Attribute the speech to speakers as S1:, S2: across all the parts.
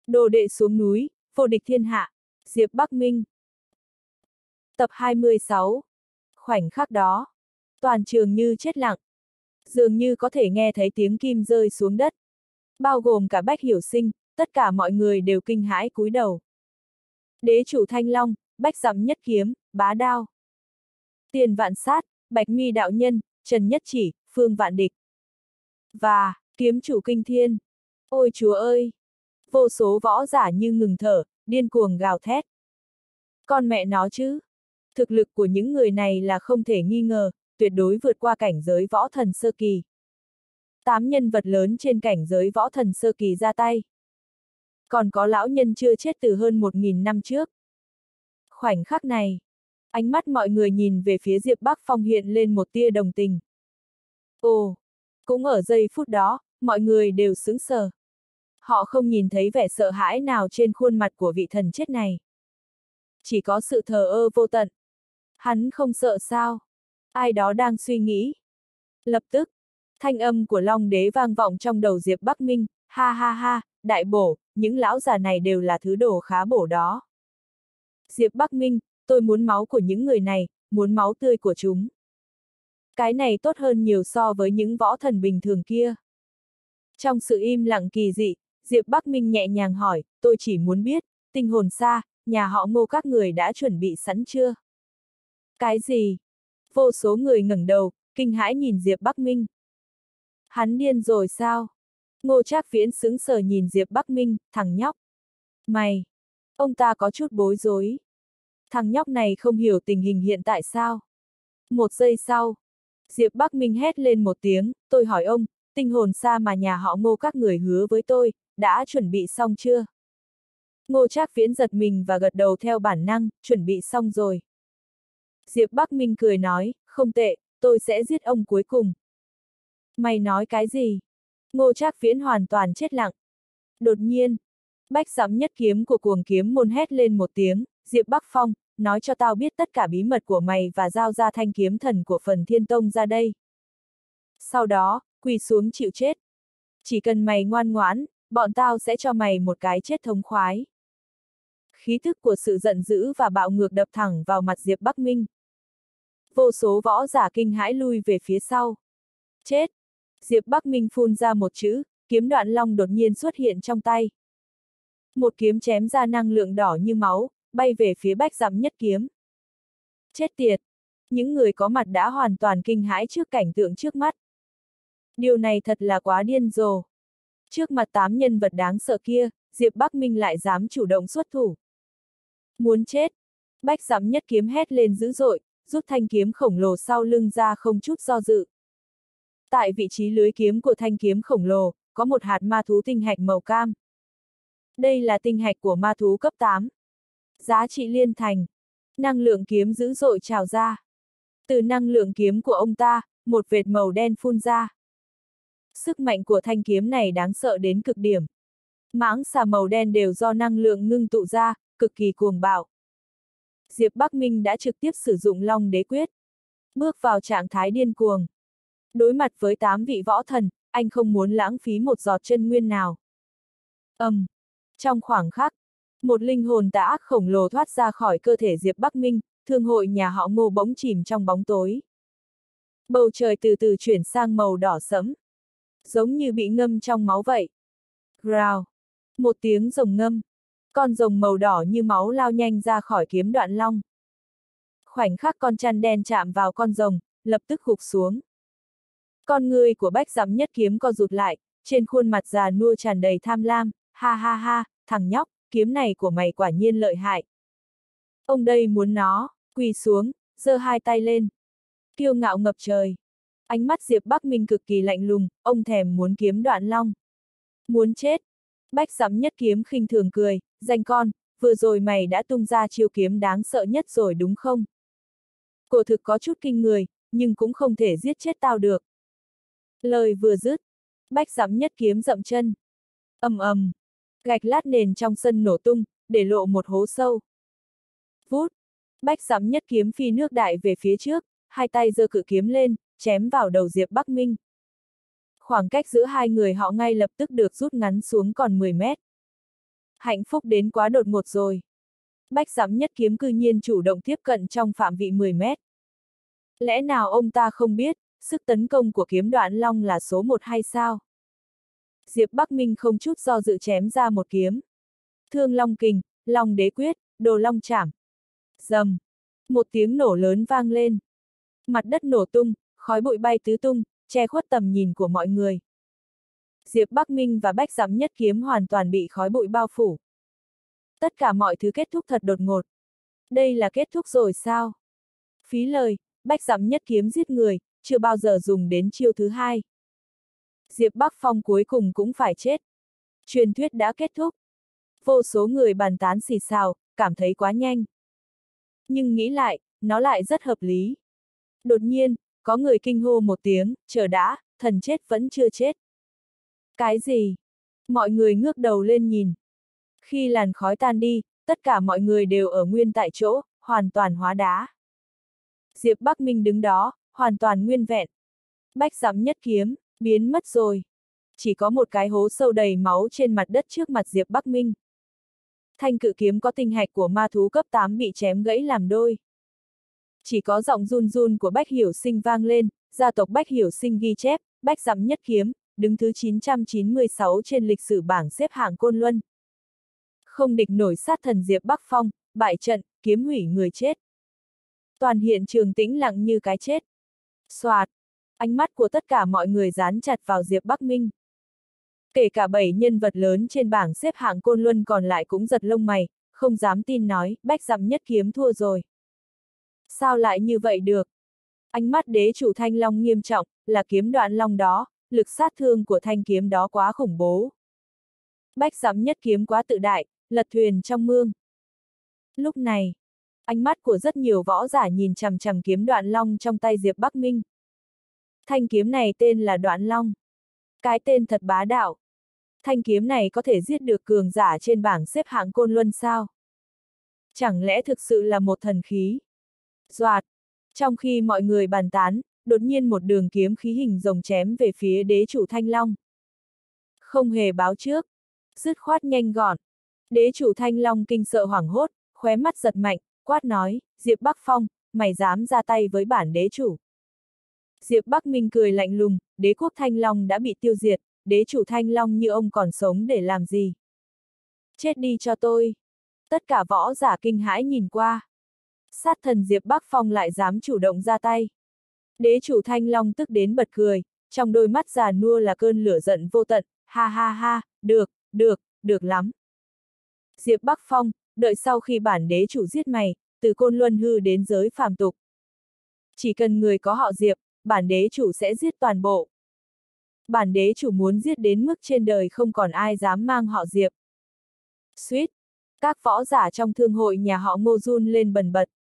S1: Đồ đệ xuống núi, vô địch thiên hạ, Diệp Bắc Minh. Tập 26. Khoảnh khắc đó, toàn trường như chết lặng. Dường như có thể nghe thấy tiếng kim rơi xuống đất. Bao gồm cả Bách Hiểu Sinh, tất cả mọi người đều kinh hãi cúi đầu. Đế chủ Thanh Long, Bách Dặm Nhất Kiếm, Bá Đao. Tiền Vạn Sát, Bạch Mi Đạo Nhân, Trần Nhất Chỉ, Phương Vạn Địch. Và, kiếm chủ Kinh Thiên. Ôi Chúa ơi! Vô số võ giả như ngừng thở, điên cuồng gào thét. Con mẹ nó chứ! Thực lực của những người này là không thể nghi ngờ, tuyệt đối vượt qua cảnh giới võ thần sơ kỳ. 8 nhân vật lớn trên cảnh giới võ thần sơ kỳ ra tay. Còn có lão nhân chưa chết từ hơn 1000 năm trước. Khoảnh khắc này, ánh mắt mọi người nhìn về phía Diệp Bắc Phong hiện lên một tia đồng tình. Ồ! Cũng ở giây phút đó, mọi người đều sững sờ. Họ không nhìn thấy vẻ sợ hãi nào trên khuôn mặt của vị thần chết này. Chỉ có sự thờ ơ vô tận. Hắn không sợ sao? Ai đó đang suy nghĩ. Lập tức, thanh âm của Long Đế vang vọng trong đầu Diệp Bắc Minh, ha ha ha, đại bổ, những lão già này đều là thứ đồ khá bổ đó. Diệp Bắc Minh, tôi muốn máu của những người này, muốn máu tươi của chúng. Cái này tốt hơn nhiều so với những võ thần bình thường kia. Trong sự im lặng kỳ dị, Diệp Bắc Minh nhẹ nhàng hỏi, tôi chỉ muốn biết, tinh hồn xa, nhà họ Ngô các người đã chuẩn bị sẵn chưa? Cái gì? Vô số người ngẩng đầu, kinh hãi nhìn Diệp Bắc Minh. Hắn điên rồi sao? Ngô Trác Viễn sững sờ nhìn Diệp Bắc Minh, thằng nhóc. Mày! Ông ta có chút bối rối. Thằng nhóc này không hiểu tình hình hiện tại sao? Một giây sau, Diệp Bắc Minh hét lên một tiếng, tôi hỏi ông, tinh hồn xa mà nhà họ Ngô các người hứa với tôi, đã chuẩn bị xong chưa? Ngô Trác Viễn giật mình và gật đầu theo bản năng, chuẩn bị xong rồi. Diệp Bắc Minh cười nói, không tệ, tôi sẽ giết ông cuối cùng. Mày nói cái gì? Ngô Trác Viễn hoàn toàn chết lặng. Đột nhiên, Bách Dặm Nhất Kiếm của Cuồng Kiếm môn hét lên một tiếng, Diệp Bắc Phong, nói cho tao biết tất cả bí mật của mày và giao ra thanh kiếm thần của Phần Thiên Tông ra đây. Sau đó, quỳ xuống chịu chết. Chỉ cần mày ngoan ngoãn, bọn tao sẽ cho mày một cái chết thống khoái. Khí thức của sự giận dữ và bạo ngược đập thẳng vào mặt Diệp Bắc Minh. Vô số võ giả kinh hãi lui về phía sau. Chết! Diệp Bắc Minh phun ra một chữ, kiếm Đoạn Long đột nhiên xuất hiện trong tay. Một kiếm chém ra năng lượng đỏ như máu, bay về phía Bách Dặm Nhất Kiếm. Chết tiệt! Những người có mặt đã hoàn toàn kinh hãi trước cảnh tượng trước mắt. Điều này thật là quá điên rồ. Trước mặt 8 nhân vật đáng sợ kia, Diệp Bắc Minh lại dám chủ động xuất thủ. Muốn chết! Bách Dặm Nhất Kiếm hét lên dữ dội, rút thanh kiếm khổng lồ sau lưng ra không chút do dự. Tại vị trí lưới kiếm của thanh kiếm khổng lồ, có một hạt ma thú tinh hạch màu cam. Đây là tinh hạch của ma thú cấp 8. Giá trị liên thành. Năng lượng kiếm dữ dội trào ra. Từ năng lượng kiếm của ông ta, một vệt màu đen phun ra. Sức mạnh của thanh kiếm này đáng sợ đến cực điểm. Mãng xà màu đen đều do năng lượng ngưng tụ ra, cực kỳ cuồng bạo. Diệp Bắc Minh đã trực tiếp sử dụng Long Đế Quyết. Bước vào trạng thái điên cuồng. Đối mặt với 8 vị võ thần, anh không muốn lãng phí một giọt chân nguyên nào. Trong khoảng khắc, một linh hồn tà ác khổng lồ thoát ra khỏi cơ thể Diệp Bắc Minh, thương hội nhà họ Ngô bỗng chìm trong bóng tối. Bầu trời từ từ chuyển sang màu đỏ sẫm. Giống như bị ngâm trong máu vậy. Rào! Một tiếng rồng ngâm. Con rồng màu đỏ như máu lao nhanh ra khỏi kiếm Đoạn Long. Khoảnh khắc con chăn đen chạm vào con rồng, lập tức gục xuống. Con người của Bách Dặm Nhất Kiếm co rụt lại, trên khuôn mặt già nua tràn đầy tham lam, ha ha ha, thằng nhóc, kiếm này của mày quả nhiên lợi hại. Ông đây muốn nó, quỳ xuống, giơ hai tay lên. Kiêu ngạo ngập trời. Ánh mắt Diệp Bắc Minh cực kỳ lạnh lùng, ông thèm muốn kiếm Đoạn Long. Muốn chết. Bách Dặm Nhất Kiếm khinh thường cười, danh con, vừa rồi mày đã tung ra chiêu kiếm đáng sợ nhất rồi đúng không? Quả thực có chút kinh người, nhưng cũng không thể giết chết tao được. Lời vừa dứt, Bách Dặm Nhất Kiếm dậm chân. Ầm ầm, gạch lát nền trong sân nổ tung, để lộ một hố sâu. Vút, Bách Dặm Nhất Kiếm phi nước đại về phía trước, hai tay giơ cự kiếm lên, chém vào đầu Diệp Bắc Minh. Khoảng cách giữa hai người họ ngay lập tức được rút ngắn xuống còn 10 mét. Hạnh phúc đến quá đột ngột rồi. Bách Dặm Nhất Kiếm cư nhiên chủ động tiếp cận trong phạm vị 10 mét. Lẽ nào ông ta không biết, sức tấn công của kiếm Đoạn Long là số 1 hay sao? Diệp Bắc Minh không chút do dự chém ra một kiếm. Thương Long Kình, Long Đế Quyết, Đồ Long Chảm. Rầm. Một tiếng nổ lớn vang lên. Mặt đất nổ tung, khói bụi bay tứ tung, che khuất tầm nhìn của mọi người. Diệp Bắc Minh và Bách Dặm Nhất Kiếm hoàn toàn bị khói bụi bao phủ. Tất cả mọi thứ kết thúc thật đột ngột. Đây là kết thúc rồi sao? Phí lời, Bách Dặm Nhất Kiếm giết người, chưa bao giờ dùng đến chiêu thứ hai. Diệp Bắc Phong cuối cùng cũng phải chết. Truyền thuyết đã kết thúc. Vô số người bàn tán xì xào, cảm thấy quá nhanh. Nhưng nghĩ lại, nó lại rất hợp lý. Đột nhiên, có người kinh hô một tiếng, chờ đã, thần chết vẫn chưa chết. Cái gì? Mọi người ngước đầu lên nhìn. Khi làn khói tan đi, tất cả mọi người đều ở nguyên tại chỗ, hoàn toàn hóa đá. Diệp Bắc Minh đứng đó, hoàn toàn nguyên vẹn. Bách Dặm Nhất Kiếm, biến mất rồi. Chỉ có một cái hố sâu đầy máu trên mặt đất trước mặt Diệp Bắc Minh. Thanh cự kiếm có tinh hạch của ma thú cấp 8 bị chém gãy làm đôi. Chỉ có giọng run run của Bách Hiểu Sinh vang lên, gia tộc Bách Hiểu Sinh ghi chép, Bách Dặm Nhất Kiếm, đứng thứ 996 trên lịch sử bảng xếp hạng Côn Luân. Không địch nổi sát thần Diệp Bắc Phong, bại trận, kiếm hủy người chết. Toàn hiện trường tĩnh lặng như cái chết. Soạt, ánh mắt của tất cả mọi người dán chặt vào Diệp Bắc Minh. Kể cả 7 nhân vật lớn trên bảng xếp hạng Côn Luân còn lại cũng giật lông mày, không dám tin nói, Bách Dặm Nhất Kiếm thua rồi. Sao lại như vậy được? Ánh mắt đế chủ Thanh Long nghiêm trọng, là kiếm Đoạn Long đó, lực sát thương của thanh kiếm đó quá khủng bố. Bách Dặm Nhất Kiếm quá tự đại, lật thuyền trong mương. Lúc này, ánh mắt của rất nhiều võ giả nhìn chằm chằm kiếm Đoạn Long trong tay Diệp Bắc Minh. Thanh kiếm này tên là Đoạn Long. Cái tên thật bá đạo. Thanh kiếm này có thể giết được cường giả trên bảng xếp hạng Côn Luân sao? Chẳng lẽ thực sự là một thần khí? Doạt! Trong khi mọi người bàn tán, đột nhiên một đường kiếm khí hình rồng chém về phía đế chủ Thanh Long. Không hề báo trước. Dứt khoát nhanh gọn. Đế chủ Thanh Long kinh sợ hoảng hốt, khóe mắt giật mạnh, quát nói, Diệp Bắc Phong, mày dám ra tay với bản đế chủ. Diệp Bắc Minh cười lạnh lùng, đế quốc Thanh Long đã bị tiêu diệt, đế chủ Thanh Long như ông còn sống để làm gì? Chết đi cho tôi. Tất cả võ giả kinh hãi nhìn qua. Sát thần Diệp Bắc Phong lại dám chủ động ra tay. Đế chủ Thanh Long tức đến bật cười, trong đôi mắt già nua là cơn lửa giận vô tận, ha ha ha, được lắm. Diệp Bắc Phong, đợi sau khi bản đế chủ giết mày, từ Côn Luân hư đến giới phàm tục. Chỉ cần người có họ Diệp, bản đế chủ sẽ giết toàn bộ. Bản đế chủ muốn giết đến mức trên đời không còn ai dám mang họ Diệp. Suýt! Các võ giả trong thương hội nhà họ Ngô run lên bần bật.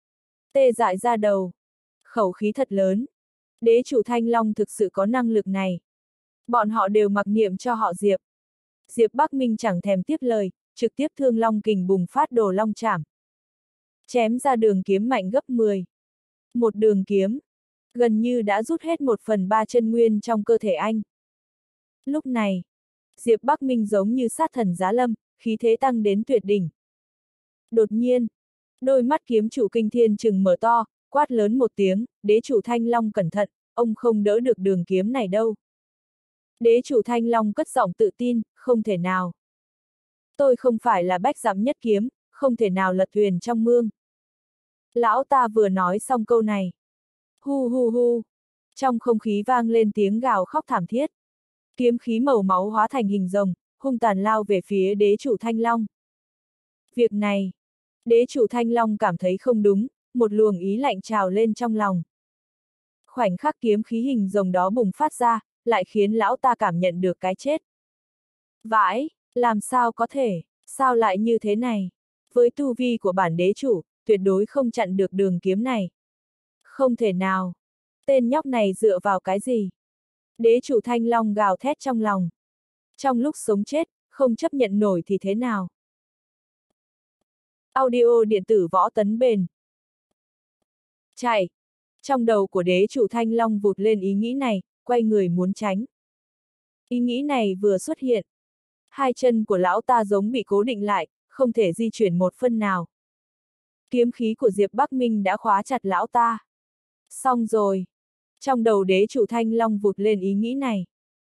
S1: Tê dại ra đầu. Khẩu khí thật lớn. Đế chủ Thanh Long thực sự có năng lực này. Bọn họ đều mặc niệm cho họ Diệp. Diệp Bắc Minh chẳng thèm tiếp lời, trực tiếp Thương Long Kình bùng phát Đồ Long Chảm. Chém ra đường kiếm mạnh gấp 10. Một đường kiếm, gần như đã rút hết 1/3 chân nguyên trong cơ thể anh. Lúc này, Diệp Bắc Minh giống như sát thần giá lâm, khí thế tăng đến tuyệt đỉnh. Đột nhiên, đôi mắt kiếm chủ Kinh Thiên trừng mở to, quát lớn một tiếng, đế chủ Thanh Long cẩn thận, ông không đỡ được đường kiếm này đâu. Đế chủ Thanh Long cất giọng tự tin, không thể nào. Tôi không phải là Bách Dặm Nhất Kiếm, không thể nào lật thuyền trong mương. Lão ta vừa nói xong câu này. Hu hu hu. Trong không khí vang lên tiếng gào khóc thảm thiết. Kiếm khí màu máu hóa thành hình rồng, hung tàn lao về phía đế chủ Thanh Long. Việc này, đế chủ Thanh Long cảm thấy không đúng, một luồng ý lạnh trào lên trong lòng. Khoảnh khắc kiếm khí hình rồng đó bùng phát ra, lại khiến lão ta cảm nhận được cái chết. Vãi, làm sao có thể, sao lại như thế này? Với tu vi của bản đế chủ, tuyệt đối không chặn được đường kiếm này. Không thể nào. Tên nhóc này dựa vào cái gì? Đế chủ Thanh Long gào thét trong lòng. Trong lúc sống chết, không chấp nhận nổi thì thế nào? Audio điện tử võ tấn bền. Chạy! Trong đầu của đế chủ Thanh Long vụt lên ý nghĩ này, quay người muốn tránh. Ý nghĩ này vừa xuất hiện. Hai chân của lão ta giống bị cố định lại, không thể di chuyển một phân nào. Kiếm khí của Diệp Bắc Minh đã khóa chặt lão ta. Xong rồi. Trong đầu đế chủ Thanh Long vụt lên ý nghĩ này.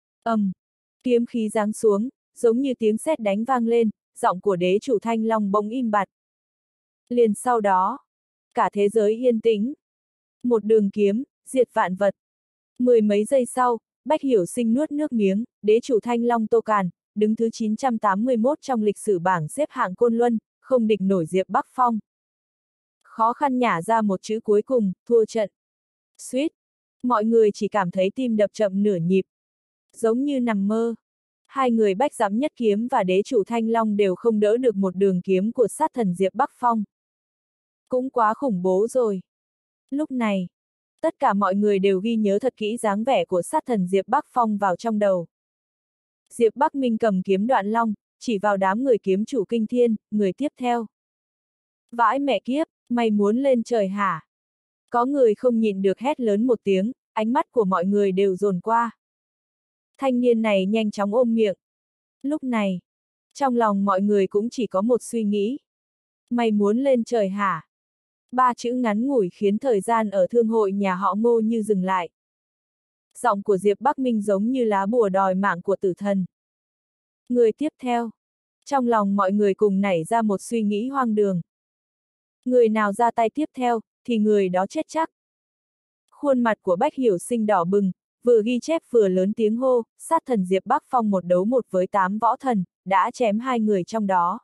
S1: Kiếm khí giáng xuống, giống như tiếng sét đánh vang lên, giọng của đế chủ Thanh Long bỗng im bặt. Liền sau đó, cả thế giới yên tĩnh. Một đường kiếm, diệt vạn vật. Mười mấy giây sau, Bách Hiểu Sinh nuốt nước miếng, đế chủ Thanh Long Tô Càn, đứng thứ 981 trong lịch sử bảng xếp hạng Côn Luân, không địch nổi Diệp Bắc Phong. Khó khăn nhả ra một chữ cuối cùng, thua trận. Suýt. Mọi người chỉ cảm thấy tim đập chậm nửa nhịp. Giống như nằm mơ. Hai người Bách Giám Nhất Kiếm và đế chủ Thanh Long đều không đỡ được một đường kiếm của sát thần Diệp Bắc Phong. Cũng quá khủng bố rồi. Lúc này, tất cả mọi người đều ghi nhớ thật kỹ dáng vẻ của sát thần Diệp Bắc Phong vào trong đầu. Diệp Bắc Minh cầm kiếm Đoạn Long, chỉ vào đám người kiếm chủ kinh thiên, người tiếp theo. Vãi mẹ kiếp, mày muốn lên trời hả? Có người không nhịn được hét lớn một tiếng, ánh mắt của mọi người đều dồn qua. Thanh niên này nhanh chóng ôm miệng. Lúc này, trong lòng mọi người cũng chỉ có một suy nghĩ. Mày muốn lên trời hả? Ba chữ ngắn ngủi khiến thời gian ở thương hội nhà họ Ngô như dừng lại. Giọng của Diệp Bắc Minh giống như lá bùa đòi mạng của tử thần. Người tiếp theo. Trong lòng mọi người cùng nảy ra một suy nghĩ hoang đường. Người nào ra tay tiếp theo, thì người đó chết chắc. Khuôn mặt của Bách Hiểu Sinh đỏ bừng, vừa ghi chép vừa lớn tiếng hô, sát thần Diệp Bắc Phong một đấu một với 8 võ thần, đã chém 2 người trong đó.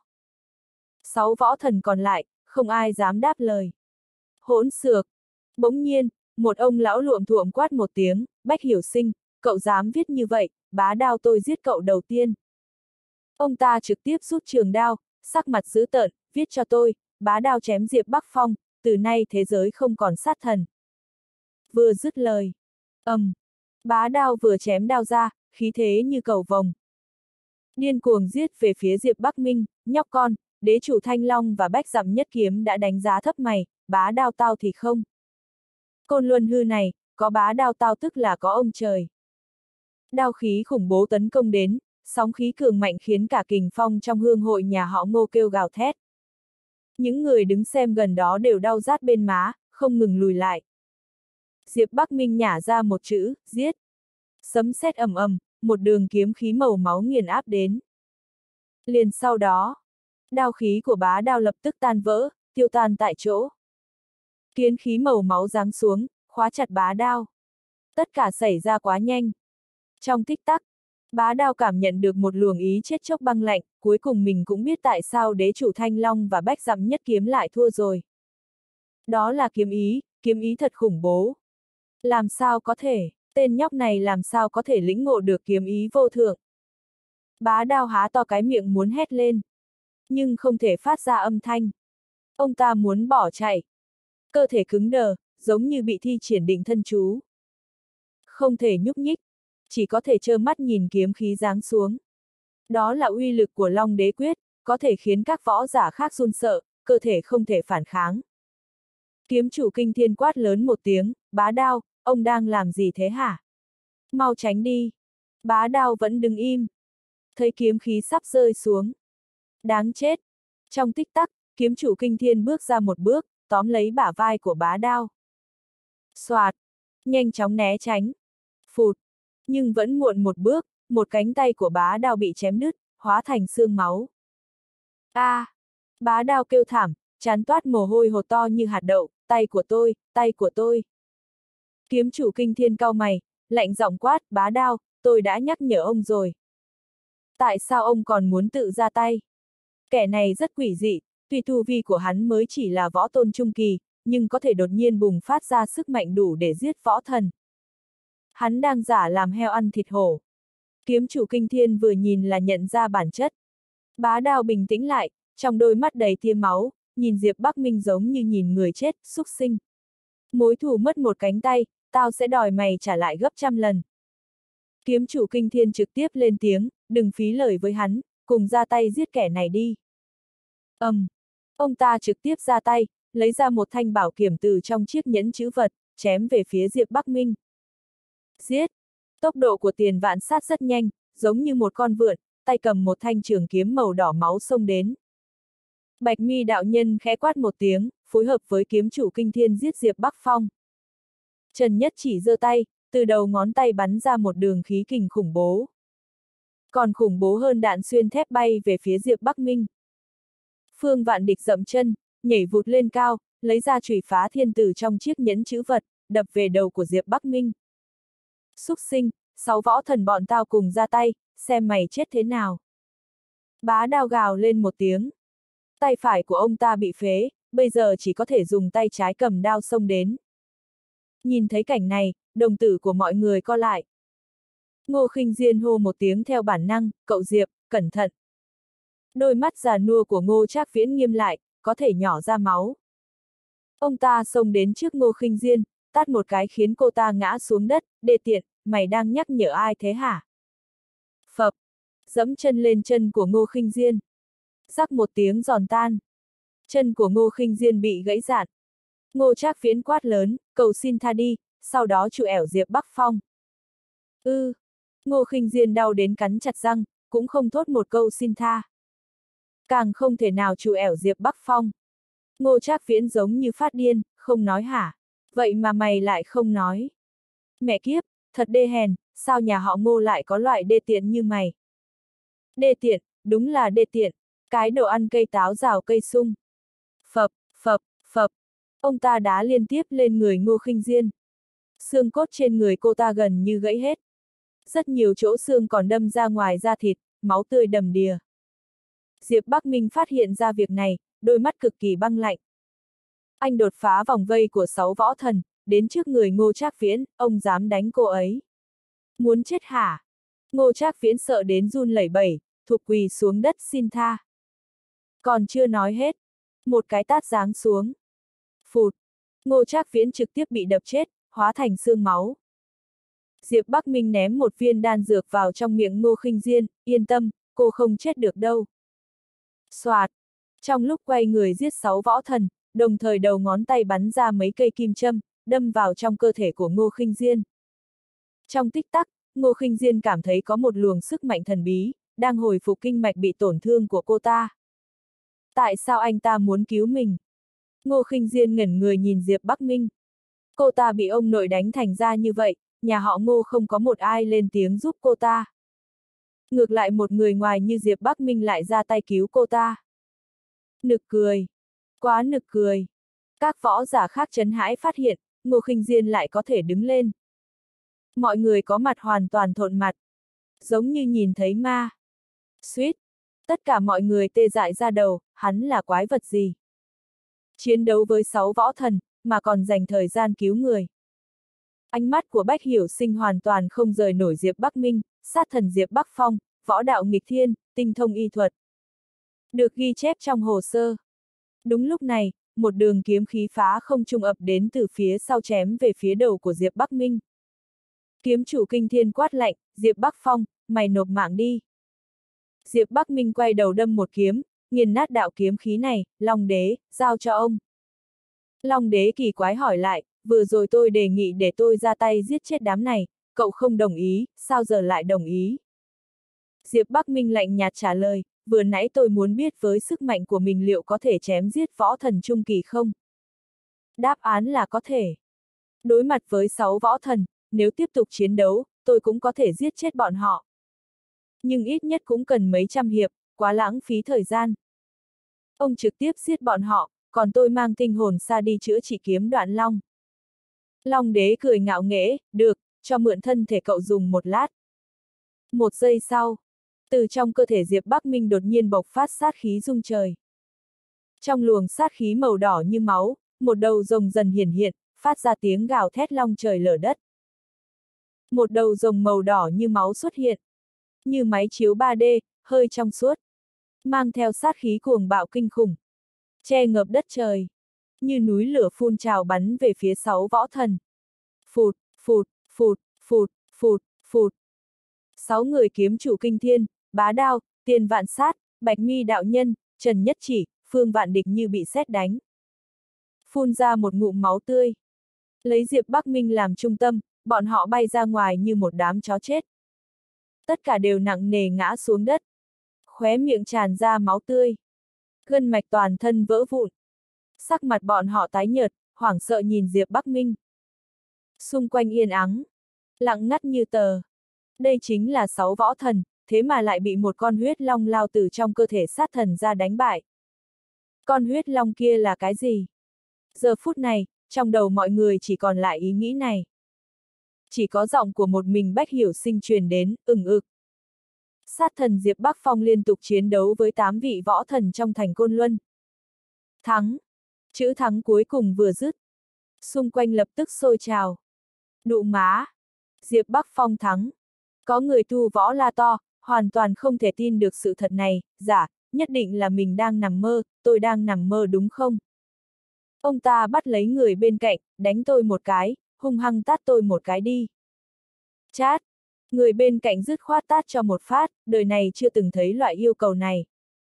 S1: 6 võ thần còn lại, không ai dám đáp lời. Hỗn xược! Bỗng nhiên, một ông lão luộm thuộm quát một tiếng, Bách Hiểu Sinh, cậu dám viết như vậy, bá đao tôi giết cậu đầu tiên. Ông ta trực tiếp rút trường đao, sắc mặt dữ tợn, viết cho tôi, bá đao chém Diệp Bắc Phong, từ nay thế giới không còn sát thần. Vừa dứt lời. Bá đao vừa chém đao ra, khí thế như cầu vồng. Điên cuồng giết về phía Diệp Bắc Minh, nhóc con, đế chủ Thanh Long và Bách Giám Nhất Kiếm đã đánh giá thấp mày, bá đao tao thì không. Côn Luân hư này, có bá đao tao tức là có ông trời. Đao khí khủng bố tấn công đến, sóng khí cường mạnh khiến cả kình phong trong hương hội nhà họ Ngô kêu gào thét. Những người đứng xem gần đó đều đau rát bên má, không ngừng lùi lại. Diệp Bắc Minh nhả ra một chữ, giết. Sấm sét ầm ầm, một đường kiếm khí màu máu nghiền áp đến. Liền sau đó, đao khí của bá đao lập tức tan vỡ, tiêu tan tại chỗ. Kiếm khí màu máu giáng xuống, khóa chặt bá đao. Tất cả xảy ra quá nhanh. Trong tích tắc, bá đao cảm nhận được một luồng ý chết chóc băng lạnh, cuối cùng mình cũng biết tại sao đế chủ Thanh Long và Bách Giám Nhất Kiếm lại thua rồi. Đó là kiếm ý thật khủng bố. Làm sao có thể, tên nhóc này làm sao có thể lĩnh ngộ được kiếm ý vô thượng. Bá đao há to cái miệng muốn hét lên, nhưng không thể phát ra âm thanh. Ông ta muốn bỏ chạy. Cơ thể cứng đờ, giống như bị thi triển định thân chú. Không thể nhúc nhích, chỉ có thể trơ mắt nhìn kiếm khí giáng xuống. Đó là uy lực của Long Đế Quyết, có thể khiến các võ giả khác run sợ, cơ thể không thể phản kháng. Kiếm chủ kinh thiên quát lớn một tiếng, bá đao, ông đang làm gì thế hả? Mau tránh đi. Bá đao vẫn đứng im. Thấy kiếm khí sắp rơi xuống. Đáng chết. Trong tích tắc, kiếm chủ kinh thiên bước ra một bước, tóm lấy bả vai của bá đao. Xoạt. Nhanh chóng né tránh. Phụt. Nhưng vẫn muộn một bước, một cánh tay của bá đao bị chém đứt, hóa thành xương máu. Bá đao kêu thảm, trán toát mồ hôi hột to như hạt đậu, tay của tôi, tay của tôi. Kiếm chủ kinh thiên cau mày, lạnh giọng quát, bá đao, tôi đã nhắc nhở ông rồi. Tại sao ông còn muốn tự ra tay? Kẻ này rất quỷ dị, tuy tu vi của hắn mới chỉ là võ tôn trung kỳ, nhưng có thể đột nhiên bùng phát ra sức mạnh đủ để giết võ thần. Hắn đang giả làm heo ăn thịt hổ. Kiếm chủ kinh thiên vừa nhìn là nhận ra bản chất. Bá đao bình tĩnh lại, trong đôi mắt đầy tia máu, nhìn Diệp Bắc Minh giống như nhìn người chết, súc sinh. Mối thù mất một cánh tay, tao sẽ đòi mày trả lại gấp 100 lần. Kiếm chủ kinh thiên trực tiếp lên tiếng, đừng phí lời với hắn, cùng ra tay giết kẻ này đi. Ông ta trực tiếp ra tay, lấy ra một thanh bảo kiểm từ trong chiếc nhẫn chữ vật, chém về phía Diệp Bắc Minh. Giết! Tốc độ của Tiền Vạn Sát rất nhanh, giống như một con vượn, tay cầm một thanh trường kiếm màu đỏ máu xông đến. Bạch Mi đạo nhân khẽ quát một tiếng, phối hợp với kiếm chủ kinh thiên giết Diệp Bắc Phong. Trần Nhất Chỉ giơ tay, từ đầu ngón tay bắn ra một đường khí kình khủng bố. Còn khủng bố hơn đạn xuyên thép bay về phía Diệp Bắc Minh. Phương Vạn Địch dậm chân, nhảy vụt lên cao, lấy ra chùy phá thiên tử trong chiếc nhẫn chữ vật, đập về đầu của Diệp Bắc Minh. Xúc sinh, 6 võ thần bọn tao cùng ra tay, xem mày chết thế nào. Bá Đao gào lên một tiếng. Tay phải của ông ta bị phế, bây giờ chỉ có thể dùng tay trái cầm đao xông đến. Nhìn thấy cảnh này, đồng tử của mọi người co lại. Ngô Khinh Diên hô một tiếng theo bản năng, cậu Diệp, cẩn thận. Đôi mắt già nua của Ngô Trác Viễn nghiêm lại, có thể nhỏ ra máu. Ông ta xông đến trước Ngô Khinh Diên, tát một cái khiến cô ta ngã xuống đất, đê tiện, mày đang nhắc nhở ai thế hả? Phập, giẫm chân lên chân của Ngô Khinh Diên. Rắc một tiếng giòn tan. Chân của Ngô Khinh Diên bị gãy rạn. Ngô Trác Viễn quát lớn, cầu xin tha đi, sau đó trụ ẻo Diệp Bắc Phong. Ngô Khinh Diên đau đến cắn chặt răng, cũng không thốt một câu xin tha. Càng không thể nào trụ ẻo Diệp Bắc Phong. Ngô Trác Viễn giống như phát điên, không nói hả? Vậy mà mày lại không nói. Mẹ kiếp, thật đê hèn, sao nhà họ Ngô lại có loại đê tiện như mày? Đê tiện, đúng là đê tiện, cái đồ ăn cây táo rào cây sung. Phập, phập, phập, ông ta đá liên tiếp lên người Ngô Khinh Diên. Xương cốt trên người cô ta gần như gãy hết. Rất nhiều chỗ xương còn đâm ra ngoài da thịt, máu tươi đầm đìa. Diệp Bắc Minh phát hiện ra việc này, đôi mắt cực kỳ băng lạnh. Anh đột phá vòng vây của 6 võ thần, đến trước người Ngô Trác Viễn, ông dám đánh cô ấy. Muốn chết hả? Ngô Trác Viễn sợ đến run lẩy bẩy, thụp quỳ xuống đất xin tha. Còn chưa nói hết, một cái tát giáng xuống. Phụt, Ngô Trác Viễn trực tiếp bị đập chết, hóa thành xương máu. Diệp Bắc Minh ném một viên đan dược vào trong miệng Ngô Khinh Diên, yên tâm, cô không chết được đâu. Soạt, trong lúc quay người giết 6 võ thần, đồng thời đầu ngón tay bắn ra mấy cây kim châm, đâm vào trong cơ thể của Ngô Khinh Diên. Trong tích tắc, Ngô Khinh Diên cảm thấy có một luồng sức mạnh thần bí, đang hồi phục kinh mạch bị tổn thương của cô ta. Tại sao anh ta muốn cứu mình? Ngô Khinh Diên ngẩn người nhìn Diệp Bắc Minh. Cô ta bị ông nội đánh thành ra như vậy, nhà họ Ngô không có một ai lên tiếng giúp cô ta. Ngược lại một người ngoài như Diệp Bắc Minh lại ra tay cứu cô ta. Nực cười. Quá nực cười. Các võ giả khác trấn hãi phát hiện, Ngô Khinh Diên lại có thể đứng lên. Mọi người có mặt hoàn toàn thộn mặt. Giống như nhìn thấy ma. Suýt. Tất cả mọi người tê dại ra đầu, hắn là quái vật gì? Chiến đấu với 6 võ thần, mà còn dành thời gian cứu người. Ánh mắt của Bách Hiểu Sinh hoàn toàn không rời nổi Diệp Bắc Minh, sát thần Diệp Bắc Phong, võ đạo nghịch thiên, tinh thông y thuật. Được ghi chép trong hồ sơ. Đúng lúc này, một đường kiếm khí phá không trung ập đến từ phía sau chém về phía đầu của Diệp Bắc Minh. Kiếm chủ kinh thiên quát lạnh, Diệp Bắc Phong, mày nộp mạng đi. Diệp Bắc Minh quay đầu đâm một kiếm, nghiền nát đạo kiếm khí này, Long Đế, giao cho ông. Long Đế kỳ quái hỏi lại, vừa rồi tôi đề nghị để tôi ra tay giết chết đám này, cậu không đồng ý, sao giờ lại đồng ý? Diệp Bắc Minh lạnh nhạt trả lời, vừa nãy tôi muốn biết với sức mạnh của mình liệu có thể chém giết võ thần trung kỳ không? Đáp án là có thể. Đối mặt với 6 võ thần, nếu tiếp tục chiến đấu, tôi cũng có thể giết chết bọn họ. Nhưng ít nhất cũng cần mấy trăm hiệp, quá lãng phí thời gian. Ông trực tiếp giết bọn họ, còn tôi mang tinh hồn xa đi chữa trị kiếm Đoạn Long. Long Đế cười ngạo nghễ, được, cho mượn thân thể cậu dùng một lát. Một giây sau, từ trong cơ thể Diệp Bắc Minh đột nhiên bộc phát sát khí rung trời. Trong luồng sát khí màu đỏ như máu, một đầu rồng dần hiển hiện, phát ra tiếng gào thét long trời lở đất. Một đầu rồng màu đỏ như máu xuất hiện. Như máy chiếu 3D, hơi trong suốt. Mang theo sát khí cuồng bạo kinh khủng. Che ngập đất trời. Như núi lửa phun trào bắn về phía 6 võ thần. Phụt, phụt, phụt, phụt, phụt, phụt. 6 người kiếm chủ kinh thiên, Bá Đao, Tiền Vạn Sát, Bạch Mi đạo nhân, Trần Nhất Chỉ, Phương Vạn Địch như bị sét đánh. Phun ra một ngụm máu tươi. Lấy Diệp Bắc Minh làm trung tâm, bọn họ bay ra ngoài như một đám chó chết. Tất cả đều nặng nề ngã xuống đất, khóe miệng tràn ra máu tươi. Gân mạch toàn thân vỡ vụn. Sắc mặt bọn họ tái nhợt, hoảng sợ nhìn Diệp Bắc Minh. Xung quanh yên ắng, lặng ngắt như tờ. Đây chính là 6 võ thần, thế mà lại bị một con huyết long lao từ trong cơ thể sát thần ra đánh bại. Con huyết long kia là cái gì? Giờ phút này, trong đầu mọi người chỉ còn lại ý nghĩ này. Chỉ có giọng của một mình Bách Hiểu Sinh truyền đến, ừng ực. Sát thần Diệp Bắc Phong liên tục chiến đấu với 8 vị võ thần trong thành Côn Luân. Thắng! Chữ thắng cuối cùng vừa dứt. Xung quanh lập tức sôi trào. Đụ má! Diệp Bắc Phong thắng! Có người tu võ la to, hoàn toàn không thể tin được sự thật này, giả, nhất định là mình đang nằm mơ, tôi đang nằm mơ đúng không? Ông ta bắt lấy người bên cạnh, đánh tôi một cái, hung hăng tát tôi một cái đi. Chát! Người bên cạnh dứt khoát tát cho một phát, đời này chưa từng thấy loại yêu cầu này.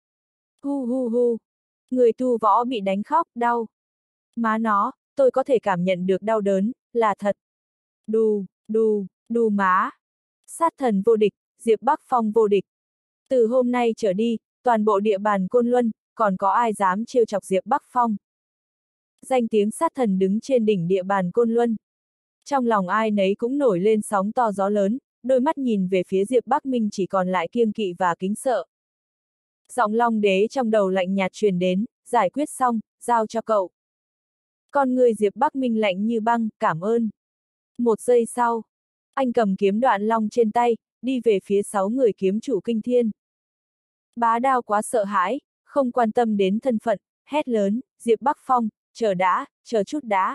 S1: Hu hu hu! Người tu võ bị đánh khóc, đau. Má nó, tôi có thể cảm nhận được đau đớn, là thật. Đù, đù, đù má! Sát thần vô địch, Diệp Bắc Phong vô địch. Từ hôm nay trở đi, toàn bộ địa bàn Côn Luân, còn có ai dám trêu chọc Diệp Bắc Phong. Danh tiếng sát thần đứng trên đỉnh địa bàn Côn Luân. Trong lòng ai nấy cũng nổi lên sóng to gió lớn, đôi mắt nhìn về phía Diệp Bắc Minh chỉ còn lại kiêng kỵ và kính sợ. Giọng Long Đế trong đầu lạnh nhạt truyền đến, giải quyết xong, giao cho cậu. Con người Diệp Bắc Minh lạnh như băng, cảm ơn. Một giây sau, anh cầm kiếm đoạn long trên tay, đi về phía 6 người kiếm chủ kinh thiên. Bá Đao quá sợ hãi, không quan tâm đến thân phận, hét lớn, Diệp Bắc Phong, chờ đã, chờ chút đã.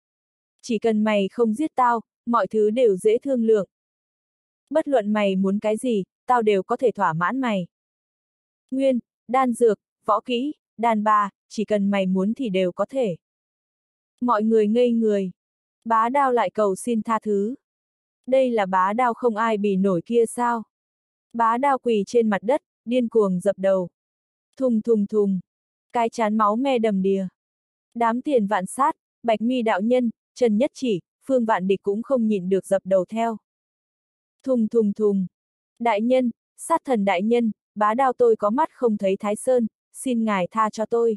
S1: Chỉ cần mày không giết tao, mọi thứ đều dễ thương lượng. Bất luận mày muốn cái gì, tao đều có thể thỏa mãn mày. Nguyên, đan dược, võ kỹ, đàn bà, chỉ cần mày muốn thì đều có thể. Mọi người ngây người. Bá Đao lại cầu xin tha thứ. Đây là Bá Đao không ai bì nổi kia sao? Bá Đao quỳ trên mặt đất, điên cuồng dập đầu. Thùng thùng thùng. Cái chán máu me đầm đìa. Đám Tiền Vạn Sát, Bạch Mi đạo nhân, Trần Nhất Chỉ, Phương Vạn Địch cũng không nhịn được dập đầu theo. Thùng thùng thùng. Đại nhân, sát thần đại nhân, Bá Đao tôi có mắt không thấy Thái Sơn, xin ngài tha cho tôi.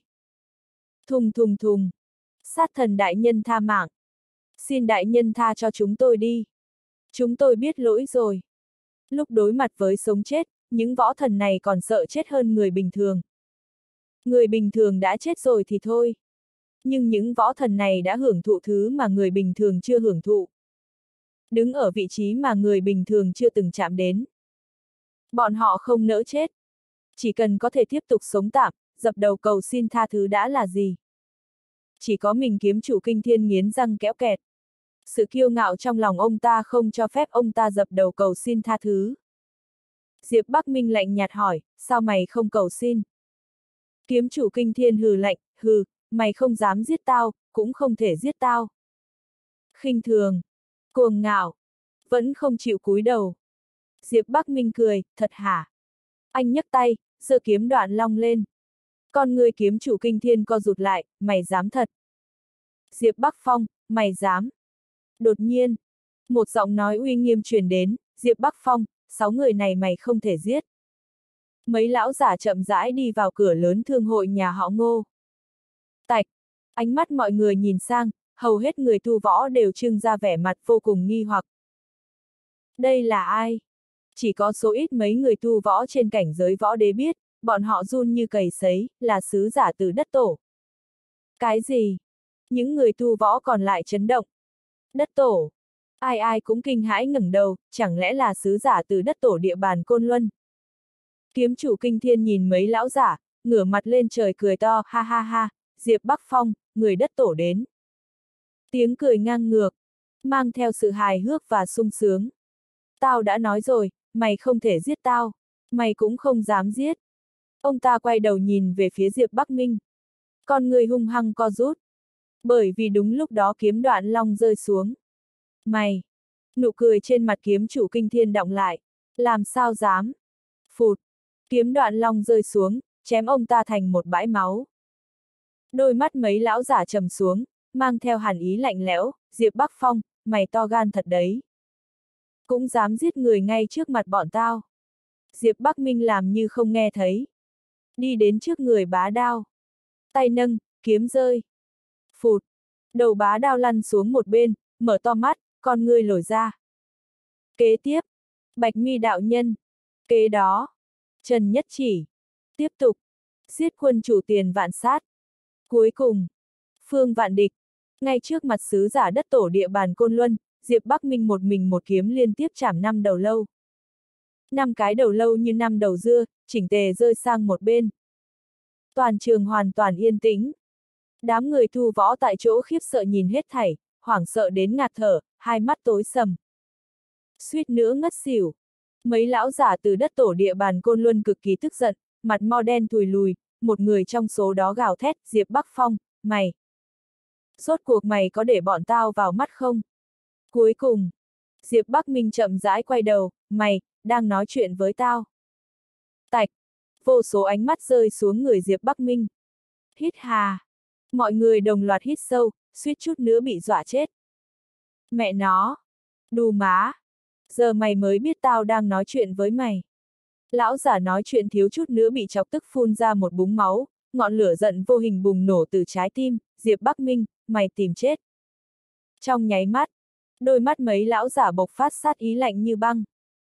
S1: Thùng thùng thùng. Sát thần đại nhân tha mạng. Xin đại nhân tha cho chúng tôi đi. Chúng tôi biết lỗi rồi. Lúc đối mặt với sống chết, những võ thần này còn sợ chết hơn người bình thường. Người bình thường đã chết rồi thì thôi. Nhưng những võ thần này đã hưởng thụ thứ mà người bình thường chưa hưởng thụ. Đứng ở vị trí mà người bình thường chưa từng chạm đến. Bọn họ không nỡ chết. Chỉ cần có thể tiếp tục sống tạm, dập đầu cầu xin tha thứ đã là gì. Chỉ có mình kiếm chủ kinh thiên nghiến răng kéo kẹt. Sự kiêu ngạo trong lòng ông ta không cho phép ông ta dập đầu cầu xin tha thứ. Diệp Bắc Minh lạnh nhạt hỏi, sao mày không cầu xin? Kiếm chủ kinh thiên hừ lạnh, hừ, mày không dám giết tao, cũng không thể giết tao. Khinh thường, cuồng ngạo, vẫn không chịu cúi đầu. Diệp Bắc Minh cười, thật hả? Anh nhấc tay, giơ kiếm đoạn long lên. Con người kiếm chủ kinh thiên co rụt lại, mày dám thật. Diệp Bắc Phong, mày dám. Đột nhiên, một giọng nói uy nghiêm truyền đến, Diệp Bắc Phong, 6 người này mày không thể giết. Mấy lão giả chậm rãi đi vào cửa lớn thương hội nhà họ Ngô. Tạch, ánh mắt mọi người nhìn sang, hầu hết người tu võ đều trưng ra vẻ mặt vô cùng nghi hoặc. Đây là ai? Chỉ có số ít mấy người tu võ trên cảnh giới võ đế biết, bọn họ run như cầy sấy, là sứ giả từ đất tổ. Cái gì? Những người tu võ còn lại chấn động. Đất tổ. Ai ai cũng kinh hãi ngẩng đầu, chẳng lẽ là sứ giả từ đất tổ địa bàn Côn Luân? Kiếm chủ kinh thiên nhìn mấy lão giả, ngửa mặt lên trời cười to, ha ha ha, Diệp Bắc Phong, người đất tổ đến. Tiếng cười ngang ngược, mang theo sự hài hước và sung sướng. Tao đã nói rồi, mày không thể giết tao, mày cũng không dám giết. Ông ta quay đầu nhìn về phía Diệp Bắc Minh. Con người hung hăng co rút. Bởi vì đúng lúc đó kiếm đoạn long rơi xuống. Mày! Nụ cười trên mặt kiếm chủ kinh thiên đọng lại. Làm sao dám? Phụt! Kiếm đoạn long rơi xuống, chém ông ta thành một bãi máu. Đôi mắt mấy lão giả trầm xuống, mang theo hàn ý lạnh lẽo, Diệp Bắc Phong, mày to gan thật đấy. Cũng dám giết người ngay trước mặt bọn tao. Diệp Bắc Minh làm như không nghe thấy. Đi đến trước người bá đao. Tay nâng, kiếm rơi. Phụt. Đầu bá đao lăn xuống một bên, mở to mắt, con ngươi lồi ra. Kế tiếp. Bạch Mi đạo nhân. Kế đó. Trần Nhất Chỉ. Tiếp tục. Giết quân chủ Tiền Vạn Sát. Cuối cùng. Phương Vạn Địch. Ngay trước mặt sứ giả đất tổ địa bàn Côn Luân, Diệp Bắc Minh một mình một kiếm liên tiếp chảm 5 đầu lâu. 5 cái đầu lâu như 5 đầu dưa, chỉnh tề rơi sang một bên. Toàn trường hoàn toàn yên tĩnh. Đám người Thu Võ tại chỗ khiếp sợ nhìn hết thảy, hoảng sợ đến ngạt thở, hai mắt tối sầm. Suýt nữa ngất xỉu. Mấy lão giả từ đất tổ địa bàn Côn Luân cực kỳ tức giận, mặt mo đen thùi lùi, một người trong số đó gào thét, Diệp Bắc Phong, mày. Rốt cuộc mày có để bọn tao vào mắt không? Cuối cùng, Diệp Bắc Minh chậm rãi quay đầu, mày, đang nói chuyện với tao. Tạch, vô số ánh mắt rơi xuống người Diệp Bắc Minh. Hít hà. Mọi người đồng loạt hít sâu, suýt chút nữa bị dọa chết. Mẹ nó. Đù má. Giờ mày mới biết tao đang nói chuyện với mày. Lão giả nói chuyện thiếu chút nữa bị chọc tức phun ra một búng máu, ngọn lửa giận vô hình bùng nổ từ trái tim, Diệp Bắc Minh, mày tìm chết. Trong nháy mắt, đôi mắt mấy lão giả bộc phát sát ý lạnh như băng.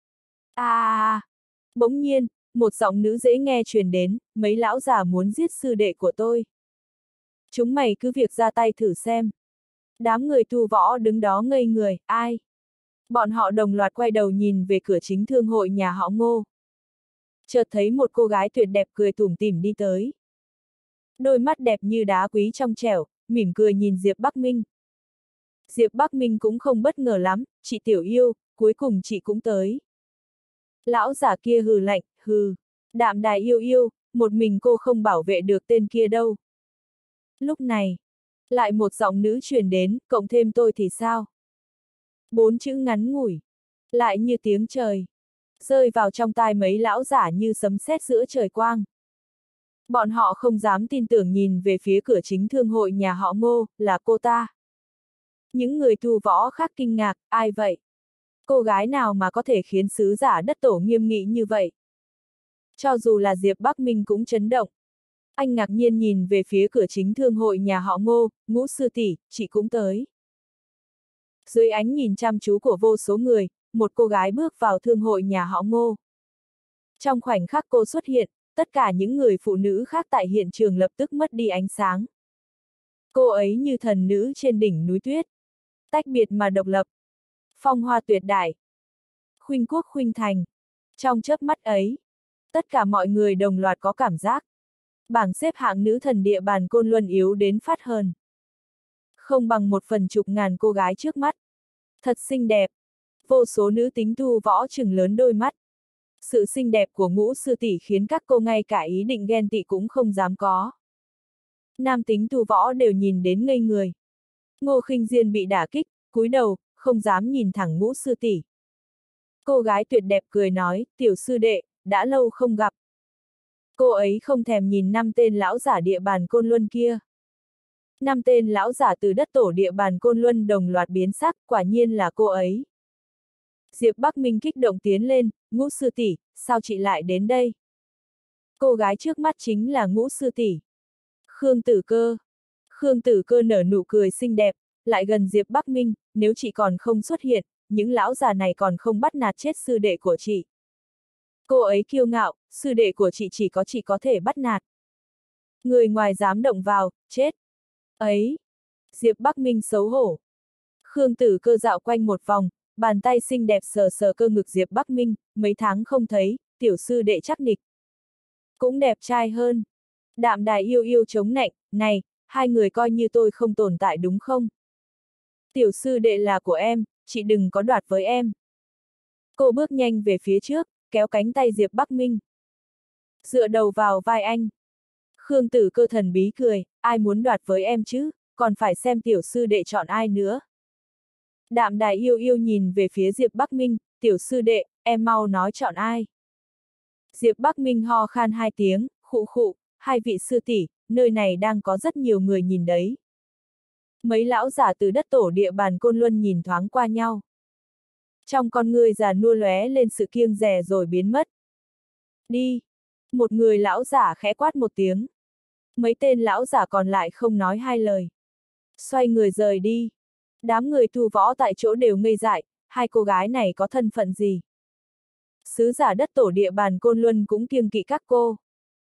S1: Bỗng nhiên, một giọng nữ dễ nghe truyền đến, mấy lão giả muốn giết sư đệ của tôi. Chúng mày cứ việc ra tay thử xem. Đám người Thu Võ đứng đó ngây người, ai? Bọn họ đồng loạt quay đầu nhìn về cửa chính thương hội nhà họ Ngô. Chợt thấy một cô gái tuyệt đẹp cười tủm tỉm đi tới. Đôi mắt đẹp như đá quý trong trẻo, mỉm cười nhìn Diệp Bắc Minh. Diệp Bắc Minh cũng không bất ngờ lắm, chị tiểu yêu, cuối cùng chị cũng tới. Lão giả kia hừ lạnh, hừ, Đạm Đài yêu yêu, một mình cô không bảo vệ được tên kia đâu. Lúc này, lại một giọng nữ truyền đến, cộng thêm tôi thì sao? 4 chữ ngắn ngủi, lại như tiếng trời, rơi vào trong tai mấy lão giả như sấm sét giữa trời quang. Bọn họ không dám tin tưởng nhìn về phía cửa chính thương hội nhà họ Ngô, là cô ta. Những người Thu Võ khác kinh ngạc, ai vậy? Cô gái nào mà có thể khiến sứ giả đất tổ nghiêm nghị như vậy? Cho dù là Diệp Bắc Minh cũng chấn động. Anh ngạc nhiên nhìn về phía cửa chính thương hội nhà họ Ngô, Ngũ sư tỷ, chị cũng tới. Dưới ánh nhìn chăm chú của vô số người, một cô gái bước vào thương hội nhà họ Ngô. Trong khoảnh khắc cô xuất hiện, tất cả những người phụ nữ khác tại hiện trường lập tức mất đi ánh sáng. Cô ấy như thần nữ trên đỉnh núi tuyết. Tách biệt mà độc lập. Phong hoa tuyệt đại. Khuynh quốc khuynh thành. Trong chớp mắt ấy, tất cả mọi người đồng loạt có cảm giác. Bảng xếp hạng nữ thần địa bàn Côn Luân yếu đến phát hờn. Không bằng 1/1000 cô gái trước mắt. Thật xinh đẹp. Vô số nữ tính Thu Võ trừng lớn đôi mắt. Sự xinh đẹp của Ngũ sư tỷ khiến các cô ngay cả ý định ghen tị cũng không dám có. Nam tính Thu Võ đều nhìn đến ngây người. Ngô Khinh Diên bị đả kích, cúi đầu, không dám nhìn thẳng Ngũ sư tỷ. Cô gái tuyệt đẹp cười nói, tiểu sư đệ, đã lâu không gặp. Cô ấy không thèm nhìn 5 tên lão giả địa bàn Côn Luân kia. 5 tên lão giả từ đất tổ địa bàn Côn Luân đồng loạt biến sắc, quả nhiên là cô ấy. Diệp Bắc Minh kích động tiến lên, Ngũ sư tỷ, sao chị lại đến đây? Cô gái trước mắt chính là Ngũ sư tỷ. Khương Tử Cơ. Khương Tử Cơ nở nụ cười xinh đẹp, lại gần Diệp Bắc Minh, nếu chị còn không xuất hiện, những lão già này còn không bắt nạt chết sư đệ của chị. Cô ấy kiêu ngạo, sư đệ của chị chỉ có thể bắt nạt. Người ngoài dám động vào, chết. Ấy. Diệp Bắc Minh xấu hổ. Khương Tử Cơ dạo quanh một vòng, bàn tay xinh đẹp sờ sờ cơ ngực Diệp Bắc Minh, mấy tháng không thấy, tiểu sư đệ chắc nịch. Cũng đẹp trai hơn. Đạm Đài yêu yêu chống nạnh, này, hai người coi như tôi không tồn tại đúng không? Tiểu sư đệ là của em, chị đừng có đoạt với em. Cô bước nhanh về phía trước, kéo cánh tay Diệp Bắc Minh. Dựa đầu vào vai anh. Khương Tử Cơ thần bí cười, ai muốn đoạt với em chứ, còn phải xem tiểu sư đệ chọn ai nữa. Đạm Đài yêu yêu nhìn về phía Diệp Bắc Minh, tiểu sư đệ, em mau nói chọn ai. Diệp Bắc Minh ho khan 2 tiếng, khụ khụ, hai vị sư tỷ, nơi này đang có rất nhiều người nhìn đấy. Mấy lão giả từ đất tổ địa bàn Côn Luân nhìn thoáng qua nhau. Trong con người già nua lóe lên sự kiêng dè rồi biến mất. Đi! Một người lão giả khẽ quát một tiếng. Mấy tên lão giả còn lại không nói hai lời. Xoay người rời đi. Đám người tu võ tại chỗ đều ngây dại, hai cô gái này có thân phận gì? Sứ giả đất tổ địa bàn Côn Luân cũng kiêng kỵ các cô.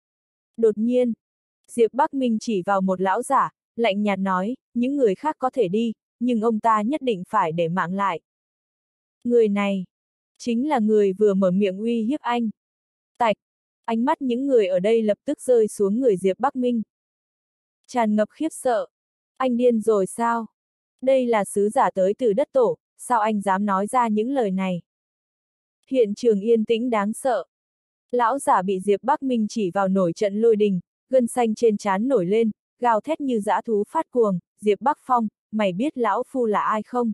S1: Đột nhiên, Diệp Bắc Minh chỉ vào một lão giả, lạnh nhạt nói, những người khác có thể đi, nhưng ông ta nhất định phải để mạng lại. Người này, chính là người vừa mở miệng uy hiếp anh. Tạch, ánh mắt những người ở đây lập tức rơi xuống người Diệp Bắc Minh. Tràn ngập khiếp sợ. Anh điên rồi sao? Đây là sứ giả tới từ đất tổ, sao anh dám nói ra những lời này? Hiện trường yên tĩnh đáng sợ. Lão giả bị Diệp Bắc Minh chỉ vào nổi trận lôi đình, gân xanh trên trán nổi lên, gào thét như dã thú phát cuồng, Diệp Bắc Phong, mày biết lão phu là ai không?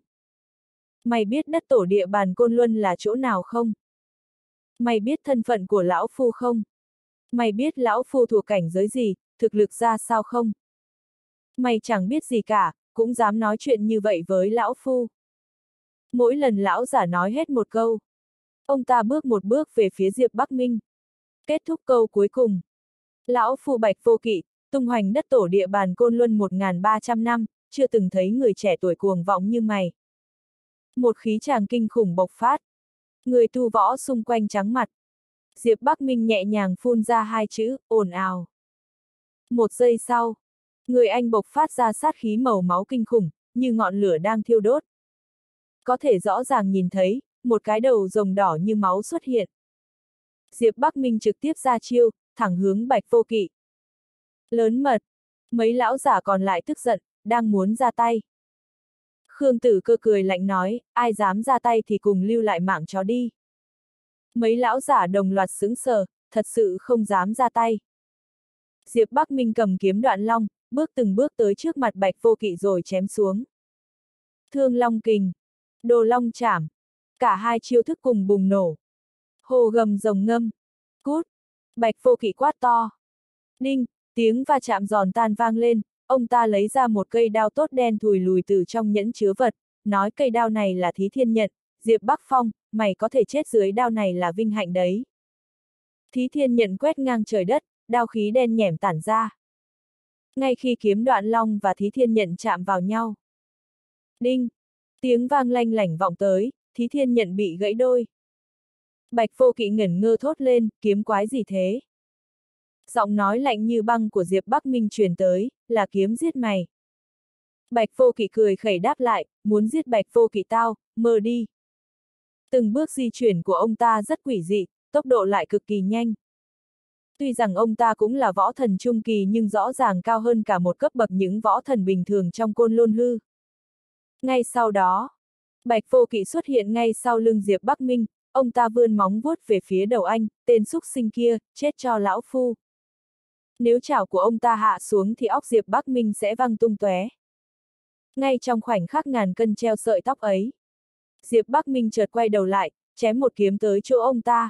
S1: Mày biết đất tổ địa bàn Côn Luân là chỗ nào không? Mày biết thân phận của lão phu không? Mày biết lão phu thuộc cảnh giới gì, thực lực ra sao không? Mày chẳng biết gì cả, cũng dám nói chuyện như vậy với lão phu. Mỗi lần lão giả nói hết một câu, ông ta bước một bước về phía Diệp Bắc Minh. Kết thúc câu cuối cùng. Lão phu Bạch Vô Kỵ, tung hoành đất tổ địa bàn Côn Luân 1300 năm, chưa từng thấy người trẻ tuổi cuồng vọng như mày. Một khí tràng kinh khủng bộc phát. Người tu võ xung quanh trắng mặt. Diệp Bắc Minh nhẹ nhàng phun ra hai chữ, ồn ào. Một giây sau, người anh bộc phát ra sát khí màu máu kinh khủng, như ngọn lửa đang thiêu đốt. Có thể rõ ràng nhìn thấy, một cái đầu rồng đỏ như máu xuất hiện. Diệp Bắc Minh trực tiếp ra chiêu, thẳng hướng Bạch Vô Kỵ. Lớn mật! Mấy lão giả còn lại tức giận, đang muốn ra tay. Khương Tử Cơ cười lạnh nói, ai dám ra tay thì cùng lưu lại mạng chó đi. Mấy lão giả đồng loạt sững sờ, thật sự không dám ra tay. Diệp Bắc Minh cầm kiếm Đoạn Long, bước từng bước tới trước mặt Bạch Vô Kỵ rồi chém xuống. Thương Long Kình, Đồ Long Chảm, cả hai chiêu thức cùng bùng nổ. Hồ gầm rồng ngâm, cút, Bạch Vô Kỵ quát to. Đinh, tiếng va chạm giòn tan vang lên, ông ta lấy ra một cây đao tốt đen thùi lùi từ trong nhẫn chứa vật, nói cây đao này là Thí Thiên Nhận, Diệp Bắc Phong, mày có thể chết dưới đao này là vinh hạnh đấy. Thí Thiên Nhận quét ngang trời đất, đao khí đen nhẻm tản ra. Ngay khi kiếm Đoạn Long và Thí Thiên Nhận chạm vào nhau. Đinh, tiếng vang lanh lảnh vọng tới, Thí Thiên Nhận bị gãy đôi. Bạch Vô Kỵ ngẩn ngơ thốt lên, kiếm quái gì thế? Giọng nói lạnh như băng của Diệp Bắc Minh truyền tới, là kiếm giết mày. Bạch Vô Kỵ cười khẩy đáp lại, muốn giết Bạch Vô Kỵ tao, mơ đi. Từng bước di chuyển của ông ta rất quỷ dị, tốc độ lại cực kỳ nhanh. Tuy rằng ông ta cũng là võ thần trung kỳ nhưng rõ ràng cao hơn cả một cấp bậc những võ thần bình thường trong Côn Lôn Hư. Ngay sau đó, Bạch Vô Kỵ xuất hiện ngay sau lưng Diệp Bắc Minh, ông ta vươn móng vuốt về phía đầu anh, tên xúc sinh kia, chết cho lão phu. Nếu chảo của ông ta hạ xuống thì óc Diệp Bắc Minh sẽ văng tung tóe. Ngay trong khoảnh khắc ngàn cân treo sợi tóc ấy, Diệp Bắc Minh chợt quay đầu lại, chém một kiếm tới chỗ ông ta.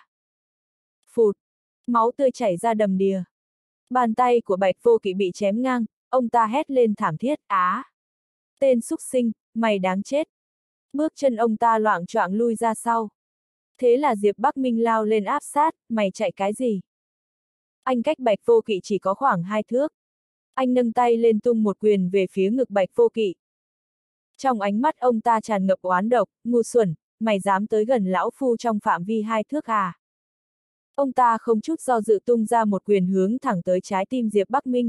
S1: Phụt, máu tươi chảy ra đầm đìa. Bàn tay của Bạch Vô Kỵ bị chém ngang, ông ta hét lên thảm thiết, á! Tên xúc sinh, mày đáng chết! Bước chân ông ta loạng choạng lui ra sau. Thế là Diệp Bắc Minh lao lên áp sát, mày chạy cái gì? Anh cách Bạch Vô Kỵ chỉ có khoảng 2 thước. Anh nâng tay lên tung một quyền về phía ngực Bạch Vô Kỵ. Trong ánh mắt ông ta tràn ngập oán độc, ngu xuẩn, mày dám tới gần lão phu trong phạm vi 2 thước à? Ông ta không chút do dự tung ra một quyền hướng thẳng tới trái tim Diệp Bắc Minh.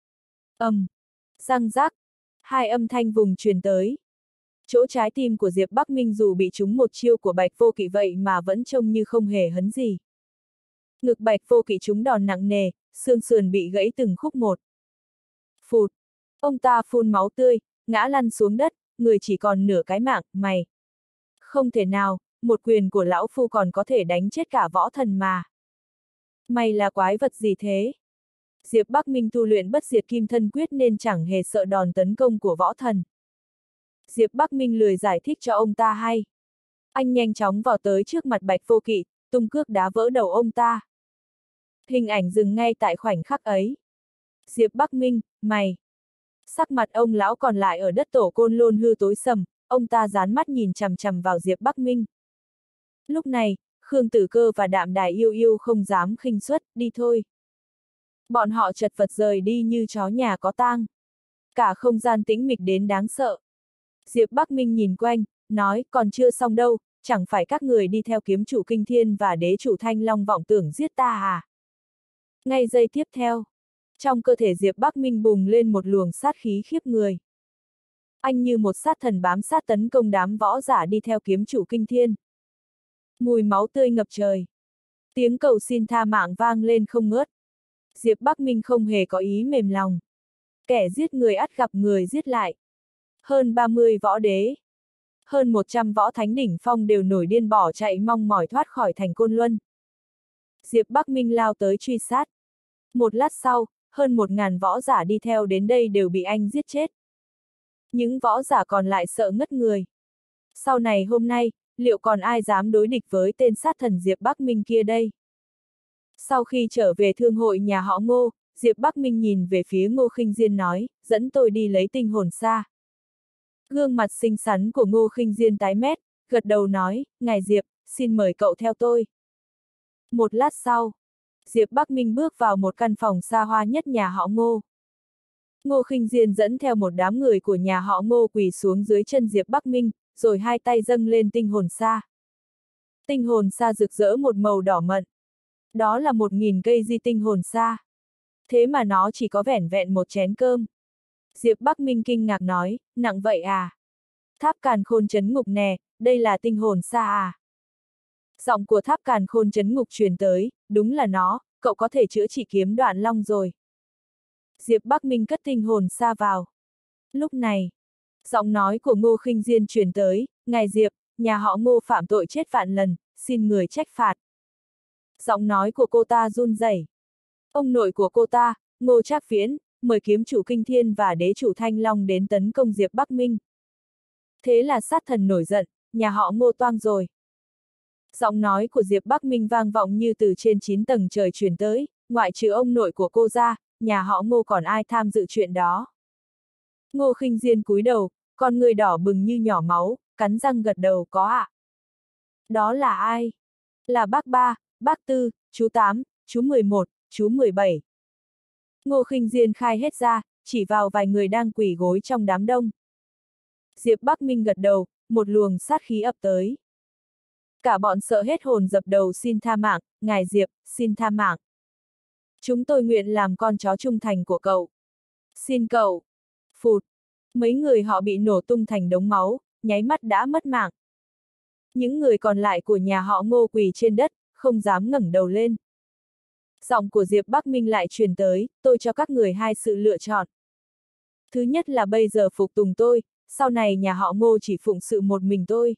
S1: Răng rác, hai âm thanh vùng truyền tới. Chỗ trái tim của Diệp Bắc Minh dù bị trúng một chiêu của Bạch Vô Kỵ vậy mà vẫn trông như không hề hấn gì. Ngực Bạch Vô Kỵ trúng đòn nặng nề, xương sườn bị gãy từng khúc một. Phụt, ông ta phun máu tươi, ngã lăn xuống đất, người chỉ còn nửa cái mạng, mày. Không thể nào, một quyền của lão phu còn có thể đánh chết cả võ thần mà. Mày là quái vật gì thế? Diệp Bắc Minh tu luyện bất diệt kim thân quyết nên chẳng hề sợ đòn tấn công của võ thần. Diệp Bắc Minh lười giải thích cho ông ta hay. Anh nhanh chóng vào tới trước mặt Bạch Vô Kỵ, tung cước đá vỡ đầu ông ta. Hình ảnh dừng ngay tại khoảnh khắc ấy. Diệp Bắc Minh, mày! Sắc mặt ông lão còn lại ở đất tổ Côn Lôn Hư tối sầm, ông ta dán mắt nhìn chằm chằm vào Diệp Bắc Minh. Lúc này, Khương Tử Cơ và Đạm Đài Yêu Yêu không dám khinh suất, đi thôi. Bọn họ chật vật rời đi như chó nhà có tang. Cả không gian tĩnh mịch đến đáng sợ. Diệp Bắc Minh nhìn quanh, nói, còn chưa xong đâu, chẳng phải các người đi theo kiếm chủ Kinh Thiên và đế chủ Thanh Long vọng tưởng giết ta à? Ngay giây tiếp theo, trong cơ thể Diệp Bắc Minh bùng lên một luồng sát khí khiếp người. Anh như một sát thần bám sát tấn công đám võ giả đi theo kiếm chủ Kinh Thiên. Mùi máu tươi ngập trời. Tiếng cầu xin tha mạng vang lên không ngớt. Diệp Bắc Minh không hề có ý mềm lòng. Kẻ giết người ắt gặp người giết lại. Hơn 30 võ đế, hơn 100 võ thánh đỉnh phong đều nổi điên bỏ chạy mong mỏi thoát khỏi thành Côn Luân. Diệp Bắc Minh lao tới truy sát. Một lát sau, hơn 1000 võ giả đi theo đến đây đều bị anh giết chết. Những võ giả còn lại sợ ngất người. Sau này hôm nay, liệu còn ai dám đối địch với tên sát thần Diệp Bắc Minh kia đây? Sau khi trở về thương hội nhà họ Ngô, Diệp Bắc Minh nhìn về phía Ngô Khinh Diên nói, dẫn tôi đi lấy tinh hồn sa. Gương mặt xinh xắn của Ngô Khinh Diên tái mét, gật đầu nói, ngài Diệp, xin mời cậu theo tôi. Một lát sau, Diệp Bắc Minh bước vào một căn phòng xa hoa nhất nhà họ Ngô. Ngô Khinh Diên dẫn theo một đám người của nhà họ Ngô quỳ xuống dưới chân Diệp Bắc Minh, rồi hai tay dâng lên tinh hồn sa. Tinh hồn sa rực rỡ một màu đỏ mận. Đó là 1000 cây di tinh hồn sa. Thế mà nó chỉ có vẻn vẹn một chén cơm. Diệp Bắc Minh kinh ngạc nói, nặng vậy à? Tháp Càn Khôn Trấn Ngục nè, đây là tinh hồn sa à? Giọng của Tháp Càn Khôn Trấn Ngục truyền tới, đúng là nó, cậu có thể chữa trị kiếm Đoạn Long rồi. Diệp Bắc Minh cất tinh hồn sa vào. Lúc này, giọng nói của Ngô Khinh Diên truyền tới, ngài Diệp, nhà họ Ngô phạm tội chết vạn lần, xin người trách phạt. Giọng nói của cô ta run rẩy. Ông nội của cô ta, Ngô Trác Viễn, mời kiếm chủ Kinh Thiên và đế chủ Thanh Long đến tấn công Diệp Bắc Minh. Thế là sát thần nổi giận, nhà họ Ngô toang rồi. Giọng nói của Diệp Bắc Minh vang vọng như từ trên 9 tầng trời truyền tới, ngoại trừ ông nội của cô ra, nhà họ Ngô còn ai tham dự chuyện đó. Ngô Khinh Diên cúi đầu, con người đỏ bừng như nhỏ máu, cắn răng gật đầu, có ạ. Đó là ai? Là bác 3, bác 4, chú 8, chú 11, chú 17. Ngô Khinh Diên khai hết ra, chỉ vào vài người đang quỳ gối trong đám đông. Diệp Bắc Minh gật đầu, một luồng sát khí ập tới. Cả bọn sợ hết hồn dập đầu xin tha mạng, ngài Diệp, xin tha mạng. Chúng tôi nguyện làm con chó trung thành của cậu. Xin cậu. Phụt. Mấy người họ bị nổ tung thành đống máu, nháy mắt đã mất mạng. Những người còn lại của nhà họ Ngô quỳ trên đất, không dám ngẩng đầu lên. Giọng của Diệp Bắc Minh lại truyền tới, tôi cho các người hai sự lựa chọn. Thứ nhất là bây giờ phục tùng tôi, sau này nhà họ Ngô chỉ phụng sự một mình tôi.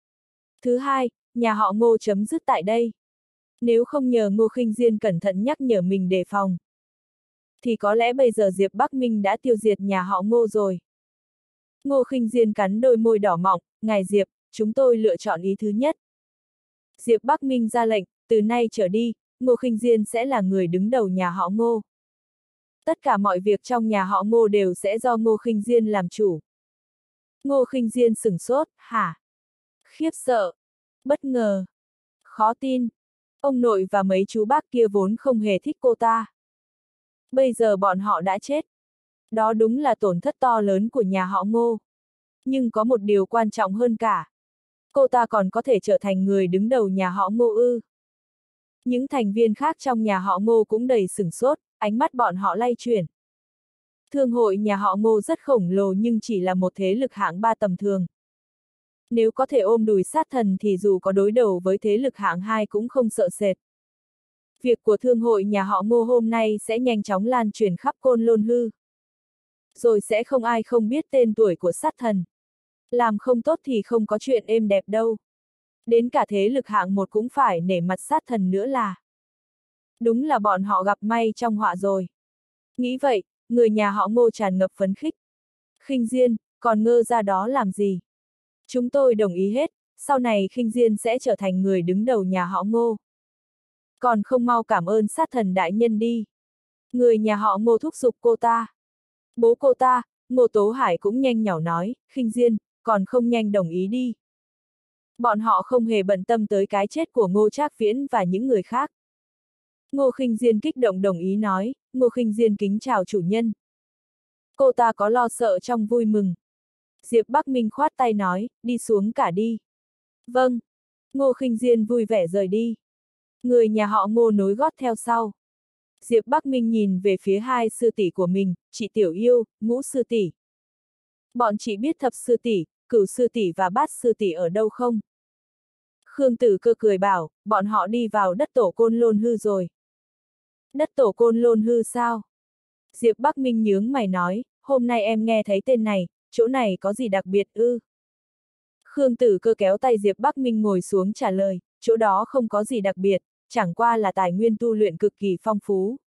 S1: Thứ hai, nhà họ Ngô chấm dứt tại đây. Nếu không nhờ Ngô Khinh Diên cẩn thận nhắc nhở mình đề phòng, thì có lẽ bây giờ Diệp Bắc Minh đã tiêu diệt nhà họ Ngô rồi. Ngô Khinh Diên cắn đôi môi đỏ mọng, ngài Diệp, chúng tôi lựa chọn ý thứ nhất. Diệp Bắc Minh ra lệnh, từ nay trở đi, Ngô Khinh Diên sẽ là người đứng đầu nhà họ Ngô. Tất cả mọi việc trong nhà họ Ngô đều sẽ do Ngô Khinh Diên làm chủ. Ngô Khinh Diên sửng sốt, hả? Khiếp sợ, bất ngờ, khó tin. Ông nội và mấy chú bác kia vốn không hề thích cô ta. Bây giờ bọn họ đã chết. Đó đúng là tổn thất to lớn của nhà họ Ngô. Nhưng có một điều quan trọng hơn cả. Cô ta còn có thể trở thành người đứng đầu nhà họ Ngô ư. Những thành viên khác trong nhà họ Ngô cũng đầy sửng sốt, ánh mắt bọn họ lay chuyển. Thương hội nhà họ Ngô rất khổng lồ nhưng chỉ là một thế lực hạng 3 tầm thường. Nếu có thể ôm đùi sát thần thì dù có đối đầu với thế lực hạng 2 cũng không sợ sệt. Việc của thương hội nhà họ Ngô hôm nay sẽ nhanh chóng lan truyền khắp Côn Lôn hư. Rồi sẽ không ai không biết tên tuổi của sát thần. Làm không tốt thì không có chuyện êm đẹp đâu. Đến cả thế lực hạng 1 cũng phải nể mặt sát thần nữa là. Đúng là bọn họ gặp may trong họa rồi. Nghĩ vậy, người nhà họ Ngô tràn ngập phấn khích. Khinh Diên, còn ngơ ra đó làm gì? Chúng tôi đồng ý hết, sau này Khinh Diên sẽ trở thành người đứng đầu nhà họ Ngô. Còn không mau cảm ơn sát thần đại nhân đi. Người nhà họ Ngô thúc giục cô ta. Bố cô ta, Ngô Tố Hải cũng nhanh nhảu nói, Khinh Diên, còn không nhanh đồng ý đi. Bọn họ không hề bận tâm tới cái chết của Ngô Trác Viễn và những người khác. Ngô Khinh Diên kích động đồng ý nói, Ngô Khinh Diên kính chào chủ nhân. Cô ta có lo sợ trong vui mừng. Diệp Bắc Minh khoát tay nói, đi xuống cả đi. Vâng. Ngô Khinh Diên vui vẻ rời đi. Người nhà họ Ngô nối gót theo sau. Diệp Bắc Minh nhìn về phía hai sư tỷ của mình, chị Tiểu Yêu, Ngũ sư tỷ. Bọn chị biết Thập sư tỷ, Cửu sư tỷ và Bát sư tỷ ở đâu không? Khương Tử Cơ cười bảo, bọn họ đi vào đất tổ Côn Lôn Hư rồi. Đất tổ Côn Lôn Hư sao? Diệp Bắc Minh nhướng mày nói, hôm nay em nghe thấy tên này, chỗ này có gì đặc biệt ư? Khương Tử Cơ kéo tay Diệp Bắc Minh ngồi xuống trả lời, chỗ đó không có gì đặc biệt, chẳng qua là tài nguyên tu luyện cực kỳ phong phú.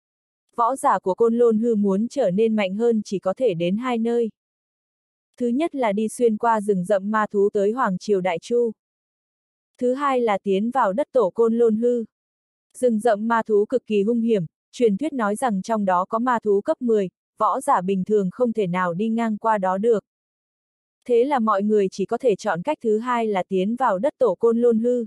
S1: Võ giả của Côn Lôn Hư muốn trở nên mạnh hơn chỉ có thể đến hai nơi. Thứ nhất là đi xuyên qua rừng rậm ma thú tới Hoàng Triều Đại Chu. Thứ hai là tiến vào đất tổ Côn Lôn Hư. Rừng rậm ma thú cực kỳ hung hiểm, truyền thuyết nói rằng trong đó có ma thú cấp 10, võ giả bình thường không thể nào đi ngang qua đó được. Thế là mọi người chỉ có thể chọn cách thứ hai là tiến vào đất tổ Côn Lôn Hư.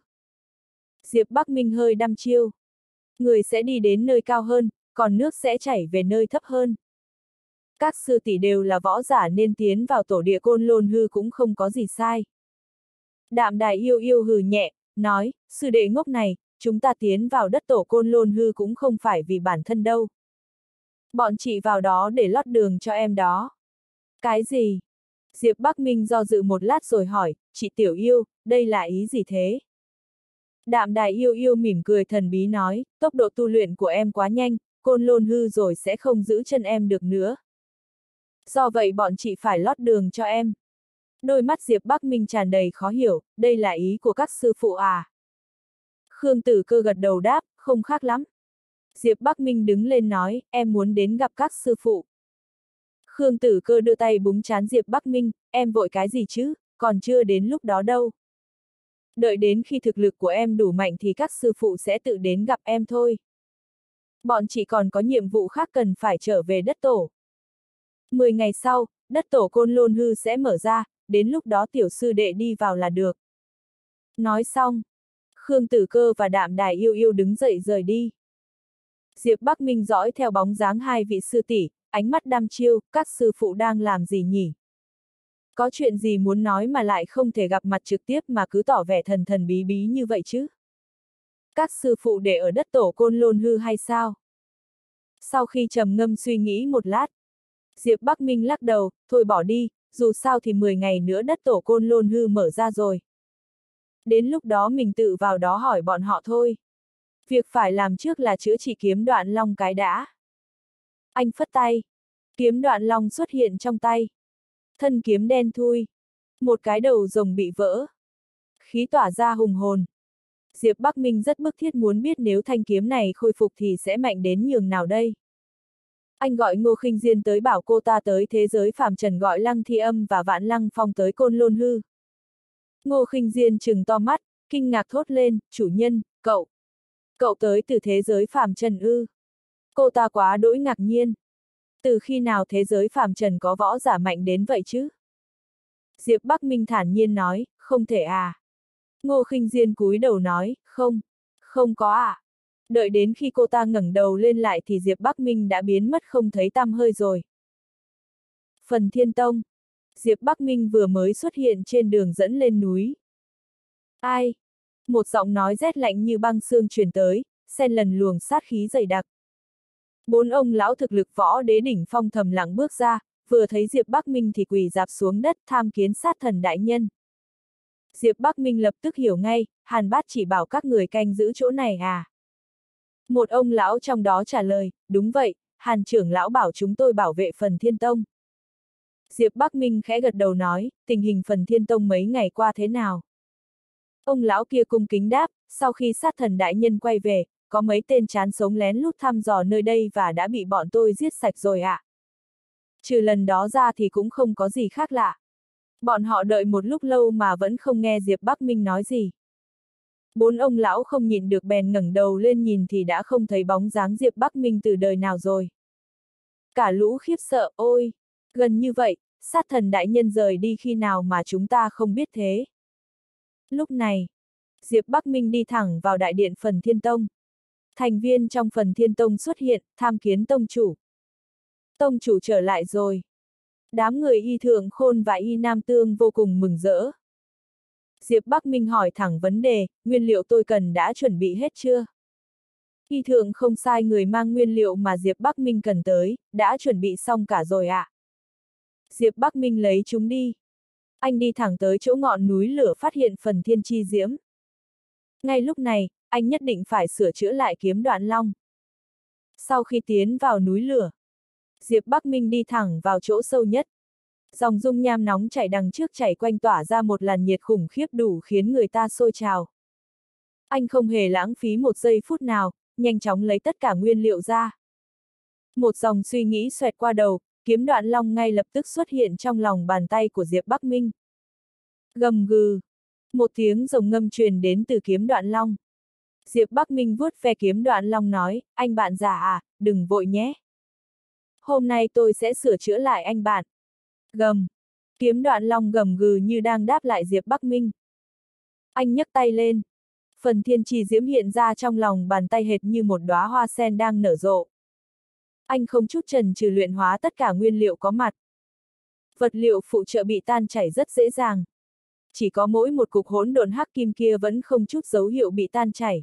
S1: Diệp Bắc Minh hơi đăm chiêu. Người sẽ đi đến nơi cao hơn, còn nước sẽ chảy về nơi thấp hơn. Các sư tỷ đều là võ giả nên tiến vào tổ địa Côn Lôn Hư cũng không có gì sai. Đạm Đài Yêu Yêu hừ nhẹ, nói, sư đệ ngốc này, chúng ta tiến vào đất tổ Côn Lôn Hư cũng không phải vì bản thân đâu. Bọn chị vào đó để lót đường cho em đó. Cái gì? Diệp Bắc Minh do dự một lát rồi hỏi, chị Tiểu Yêu, đây là ý gì thế? Đạm Đài Yêu Yêu mỉm cười thần bí nói, tốc độ tu luyện của em quá nhanh, Côn Lôn Hư rồi sẽ không giữ chân em được nữa. Do vậy bọn chị phải lót đường cho em. Đôi mắt Diệp Bắc Minh tràn đầy khó hiểu, đây là ý của các sư phụ à? Khương Tử Cơ gật đầu đáp, không khác lắm. Diệp Bắc Minh đứng lên nói, em muốn đến gặp các sư phụ. Khương Tử Cơ đưa tay búng trán Diệp Bắc Minh, em vội cái gì chứ, còn chưa đến lúc đó đâu. Đợi đến khi thực lực của em đủ mạnh thì các sư phụ sẽ tự đến gặp em thôi. Bọn chị còn có nhiệm vụ khác cần phải trở về đất tổ. 10 ngày sau, đất tổ Côn Lôn Hư sẽ mở ra, đến lúc đó tiểu sư đệ đi vào là được. Nói xong, Khương Tử Cơ và Đạm Đài Yêu Yêu đứng dậy rời đi. Diệp Bắc Minh dõi theo bóng dáng hai vị sư tỷ, ánh mắt đăm chiêu, các sư phụ đang làm gì nhỉ? Có chuyện gì muốn nói mà lại không thể gặp mặt trực tiếp mà cứ tỏ vẻ thần thần bí bí như vậy chứ? Các sư phụ để ở đất tổ Côn Lôn Hư hay sao? Sau khi trầm ngâm suy nghĩ một lát, Diệp Bắc Minh lắc đầu, thôi bỏ đi, dù sao thì 10 ngày nữa đất tổ Côn Lôn Hư mở ra rồi. Đến lúc đó mình tự vào đó hỏi bọn họ thôi. Việc phải làm trước là chữa trị kiếm Đoạn Long cái đã. Anh phất tay. Kiếm Đoạn Long xuất hiện trong tay. Thân kiếm đen thui. Một cái đầu rồng bị vỡ. Khí tỏa ra hùng hồn. Diệp Bắc Minh rất bức thiết muốn biết nếu thanh kiếm này khôi phục thì sẽ mạnh đến nhường nào đây. Anh gọi Ngô Khinh Diên tới bảo cô ta tới thế giới phàm trần gọi Lăng Thi Âm và Vạn Lăng Phong tới Côn Lôn Hư. Ngô Khinh Diên trừng to mắt, kinh ngạc thốt lên, chủ nhân, cậu tới từ thế giới phàm trần ư? Cô ta quá đỗi ngạc nhiên. Từ khi nào thế giới phàm trần có võ giả mạnh đến vậy chứ? Diệp Bắc Minh thản nhiên nói, không thể à. Ngô Khinh Diên cúi đầu nói, không có à. Đợi đến khi cô ta ngẩng đầu lên lại thì Diệp Bắc Minh đã biến mất không thấy tăm hơi rồi. Phần Thiên Tông. Diệp Bắc Minh vừa mới xuất hiện trên đường dẫn lên núi. Ai? Một giọng nói rét lạnh như băng xương truyền tới, xen lần luồng sát khí dày đặc. 4 ông lão thực lực võ đế đỉnh phong thầm lặng bước ra, vừa thấy Diệp Bắc Minh thì quỳ rạp xuống đất tham kiến sát thần đại nhân. Diệp Bắc Minh lập tức hiểu ngay, Hàn Bát chỉ bảo các người canh giữ chỗ này à? Một ông lão trong đó trả lời, đúng vậy, Hàn trưởng lão bảo chúng tôi bảo vệ Phần Thiên Tông. Diệp Bắc Minh khẽ gật đầu nói, tình hình Phần Thiên Tông mấy ngày qua thế nào? Ông lão kia cung kính đáp, sau khi sát thần đại nhân quay về, có mấy tên chán sống lén lút thăm dò nơi đây và đã bị bọn tôi giết sạch rồi ạ. Trừ lần đó ra thì cũng không có gì khác lạ. Bọn họ đợi một lúc lâu mà vẫn không nghe Diệp Bắc Minh nói gì. 4 ông lão không nhìn được bèn ngẩng đầu lên nhìn thì đã không thấy bóng dáng Diệp Bắc Minh từ đời nào rồi. Cả lũ khiếp sợ, ôi, gần như vậy, sát thần đại nhân rời đi khi nào mà chúng ta không biết thế. Lúc này, Diệp Bắc Minh đi thẳng vào đại điện Phần Thiên Tông. Thành viên trong Phần Thiên Tông xuất hiện, tham kiến tông chủ. Tông chủ trở lại rồi. Đám người Y Thượng Khôn và Y Nam Tương vô cùng mừng rỡ. Diệp Bắc Minh hỏi thẳng vấn đề, nguyên liệu tôi cần đã chuẩn bị hết chưa? Y Thượng không sai người mang nguyên liệu mà Diệp Bắc Minh cần tới, đã chuẩn bị xong cả rồi ạ. Diệp Bắc Minh lấy chúng đi. Anh đi thẳng tới chỗ ngọn núi lửa phát hiện phần thiên chi diễm. Ngay lúc này, anh nhất định phải sửa chữa lại kiếm đoạn long. Sau khi tiến vào núi lửa, Diệp Bắc Minh đi thẳng vào chỗ sâu nhất. Dòng dung nham nóng chảy đằng trước chảy quanh tỏa ra một làn nhiệt khủng khiếp đủ khiến người ta sôi trào. Anh không hề lãng phí một giây phút nào, nhanh chóng lấy tất cả nguyên liệu ra. Một dòng suy nghĩ xoẹt qua đầu, kiếm đoạn long ngay lập tức xuất hiện trong lòng bàn tay của Diệp Bắc Minh. Gầm gừ. Một tiếng rồng ngâm truyền đến từ kiếm đoạn long. Diệp Bắc Minh vuốt ve kiếm đoạn long nói, anh bạn già à, đừng vội nhé. Hôm nay tôi sẽ sửa chữa lại anh bạn. Gầm. Kiếm đoạn long gầm gừ như đang đáp lại Diệp Bắc Minh. Anh nhấc tay lên. Phần thiên trì diễm hiện ra trong lòng bàn tay hệt như một đóa hoa sen đang nở rộ. Anh không chút chần chừ luyện hóa tất cả nguyên liệu có mặt. Vật liệu phụ trợ bị tan chảy rất dễ dàng. Chỉ có mỗi một cục hỗn độn hắc kim kia vẫn không chút dấu hiệu bị tan chảy.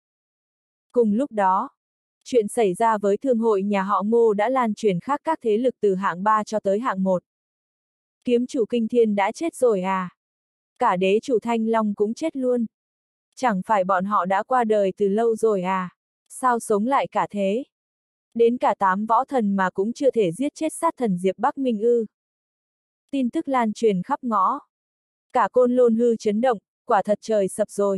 S1: Cùng lúc đó, chuyện xảy ra với thương hội nhà họ Ngô đã lan truyền khắp các thế lực từ hạng 3 cho tới hạng 1. Kiếm chủ Kinh Thiên đã chết rồi à? Cả đế chủ Thanh Long cũng chết luôn. Chẳng phải bọn họ đã qua đời từ lâu rồi à? Sao sống lại cả thế? Đến cả 8 võ thần mà cũng chưa thể giết chết sát thần Diệp Bắc Minh ư? Tin tức lan truyền khắp ngõ. Cả Côn Lôn hư chấn động, quả thật trời sập rồi.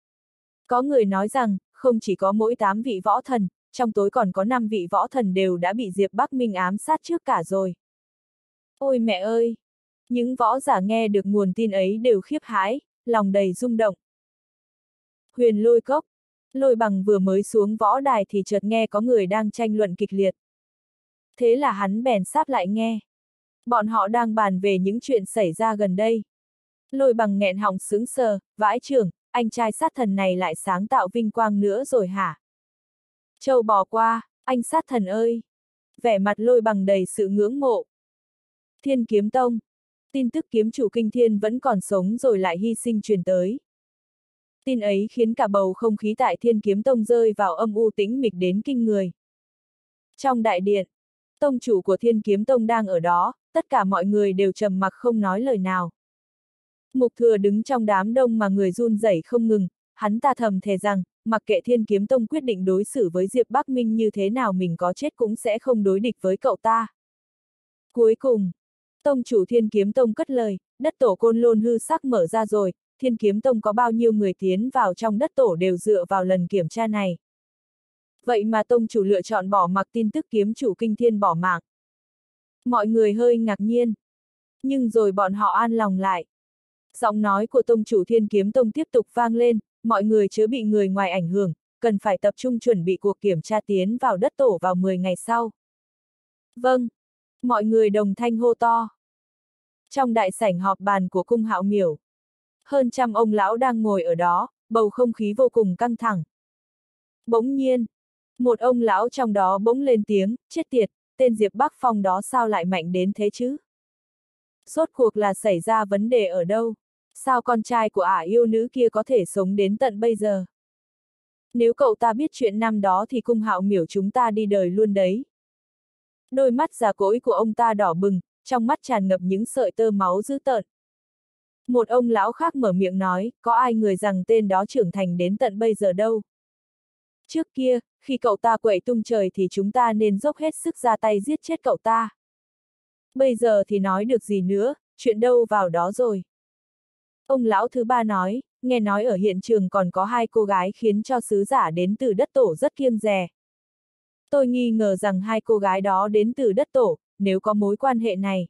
S1: Có người nói rằng, không chỉ có mỗi 8 vị võ thần, trong tối còn có 5 vị võ thần đều đã bị Diệp Bắc Minh ám sát trước cả rồi. Ôi mẹ ơi! Những võ giả nghe được nguồn tin ấy đều khiếp hãi, lòng đầy rung động. Huyền Lôi Cốc. Lôi Bằng vừa mới xuống võ đài thì chợt nghe có người đang tranh luận kịch liệt. Thế là hắn bèn sáp lại nghe. Bọn họ đang bàn về những chuyện xảy ra gần đây. Lôi Bằng nghẹn họng sững sờ, vãi chưởng, anh trai sát thần này lại sáng tạo vinh quang nữa rồi hả? Châu bò qua, anh sát thần ơi! Vẻ mặt Lôi Bằng đầy sự ngưỡng mộ. Thiên Kiếm Tông. Tin tức kiếm chủ Kinh Thiên vẫn còn sống rồi lại hy sinh truyền tới. Tin ấy khiến cả bầu không khí tại Thiên Kiếm Tông rơi vào âm u tĩnh mịch đến kinh người. Trong đại điện, tông chủ của Thiên Kiếm Tông đang ở đó, tất cả mọi người đều trầm mặc không nói lời nào. Mục Thừa đứng trong đám đông mà người run rẩy không ngừng, hắn ta thầm thề rằng, mặc kệ Thiên Kiếm Tông quyết định đối xử với Diệp Bắc Minh như thế nào mình có chết cũng sẽ không đối địch với cậu ta. Cuối cùng, tông chủ Thiên Kiếm Tông cất lời, đất tổ Côn Lôn hư sắc mở ra rồi, Thiên Kiếm Tông có bao nhiêu người tiến vào trong đất tổ đều dựa vào lần kiểm tra này. Vậy mà tông chủ lựa chọn bỏ mặc tin tức kiếm chủ Kinh Thiên bỏ mạng. Mọi người hơi ngạc nhiên. Nhưng rồi bọn họ an lòng lại. Giọng nói của tông chủ Thiên Kiếm Tông tiếp tục vang lên, mọi người chớ bị người ngoài ảnh hưởng, cần phải tập trung chuẩn bị cuộc kiểm tra tiến vào đất tổ vào 10 ngày sau. Vâng. Mọi người đồng thanh hô to. Trong đại sảnh họp bàn của cung Hạo Miểu, hơn trăm ông lão đang ngồi ở đó, bầu không khí vô cùng căng thẳng. Bỗng nhiên, một ông lão trong đó bỗng lên tiếng, chết tiệt, tên Diệp Bắc Phong đó sao lại mạnh đến thế chứ? Rốt cuộc là xảy ra vấn đề ở đâu? Sao con trai của ả yêu nữ kia có thể sống đến tận bây giờ? Nếu cậu ta biết chuyện năm đó thì cung Hạo Miểu chúng ta đi đời luôn đấy. Đôi mắt già cỗi của ông ta đỏ bừng, trong mắt tràn ngập những sợi tơ máu dữ tợn. Một ông lão khác mở miệng nói, có ai ngờ rằng tên đó trưởng thành đến tận bây giờ đâu. Trước kia, khi cậu ta quậy tung trời thì chúng ta nên dốc hết sức ra tay giết chết cậu ta. Bây giờ thì nói được gì nữa, chuyện đâu vào đó rồi. Ông lão thứ ba nói, nghe nói ở hiện trường còn có 2 cô gái khiến cho sứ giả đến từ đất tổ rất kiêng dè. Tôi nghi ngờ rằng 2 cô gái đó đến từ đất tổ, nếu có mối quan hệ này.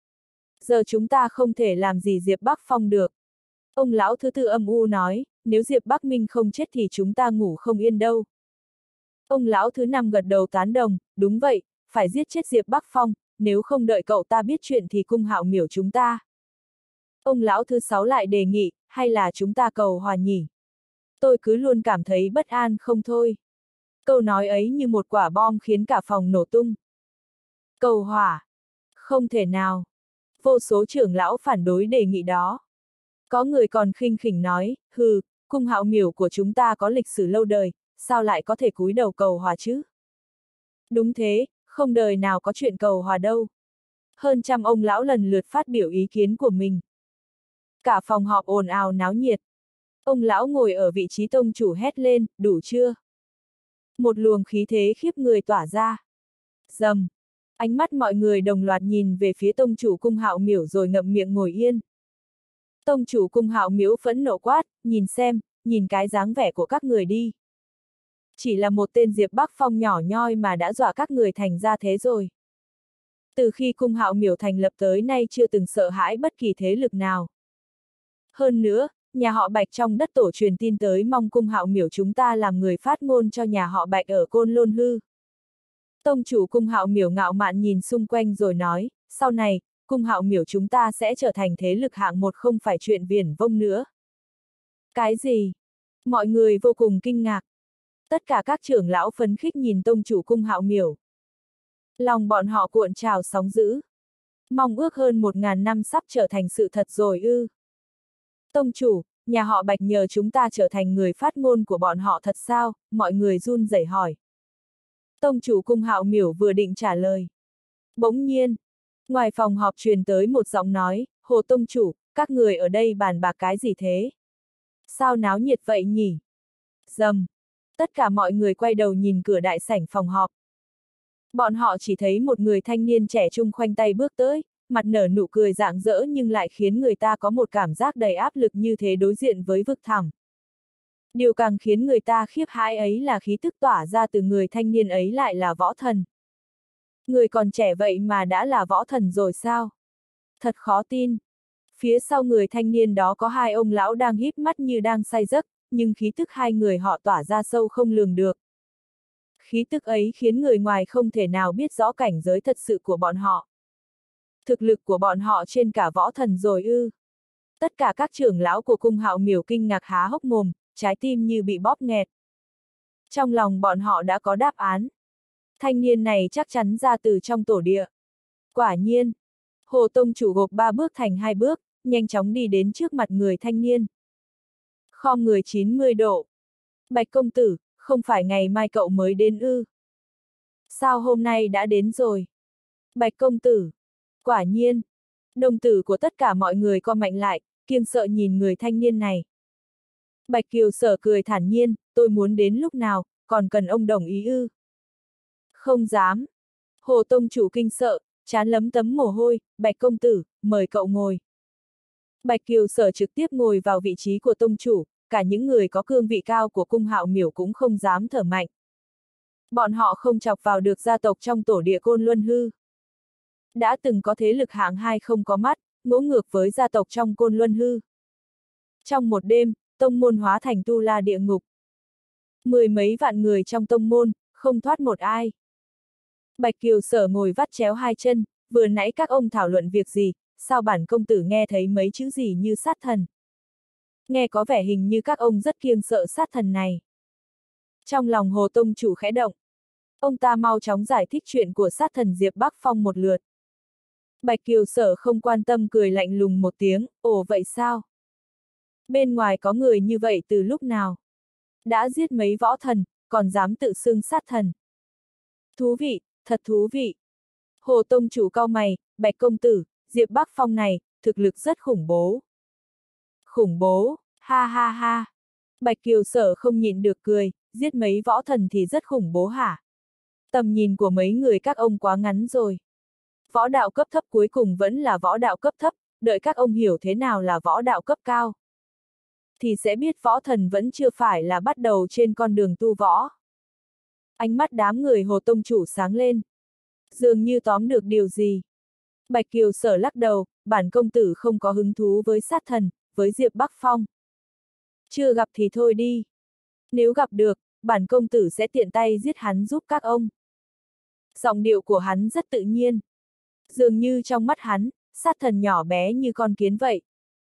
S1: Giờ chúng ta không thể làm gì Diệp Bắc Phong được. Ông lão thứ tư âm u nói, nếu Diệp Bắc Minh không chết thì chúng ta ngủ không yên đâu. Ông lão thứ năm gật đầu tán đồng, đúng vậy, phải giết chết Diệp Bắc Phong, nếu không đợi cậu ta biết chuyện thì cung Hạo Miểu chúng ta. Ông lão thứ sáu lại đề nghị, hay là chúng ta cầu hòa nhỉ? Tôi cứ luôn cảm thấy bất an không thôi. Câu nói ấy như một quả bom khiến cả phòng nổ tung. Cầu hòa? Không thể nào. Vô số trưởng lão phản đối đề nghị đó. Có người còn khinh khỉnh nói, hừ, cung Hạo Miểu của chúng ta có lịch sử lâu đời, sao lại có thể cúi đầu cầu hòa chứ? Đúng thế, không đời nào có chuyện cầu hòa đâu. Hơn trăm ông lão lần lượt phát biểu ý kiến của mình. Cả phòng họp ồn ào náo nhiệt. Ông lão ngồi ở vị trí tông chủ hét lên, đủ chưa? Một luồng khí thế khiếp người tỏa ra. Rầm. Ánh mắt mọi người đồng loạt nhìn về phía tông chủ cung Hạo Miểu rồi ngậm miệng ngồi yên. Tông chủ cung Hạo Miểu phẫn nộ quát, nhìn xem, nhìn cái dáng vẻ của các người đi. Chỉ là một tên Diệp Bắc Phong nhỏ nhoi mà đã dọa các người thành ra thế rồi. Từ khi cung Hạo Miểu thành lập tới nay chưa từng sợ hãi bất kỳ thế lực nào. Hơn nữa, nhà họ Bạch trong đất tổ truyền tin tới mong cung Hạo Miểu chúng ta làm người phát ngôn cho nhà họ Bạch ở Côn Lôn Hư. Tông chủ cung Hạo Miểu ngạo mạn nhìn xung quanh rồi nói, sau này, cung Hạo Miểu chúng ta sẽ trở thành thế lực hạng một không phải chuyện viển vông nữa. Cái gì? Mọi người vô cùng kinh ngạc. Tất cả các trưởng lão phấn khích nhìn tông chủ cung Hạo Miểu. Lòng bọn họ cuộn trào sóng dữ. Mong ước hơn 1000 năm sắp trở thành sự thật rồi ư. Tông chủ, nhà họ Bạch nhờ chúng ta trở thành người phát ngôn của bọn họ thật sao? Mọi người run rẩy hỏi. Tông chủ cung Hạo Miểu vừa định trả lời. Bỗng nhiên, ngoài phòng họp truyền tới một giọng nói, Hồ tông chủ, các người ở đây bàn bạc cái gì thế? Sao náo nhiệt vậy nhỉ? Rầm. Tất cả mọi người quay đầu nhìn cửa đại sảnh phòng họp. Bọn họ chỉ thấy một người thanh niên trẻ trung khoanh tay bước tới, mặt nở nụ cười rạng rỡ nhưng lại khiến người ta có một cảm giác đầy áp lực như thế đối diện với vực thẳm. Điều càng khiến người ta khiếp hãi ấy là khí tức tỏa ra từ người thanh niên ấy lại là võ thần. Người còn trẻ vậy mà đã là võ thần rồi sao? Thật khó tin. Phía sau người thanh niên đó có hai ông lão đang híp mắt như đang say giấc, nhưng khí tức hai người họ tỏa ra sâu không lường được. Khí tức ấy khiến người ngoài không thể nào biết rõ cảnh giới thật sự của bọn họ. Thực lực của bọn họ trên cả võ thần rồi ư. Tất cả các trưởng lão của cung Hạo Miểu kinh ngạc há hốc mồm, trái tim như bị bóp nghẹt. Trong lòng bọn họ đã có đáp án. Thanh niên này chắc chắn ra từ trong tổ địa. Quả nhiên, Hồ tông chủ gộp 3 bước thành 2 bước, nhanh chóng đi đến trước mặt người thanh niên. Khom người 90 độ. Bạch công tử, không phải ngày mai cậu mới đến ư? Sao hôm nay đã đến rồi? Bạch công tử. Quả nhiên. Đồng tử của tất cả mọi người co mạnh lại, kiêng sợ nhìn người thanh niên này. Bạch Kiều Sở cười thản nhiên, tôi muốn đến lúc nào, còn cần ông đồng ý ư? Không dám. Hồ tông chủ kinh sợ, trán lấm tấm mồ hôi, Bạch công tử, mời cậu ngồi. Bạch Kiều Sở trực tiếp ngồi vào vị trí của tông chủ, cả những người có cương vị cao của cung Hạo Miểu cũng không dám thở mạnh. Bọn họ không chọc vào được gia tộc trong tổ địa Côn Luân Hư. Đã từng có thế lực hạng 2 không có mắt, ngỗ ngược với gia tộc trong Côn Luân Hư. Trong một đêm, tông môn hóa thành tu la địa ngục. 10 mấy vạn người trong tông môn, không thoát một ai. Bạch Kiều Sở ngồi vắt chéo hai chân, vừa nãy các ông thảo luận việc gì, sao bản công tử nghe thấy mấy chữ gì như sát thần. Nghe có vẻ hình như các ông rất kiêng sợ sát thần này. Trong lòng Hồ tông chủ khẽ động. Ông ta mau chóng giải thích chuyện của sát thần Diệp Bắc Phong một lượt. Bạch Kiều Sở không quan tâm cười lạnh lùng một tiếng, ồ vậy sao? Bên ngoài có người như vậy từ lúc nào? Đã giết mấy võ thần, còn dám tự xưng sát thần. Thú vị, thật thú vị. Hồ tông chủ cau mày, Bạch công tử, Diệp Bắc Phong này, thực lực rất khủng bố. Khủng bố, ha ha ha. Bạch Kiều Sở không nhịn được cười, giết mấy võ thần thì rất khủng bố hả? Tầm nhìn của mấy người các ông quá ngắn rồi. Võ đạo cấp thấp cuối cùng vẫn là võ đạo cấp thấp, đợi các ông hiểu thế nào là võ đạo cấp cao. Thì sẽ biết võ thần vẫn chưa phải là bắt đầu trên con đường tu võ. Ánh mắt đám người Hồ tông chủ sáng lên. Dường như tóm được điều gì. Bạch Kiều Sở lắc đầu, bản công tử không có hứng thú với sát thần, với Diệp Bắc Phong. Chưa gặp thì thôi đi. Nếu gặp được, bản công tử sẽ tiện tay giết hắn giúp các ông. Giọng điệu của hắn rất tự nhiên. Dường như trong mắt hắn, sát thần nhỏ bé như con kiến vậy.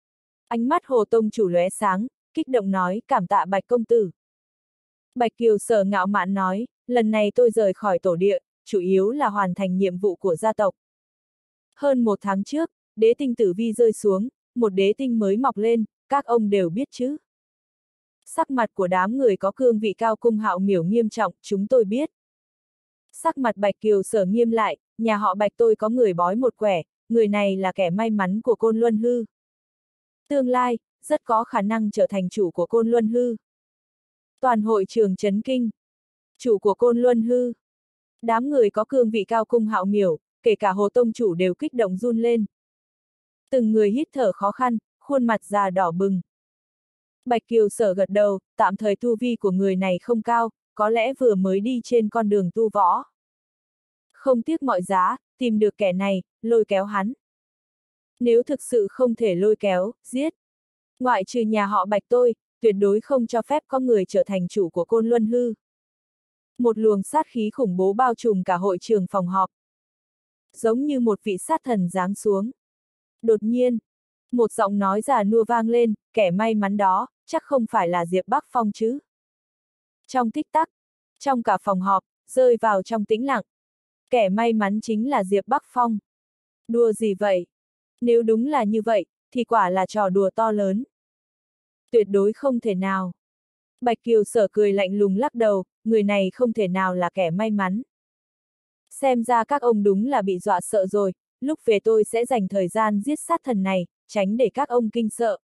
S1: Ánh mắt Hồ tông chủ lóe sáng, kích động nói, cảm tạ Bạch công tử. Bạch Kiều Sở ngạo mạn nói, lần này tôi rời khỏi tổ địa, chủ yếu là hoàn thành nhiệm vụ của gia tộc. Hơn 1 tháng trước, đế tinh tử vi rơi xuống, một đế tinh mới mọc lên, các ông đều biết chứ. Sắc mặt của đám người có cương vị cao cung Hạo Miểu nghiêm trọng, chúng tôi biết. Sắc mặt Bạch Kiều Sở nghiêm lại, nhà họ Bạch tôi có người bói một quẻ, người này là kẻ may mắn của Côn Luân Hư. Tương lai, rất có khả năng trở thành chủ của Côn Luân Hư. Toàn hội trường chấn kinh. Chủ của Côn Luân Hư. Đám người có cương vị cao cung Hạo Miểu, kể cả Hồ tông chủ đều kích động run lên. Từng người hít thở khó khăn, khuôn mặt già đỏ bừng. Bạch Kiều Sở gật đầu, tạm thời tu vi của người này không cao, có lẽ vừa mới đi trên con đường tu võ. Không tiếc mọi giá, tìm được kẻ này, lôi kéo hắn. Nếu thực sự không thể lôi kéo, giết. Ngoại trừ nhà họ Bạch tôi, tuyệt đối không cho phép có người trở thành chủ của Côn Luân Hư. Một luồng sát khí khủng bố bao trùm cả hội trường phòng họp. Giống như một vị sát thần giáng xuống. Đột nhiên, một giọng nói già nua vang lên, kẻ may mắn đó, chắc không phải là Diệp Bắc Phong chứ. Trong tích tắc, trong cả phòng họp, rơi vào trong tĩnh lặng. Kẻ may mắn chính là Diệp Bắc Phong. Đùa gì vậy? Nếu đúng là như vậy, thì quả là trò đùa to lớn. Tuyệt đối không thể nào. Bạch Kiều Sở cười lạnh lùng lắc đầu, người này không thể nào là kẻ may mắn. Xem ra các ông đúng là bị dọa sợ rồi, lúc về tôi sẽ dành thời gian giết sát thần này, tránh để các ông kinh sợ.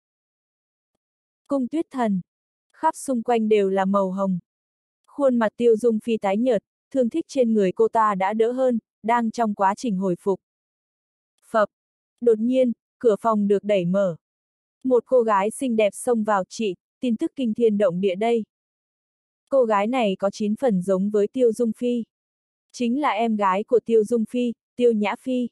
S1: Cung Tuyết Thần. Khắp xung quanh đều là màu hồng. Khuôn mặt Tiêu Dung Phi tái nhợt, thương tích trên người cô ta đã đỡ hơn, đang trong quá trình hồi phục. Phập. Đột nhiên, cửa phòng được đẩy mở. Một cô gái xinh đẹp xông vào, chị, tin tức kinh thiên động địa đây. Cô gái này có 9 phần giống với Tiêu Dung Phi. Chính là em gái của Tiêu Dung Phi, Tiêu Nhã Phi.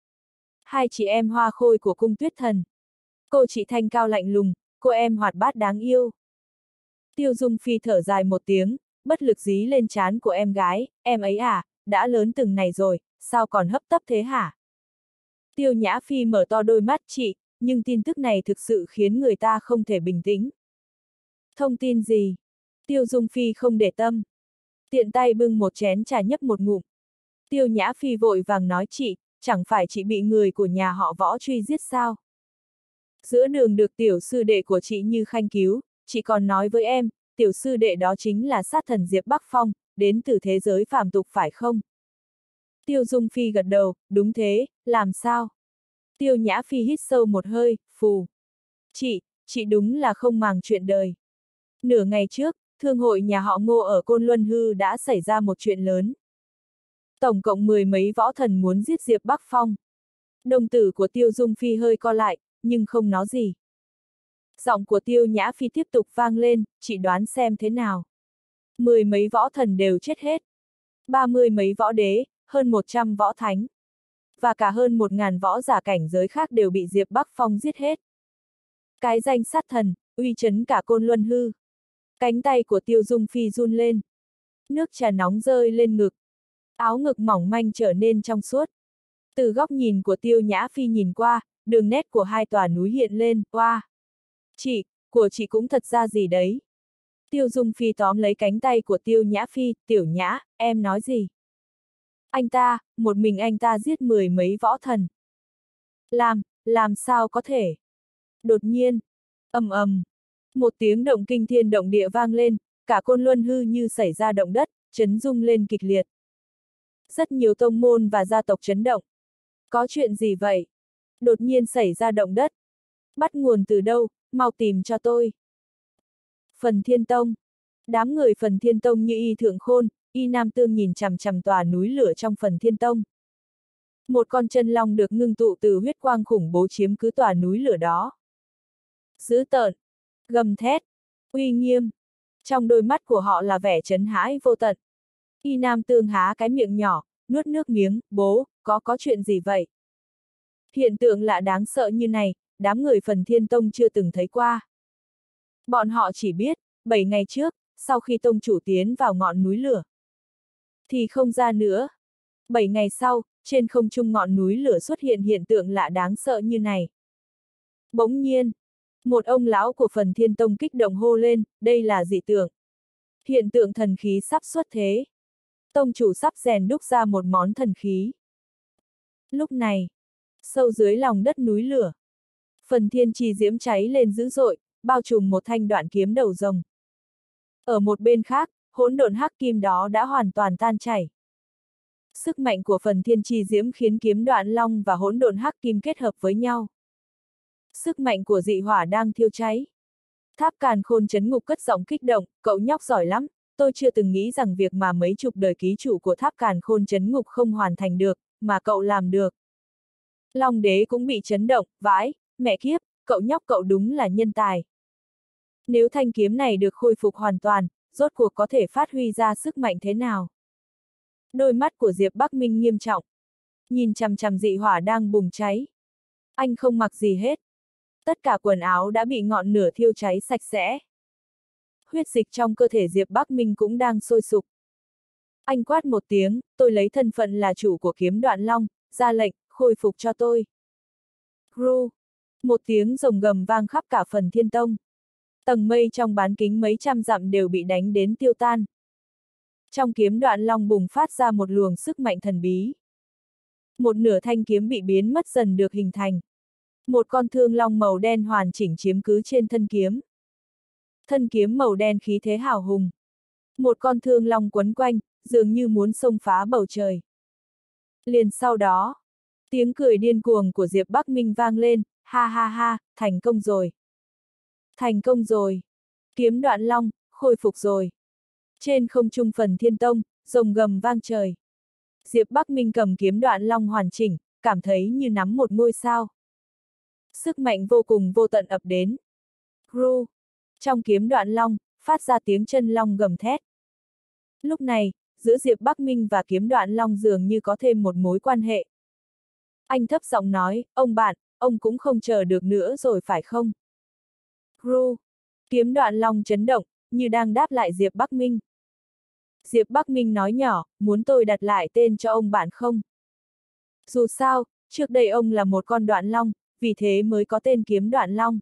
S1: Hai chị em hoa khôi của Cung Tuyết Thần. Cô chị thanh cao lạnh lùng, cô em hoạt bát đáng yêu. Tiêu Dung Phi thở dài một tiếng, bất lực dí lên trán của em gái, em ấy à, đã lớn từng này rồi, sao còn hấp tấp thế hả? Tiêu Nhã Phi mở to đôi mắt, chị, nhưng tin tức này thực sự khiến người ta không thể bình tĩnh. Thông tin gì? Tiêu Dung Phi không để tâm. Tiện tay bưng một chén trà nhấp một ngụm. Tiêu Nhã Phi vội vàng nói, chị, chẳng phải chị bị người của nhà họ Võ truy giết sao? Giữa đường được tiểu sư đệ của chị Như Khanh cứu, chị còn nói với em, tiểu sư đệ đó chính là sát thần Diệp Bắc Phong, đến từ thế giới phàm tục phải không? Tiêu Dung Phi gật đầu, đúng thế, làm sao? Tiêu Nhã Phi hít sâu một hơi, phù. Chị đúng là không màng chuyện đời. Nửa ngày trước, thương hội nhà họ Ngô ở Côn Luân Hư đã xảy ra một chuyện lớn. Tổng cộng 10 mấy võ thần muốn giết Diệp Bắc Phong. Đồng tử của Tiêu Dung Phi hơi co lại, nhưng không nói gì. Giọng của Tiêu Nhã Phi tiếp tục vang lên, chị đoán xem thế nào. 10 mấy võ thần đều chết hết. 30 mấy võ đế, hơn 100 võ thánh. Và cả hơn 1.000 võ giả cảnh giới khác đều bị Diệp Bắc Phong giết hết. Cái danh sát thần, uy chấn cả Côn Luân Hư. Cánh tay của Tiêu Dung Phi run lên. Nước trà nóng rơi lên ngực. Áo ngực mỏng manh trở nên trong suốt. Từ góc nhìn của Tiêu Nhã Phi nhìn qua, đường nét của hai tòa núi hiện lên, oa. Chị, của chị cũng thật ra gì đấy. Tiêu Dung Phi tóm lấy cánh tay của Tiêu Nhã Phi, Tiểu Nhã, em nói gì? Anh ta, một mình anh ta giết 10 mấy võ thần. Làm sao có thể? Đột nhiên, ầm ầm, một tiếng động kinh thiên động địa vang lên, cả Côn Luân Hư như xảy ra động đất, chấn rung lên kịch liệt. Rất nhiều tông môn và gia tộc chấn động. Có chuyện gì vậy? Đột nhiên xảy ra động đất. Bắt nguồn từ đâu, mau tìm cho tôi. Phần Thiên Tông. Đám người Phần Thiên Tông như Y Thượng Khôn, Y Nam Tương nhìn chằm chằm tòa núi lửa trong Phần Thiên Tông. Một con chân long được ngưng tụ từ huyết quang khủng bố chiếm cứ tòa núi lửa đó. Dữ tợn, gầm thét, uy nghiêm. Trong đôi mắt của họ là vẻ chấn hãi vô tận. Y Nam Tương há cái miệng nhỏ, nuốt nước miếng, bố, có chuyện gì vậy? Hiện tượng lạ đáng sợ như này, đám người Phần Thiên Tông chưa từng thấy qua. Bọn họ chỉ biết, 7 ngày trước, sau khi tông chủ tiến vào ngọn núi lửa, thì không ra nữa. 7 ngày sau, trên không trung ngọn núi lửa xuất hiện hiện tượng lạ đáng sợ như này. Bỗng nhiên, Một ông lão của Phần Thiên Tông kích động hô lên, đây là dị tượng. Hiện tượng thần khí sắp xuất thế. Tông chủ sắp rèn đúc ra một món thần khí. Lúc này, sâu dưới lòng đất núi lửa, Phần Thiên Chi diễm cháy lên dữ dội, bao trùm một thanh đoạn kiếm đầu rồng. Ở một bên khác, hỗn độn hắc kim đó đã hoàn toàn tan chảy. Sức mạnh của Phần Thiên Chi diễm khiến kiếm đoạn long và hỗn độn hắc kim kết hợp với nhau. Sức mạnh của dị hỏa đang thiêu cháy. Tháp Càn Khôn Chấn Ngục cất giọng kích động, cậu nhóc giỏi lắm, tôi chưa từng nghĩ rằng việc mà mấy chục đời ký chủ của Tháp Càn Khôn Chấn Ngục không hoàn thành được, mà cậu làm được. Long đế cũng bị chấn động, vãi, mẹ kiếp, cậu nhóc cậu đúng là nhân tài. Nếu thanh kiếm này được khôi phục hoàn toàn, rốt cuộc có thể phát huy ra sức mạnh thế nào? Đôi mắt của Diệp Bắc Minh nghiêm trọng. Nhìn chằm chằm dị hỏa đang bùng cháy. Anh không mặc gì hết. Tất cả quần áo đã bị ngọn lửa thiêu cháy sạch sẽ. Huyết dịch trong cơ thể Diệp Bắc Minh cũng đang sôi sục. Anh quát một tiếng, tôi lấy thân phận là chủ của kiếm đoạn long, ra lệnh, khôi phục cho tôi. Ru! Một tiếng rồng gầm vang khắp cả Phần Thiên Tông. Tầng mây trong bán kính mấy trăm dặm đều bị đánh đến tiêu tan. Trong kiếm đoạn long bùng phát ra một luồng sức mạnh thần bí. Một nửa thanh kiếm bị biến mất dần được hình thành. Một con thương long màu đen hoàn chỉnh chiếm cứ trên thân kiếm. Thân kiếm màu đen khí thế hào hùng. Một con thương long quấn quanh, dường như muốn xông phá bầu trời. Liền sau đó, tiếng cười điên cuồng của Diệp Bắc Minh vang lên, ha ha ha, thành công rồi. Thành công rồi. Kiếm đoạn long, khôi phục rồi. Trên không trung Phần Thiên Tông, rồng gầm vang trời. Diệp Bắc Minh cầm kiếm đoạn long hoàn chỉnh, cảm thấy như nắm một ngôi sao. Sức mạnh vô cùng vô tận ập đến. Ru! Trong kiếm đoạn long, phát ra tiếng chân long gầm thét. Lúc này, giữa Diệp Bắc Minh và kiếm đoạn long dường như có thêm một mối quan hệ. Anh thấp giọng nói, ông bạn, ông cũng không chờ được nữa rồi phải không? Ru! Kiếm đoạn long chấn động, như đang đáp lại Diệp Bắc Minh. Diệp Bắc Minh nói nhỏ, muốn tôi đặt lại tên cho ông bạn không? Dù sao, trước đây ông là một con đoạn long, vì thế mới có tên kiếm đoạn long.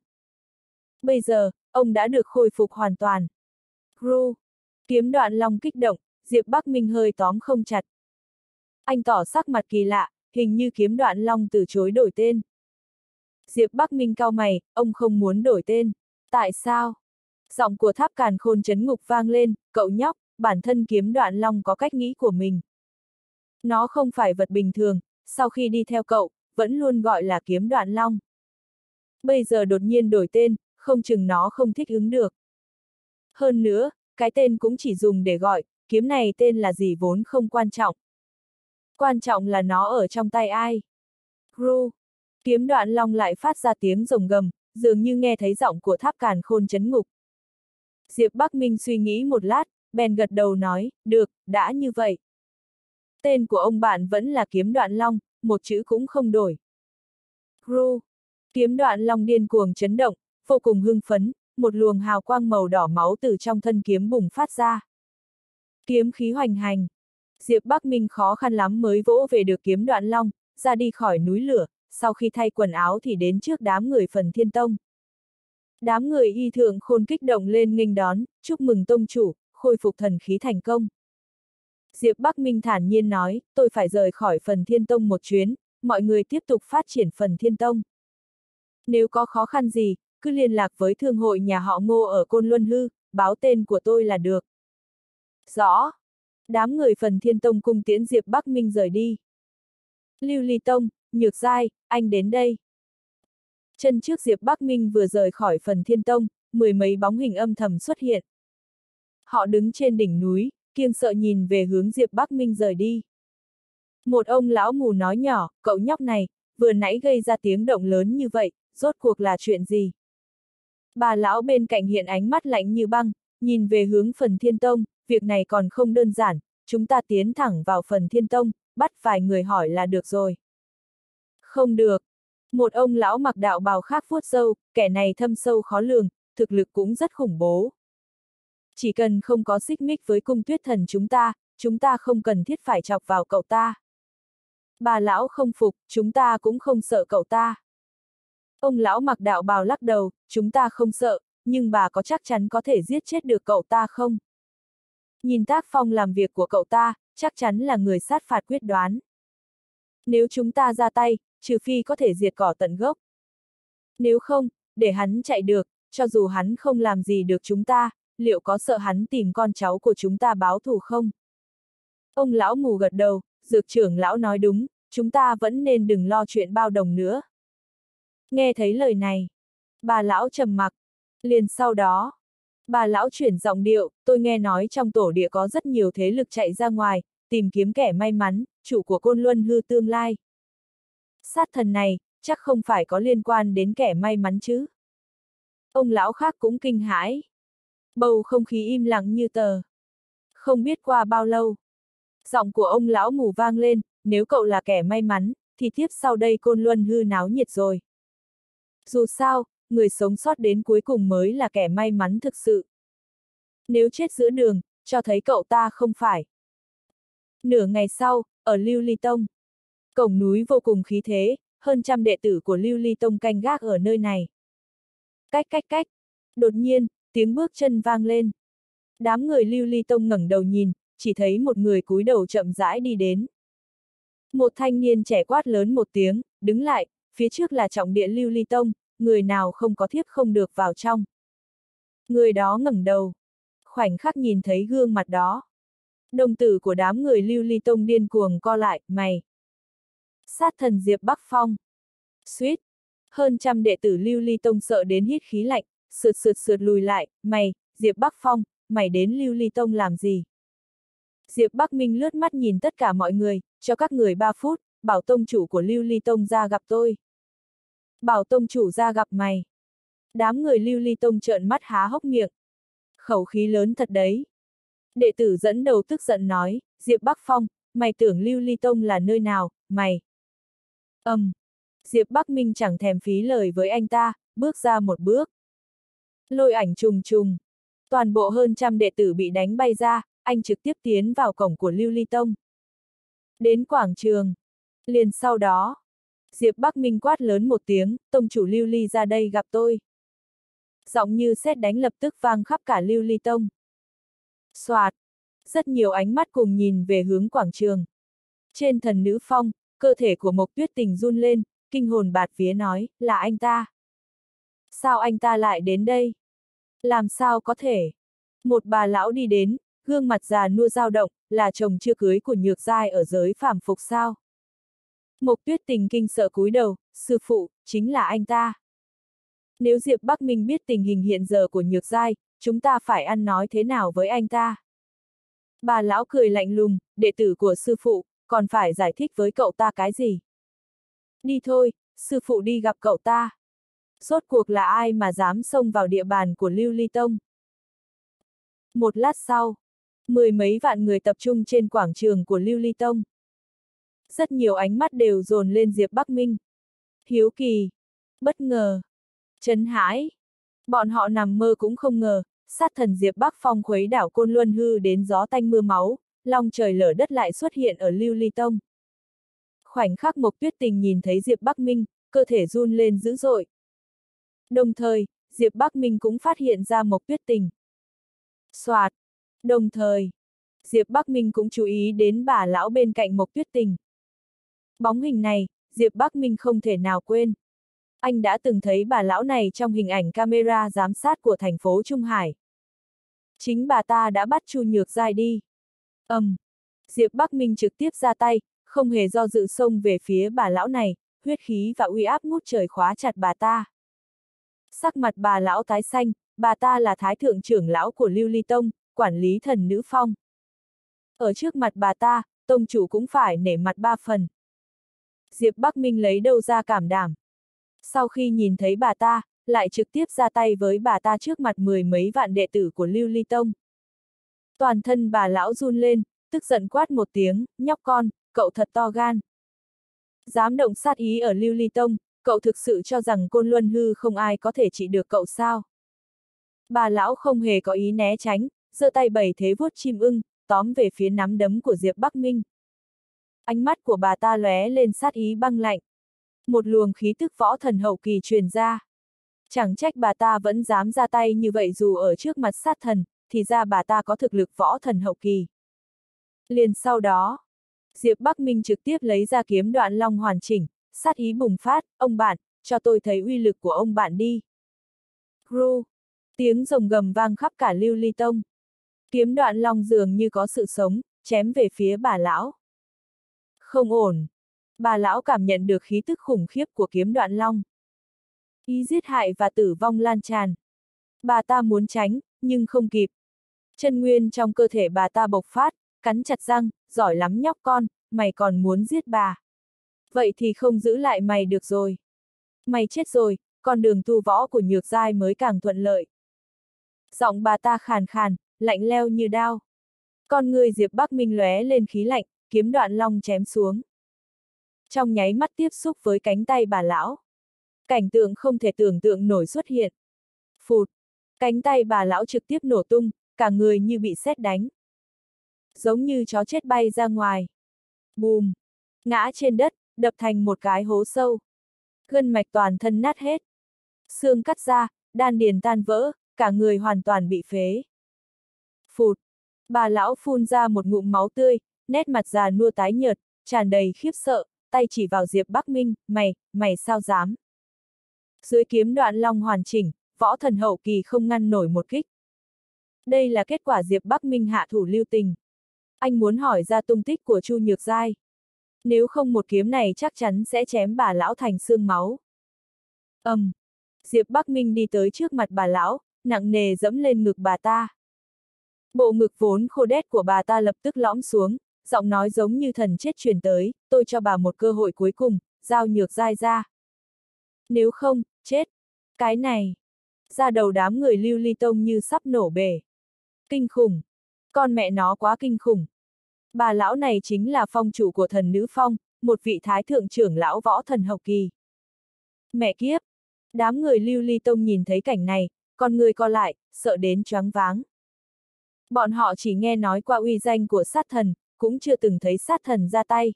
S1: Bây giờ, ông đã được khôi phục hoàn toàn. Ru! Kiếm đoạn long kích động, Diệp Bắc Minh hơi tóm không chặt. Anh tỏ sắc mặt kỳ lạ, hình như kiếm đoạn long từ chối đổi tên. Diệp Bắc Minh cau mày, ông không muốn đổi tên. Tại sao? Giọng của Tháp Càn Khôn Chấn Ngục vang lên, cậu nhóc, bản thân kiếm đoạn long có cách nghĩ của mình. Nó không phải vật bình thường, sau khi đi theo cậu, vẫn luôn gọi là kiếm đoạn long. Bây giờ đột nhiên đổi tên, không chừng nó không thích ứng được. Hơn nữa, cái tên cũng chỉ dùng để gọi, kiếm này tên là gì vốn không quan trọng. Quan trọng là nó ở trong tay ai. Ru! Kiếm đoạn long lại phát ra tiếng rồng gầm, dường như nghe thấy giọng của Tháp Càn Khôn Chấn Ngục. Diệp Bắc Minh suy nghĩ một lát, bèn gật đầu nói, được, đã như vậy. Tên của ông bạn vẫn là kiếm đoạn long, một chữ cũng không đổi. Ru! Kiếm đoạn long điên cuồng chấn động, vô cùng hưng phấn, một luồng hào quang màu đỏ máu từ trong thân kiếm bùng phát ra. Kiếm khí hoành hành. Diệp Bắc Minh khó khăn lắm mới vỗ về được kiếm đoạn long, ra đi khỏi núi lửa, sau khi thay quần áo thì đến trước đám người Phần Thiên Tông. Đám người Y Thượng Khôn kích động lên nghênh đón, chúc mừng tông chủ, khôi phục thần khí thành công. Diệp Bắc Minh thản nhiên nói, tôi phải rời khỏi Phần Thiên Tông một chuyến, mọi người tiếp tục phát triển Phần Thiên Tông. Nếu có khó khăn gì, cứ liên lạc với thương hội nhà họ Ngô ở Côn Luân Hư, báo tên của tôi là được. Rõ. Đám người Phần Thiên Tông cung tiễn Diệp Bắc Minh rời đi. Lưu Ly Tông, Nhược Giai, anh đến đây. Chân trước Diệp Bắc Minh vừa rời khỏi Phần Thiên Tông, mười mấy bóng hình âm thầm xuất hiện. Họ đứng trên đỉnh núi, kiêng sợ nhìn về hướng Diệp Bắc Minh rời đi. Một ông lão mù nói nhỏ, cậu nhóc này, vừa nãy gây ra tiếng động lớn như vậy, rốt cuộc là chuyện gì? Bà lão bên cạnh hiện ánh mắt lạnh như băng, nhìn về hướng Phần Thiên Tông, việc này còn không đơn giản, chúng ta tiến thẳng vào Phần Thiên Tông, bắt vài người hỏi là được rồi. Không được. Một ông lão mặc đạo bào khác vuốt râu, kẻ này thâm sâu khó lường, thực lực cũng rất khủng bố. Chỉ cần không có xích mích với cung tuyết thần chúng ta không cần thiết phải chọc vào cậu ta. Bà lão không phục, chúng ta cũng không sợ cậu ta. Ông lão mặc đạo bào lắc đầu, chúng ta không sợ, nhưng bà có chắc chắn có thể giết chết được cậu ta không? Nhìn tác phong làm việc của cậu ta, chắc chắn là người sát phạt quyết đoán. Nếu chúng ta ra tay, trừ phi có thể diệt cỏ tận gốc. Nếu không, để hắn chạy được, cho dù hắn không làm gì được chúng ta, liệu có sợ hắn tìm con cháu của chúng ta báo thù không? Ông lão mù gật đầu, dược trưởng lão nói đúng, chúng ta vẫn nên đừng lo chuyện bao đồng nữa. Nghe thấy lời này, bà lão trầm mặc, liền sau đó, bà lão chuyển giọng điệu, tôi nghe nói trong tổ địa có rất nhiều thế lực chạy ra ngoài, tìm kiếm kẻ may mắn, chủ của Côn Luân Hư tương lai. Sát thần này, chắc không phải có liên quan đến kẻ may mắn chứ. Ông lão khác cũng kinh hãi. Bầu không khí im lặng như tờ. Không biết qua bao lâu, giọng của ông lão mù vang lên, nếu cậu là kẻ may mắn, thì tiếp sau đây Côn Luân Hư náo nhiệt rồi. Dù sao, người sống sót đến cuối cùng mới là kẻ may mắn thực sự. Nếu chết giữa đường, cho thấy cậu ta không phải. Nửa ngày sau, ở Lưu Ly Tông, cổng núi vô cùng khí thế, hơn trăm đệ tử của Lưu Ly Tông canh gác ở nơi này. Cách cách cách, đột nhiên, tiếng bước chân vang lên. Đám người Lưu Ly Tông ngẩng đầu nhìn, chỉ thấy một người cúi đầu chậm rãi đi đến. Một thanh niên trẻ quát lớn một tiếng, đứng lại, phía trước là trọng điện Lưu Ly Tông, người nào không có thiếp không được vào trong. Người đó ngẩng đầu, khoảnh khắc nhìn thấy gương mặt đó. Đồng tử của đám người Lưu Ly Tông điên cuồng co lại, mày. Sát thần Diệp Bắc Phong. Suýt. Hơn trăm đệ tử Lưu Ly Tông sợ đến hít khí lạnh, sượt lùi lại, mày, Diệp Bắc Phong, mày đến Lưu Ly Tông làm gì? Diệp Bắc Minh lướt mắt nhìn tất cả mọi người, cho các người 3 phút, bảo tông chủ của Lưu Ly Tông ra gặp tôi. Bảo tông chủ ra gặp mày. Đám người Lưu Ly Tông trợn mắt há hốc miệng. Khẩu khí lớn thật đấy. Đệ tử dẫn đầu tức giận nói, Diệp Bắc Phong, mày tưởng Lưu Ly Tông là nơi nào, mày. Diệp Bắc Minh chẳng thèm phí lời với anh ta, bước ra một bước. Lôi ảnh trùng trùng. Toàn bộ hơn trăm đệ tử bị đánh bay ra, anh trực tiếp tiến vào cổng của Lưu Ly Tông. Đến quảng trường. Liền sau đó, Diệp Bắc Minh quát lớn một tiếng, tông chủ Lưu Ly ra đây gặp tôi. Giọng như sét đánh lập tức vang khắp cả Lưu Ly Tông. Soạt. Rất nhiều ánh mắt cùng nhìn về hướng quảng trường. Trên thần nữ phong, cơ thể của Mộc Tuyết Tình run lên, kinh hồn bạt vía nói, là anh ta. Sao anh ta lại đến đây? Làm sao có thể? Một bà lão đi đến, gương mặt già nua dao động, là chồng chưa cưới của Nhược Giai ở giới phàm phục sao? Mộc Tuyết Tình kinh sợ cúi đầu, sư phụ, chính là anh ta. Nếu Diệp Bắc Minh biết tình hình hiện giờ của Nhược Giai, chúng ta phải ăn nói thế nào với anh ta? Bà lão cười lạnh lùng, đệ tử của sư phụ, còn phải giải thích với cậu ta cái gì? Đi thôi, sư phụ đi gặp cậu ta. Rốt cuộc là ai mà dám xông vào địa bàn của Lưu Ly Tông? Một lát sau, 10 mấy vạn người tập trung trên quảng trường của Lưu Ly Tông. Rất nhiều ánh mắt đều dồn lên Diệp Bắc Minh. Hiếu kỳ, bất ngờ, chấn hãi. Bọn họ nằm mơ cũng không ngờ, sát thần Diệp Bắc Phong khuấy đảo Côn Luân Hư đến gió tanh mưa máu, long trời lở đất lại xuất hiện ở Lưu Ly Tông. Khoảnh khắc Mộc Tuyết Tình nhìn thấy Diệp Bắc Minh, cơ thể run lên dữ dội. Đồng thời, Diệp Bắc Minh cũng phát hiện ra Mộc Tuyết Tình. Soạt. Đồng thời, Diệp Bắc Minh cũng chú ý đến bà lão bên cạnh Mộc Tuyết Tình. Bóng hình này, Diệp Bắc Minh không thể nào quên. Anh đã từng thấy bà lão này trong hình ảnh camera giám sát của thành phố Trung Hải. Chính bà ta đã bắt Chu Nhược Giai đi. Diệp Bắc Minh trực tiếp ra tay, không hề do dự xông về phía bà lão này, huyết khí và uy áp ngút trời khóa chặt bà ta. Sắc mặt bà lão tái xanh, bà ta là thái thượng trưởng lão của Lưu Ly Tông, quản lý thần nữ phong. Ở trước mặt bà ta, tông chủ cũng phải nể mặt 3 phần. Diệp Bắc Minh lấy đâu ra cảm đảm. Sau khi nhìn thấy bà ta, lại trực tiếp ra tay với bà ta trước mặt 10 mấy vạn đệ tử của Lưu Ly Tông. Toàn thân bà lão run lên, tức giận quát một tiếng, nhóc con, cậu thật to gan. Dám động sát ý ở Lưu Ly Tông, cậu thực sự cho rằng Côn Luân Hư không ai có thể trị được cậu sao? Bà lão không hề có ý né tránh, giơ tay bày thế vuốt chim ưng, tóm về phía nắm đấm của Diệp Bắc Minh. Ánh mắt của bà ta lóe lên sát ý băng lạnh. Một luồng khí tức võ thần hậu kỳ truyền ra. Chẳng trách bà ta vẫn dám ra tay như vậy dù ở trước mặt sát thần, thì ra bà ta có thực lực võ thần hậu kỳ. Liền sau đó, Diệp Bắc Minh trực tiếp lấy ra kiếm Đoạn Long hoàn chỉnh, sát ý bùng phát, ông bạn, cho tôi thấy uy lực của ông bạn đi. Ru, tiếng rồng gầm vang khắp cả Lưu Ly Tông. Kiếm Đoạn Long dường như có sự sống, chém về phía bà lão. Không ổn. Bà lão cảm nhận được khí tức khủng khiếp của kiếm Đoạn Long. Ý giết hại và tử vong lan tràn. Bà ta muốn tránh, nhưng không kịp. Chân nguyên trong cơ thể bà ta bộc phát, cắn chặt răng, giỏi lắm nhóc con, mày còn muốn giết bà. Vậy thì không giữ lại mày được rồi. Mày chết rồi, con đường tu võ của Nhược Giai mới càng thuận lợi. Giọng bà ta khàn khàn, lạnh lẽo như đao. Con người Diệp Bắc Minh lóe lên khí lạnh, kiếm Đoạn Long chém xuống. Trong nháy mắt tiếp xúc với cánh tay bà lão. Cảnh tượng không thể tưởng tượng nổi xuất hiện. Phụt, cánh tay bà lão trực tiếp nổ tung, cả người như bị sét đánh. Giống như chó chết bay ra ngoài. Bùm, ngã trên đất, đập thành một cái hố sâu. Gân mạch toàn thân nát hết. Xương cắt ra, đan điền tan vỡ, cả người hoàn toàn bị phế. Phụt, bà lão phun ra một ngụm máu tươi, nét mặt già nua tái nhợt, tràn đầy khiếp sợ, tay chỉ vào Diệp Bắc Minh, mày sao dám. Dưới kiếm Đoạn Long hoàn chỉnh, võ thần hậu kỳ không ngăn nổi một kích. Đây là kết quả Diệp Bắc Minh hạ thủ lưu tình. Anh muốn hỏi ra tung tích của Chu Nhược Giai. Nếu không một kiếm này chắc chắn sẽ chém bà lão thành xương máu. Diệp Bắc Minh đi tới trước mặt bà lão, nặng nề dẫm lên ngực bà ta. Bộ ngực vốn khô đét của bà ta lập tức lõm xuống, giọng nói giống như thần chết truyền tới, tôi cho bà một cơ hội cuối cùng, giao Nhược Giai ra. Nếu không, chết. Cái này. Ra đầu đám người Lưu Ly Tông như sắp nổ bể. Kinh khủng. Con mẹ nó quá kinh khủng. Bà lão này chính là phong chủ của thần nữ phong, một vị thái thượng trưởng lão võ thần hậu kỳ. Mẹ kiếp. Đám người Lưu Ly Tông nhìn thấy cảnh này, con người co lại, sợ đến choáng váng. Bọn họ chỉ nghe nói qua uy danh của sát thần, cũng chưa từng thấy sát thần ra tay.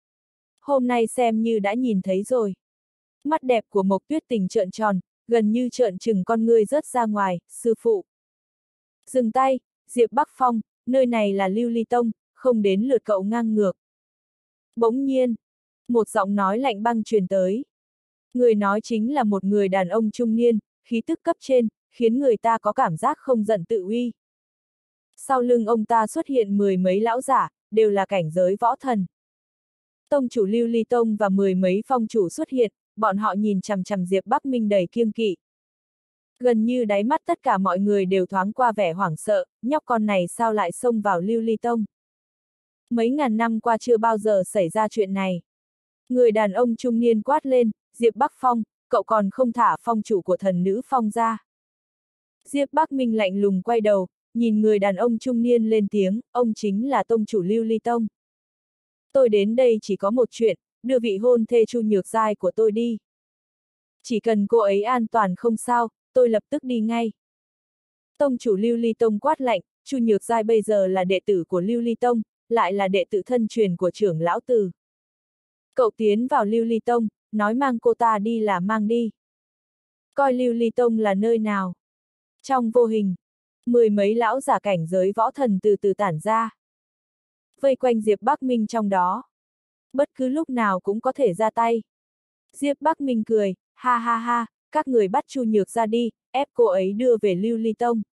S1: Hôm nay xem như đã nhìn thấy rồi. Mắt đẹp của Mộc Tuyết Tình trợn tròn, gần như trợn trừng con ngươi rớt ra ngoài, sư phụ. Dừng tay, Diệp Bắc Phong, nơi này là Lưu Ly Tông, không đến lượt cậu ngang ngược. Bỗng nhiên, một giọng nói lạnh băng truyền tới. Người nói chính là một người đàn ông trung niên, khí tức cấp trên, khiến người ta có cảm giác không giận tự uy. Sau lưng ông ta xuất hiện mười mấy lão giả, đều là cảnh giới võ thần. Tông chủ Lưu Ly Tông và mười mấy phong chủ xuất hiện, bọn họ nhìn chằm chằm Diệp Bắc Minh đầy kiêng kỵ. Gần như đáy mắt tất cả mọi người đều thoáng qua vẻ hoảng sợ, nhóc con này sao lại xông vào Lưu Ly Tông. Mấy ngàn năm qua chưa bao giờ xảy ra chuyện này. Người đàn ông trung niên quát lên, Diệp Bắc Phong, cậu còn không thả phong chủ của thần nữ phong ra. Diệp Bắc Minh lạnh lùng quay đầu, nhìn người đàn ông trung niên lên tiếng, ông chính là tông chủ Lưu Ly Tông. Tôi đến đây chỉ có một chuyện, đưa vị hôn thê Chu Nhược Giai của tôi đi. Chỉ cần cô ấy an toàn không sao, tôi lập tức đi ngay. Tông chủ Lưu Ly Tông quát lạnh, Chu Nhược Giai bây giờ là đệ tử của Lưu Ly Tông, lại là đệ tử thân truyền của trưởng lão Từ. Cậu tiến vào Lưu Ly Tông, nói mang cô ta đi là mang đi. Coi Lưu Ly Tông là nơi nào. Trong vô hình, mười mấy lão giả cảnh giới võ thần từ từ tản ra. Vây quanh Diệp Bắc Minh trong đó. Bất cứ lúc nào cũng có thể ra tay. Diệp Bắc Minh cười, ha ha ha, các người bắt Chu Nhược ra đi, ép cô ấy đưa về Lưu Ly Tông.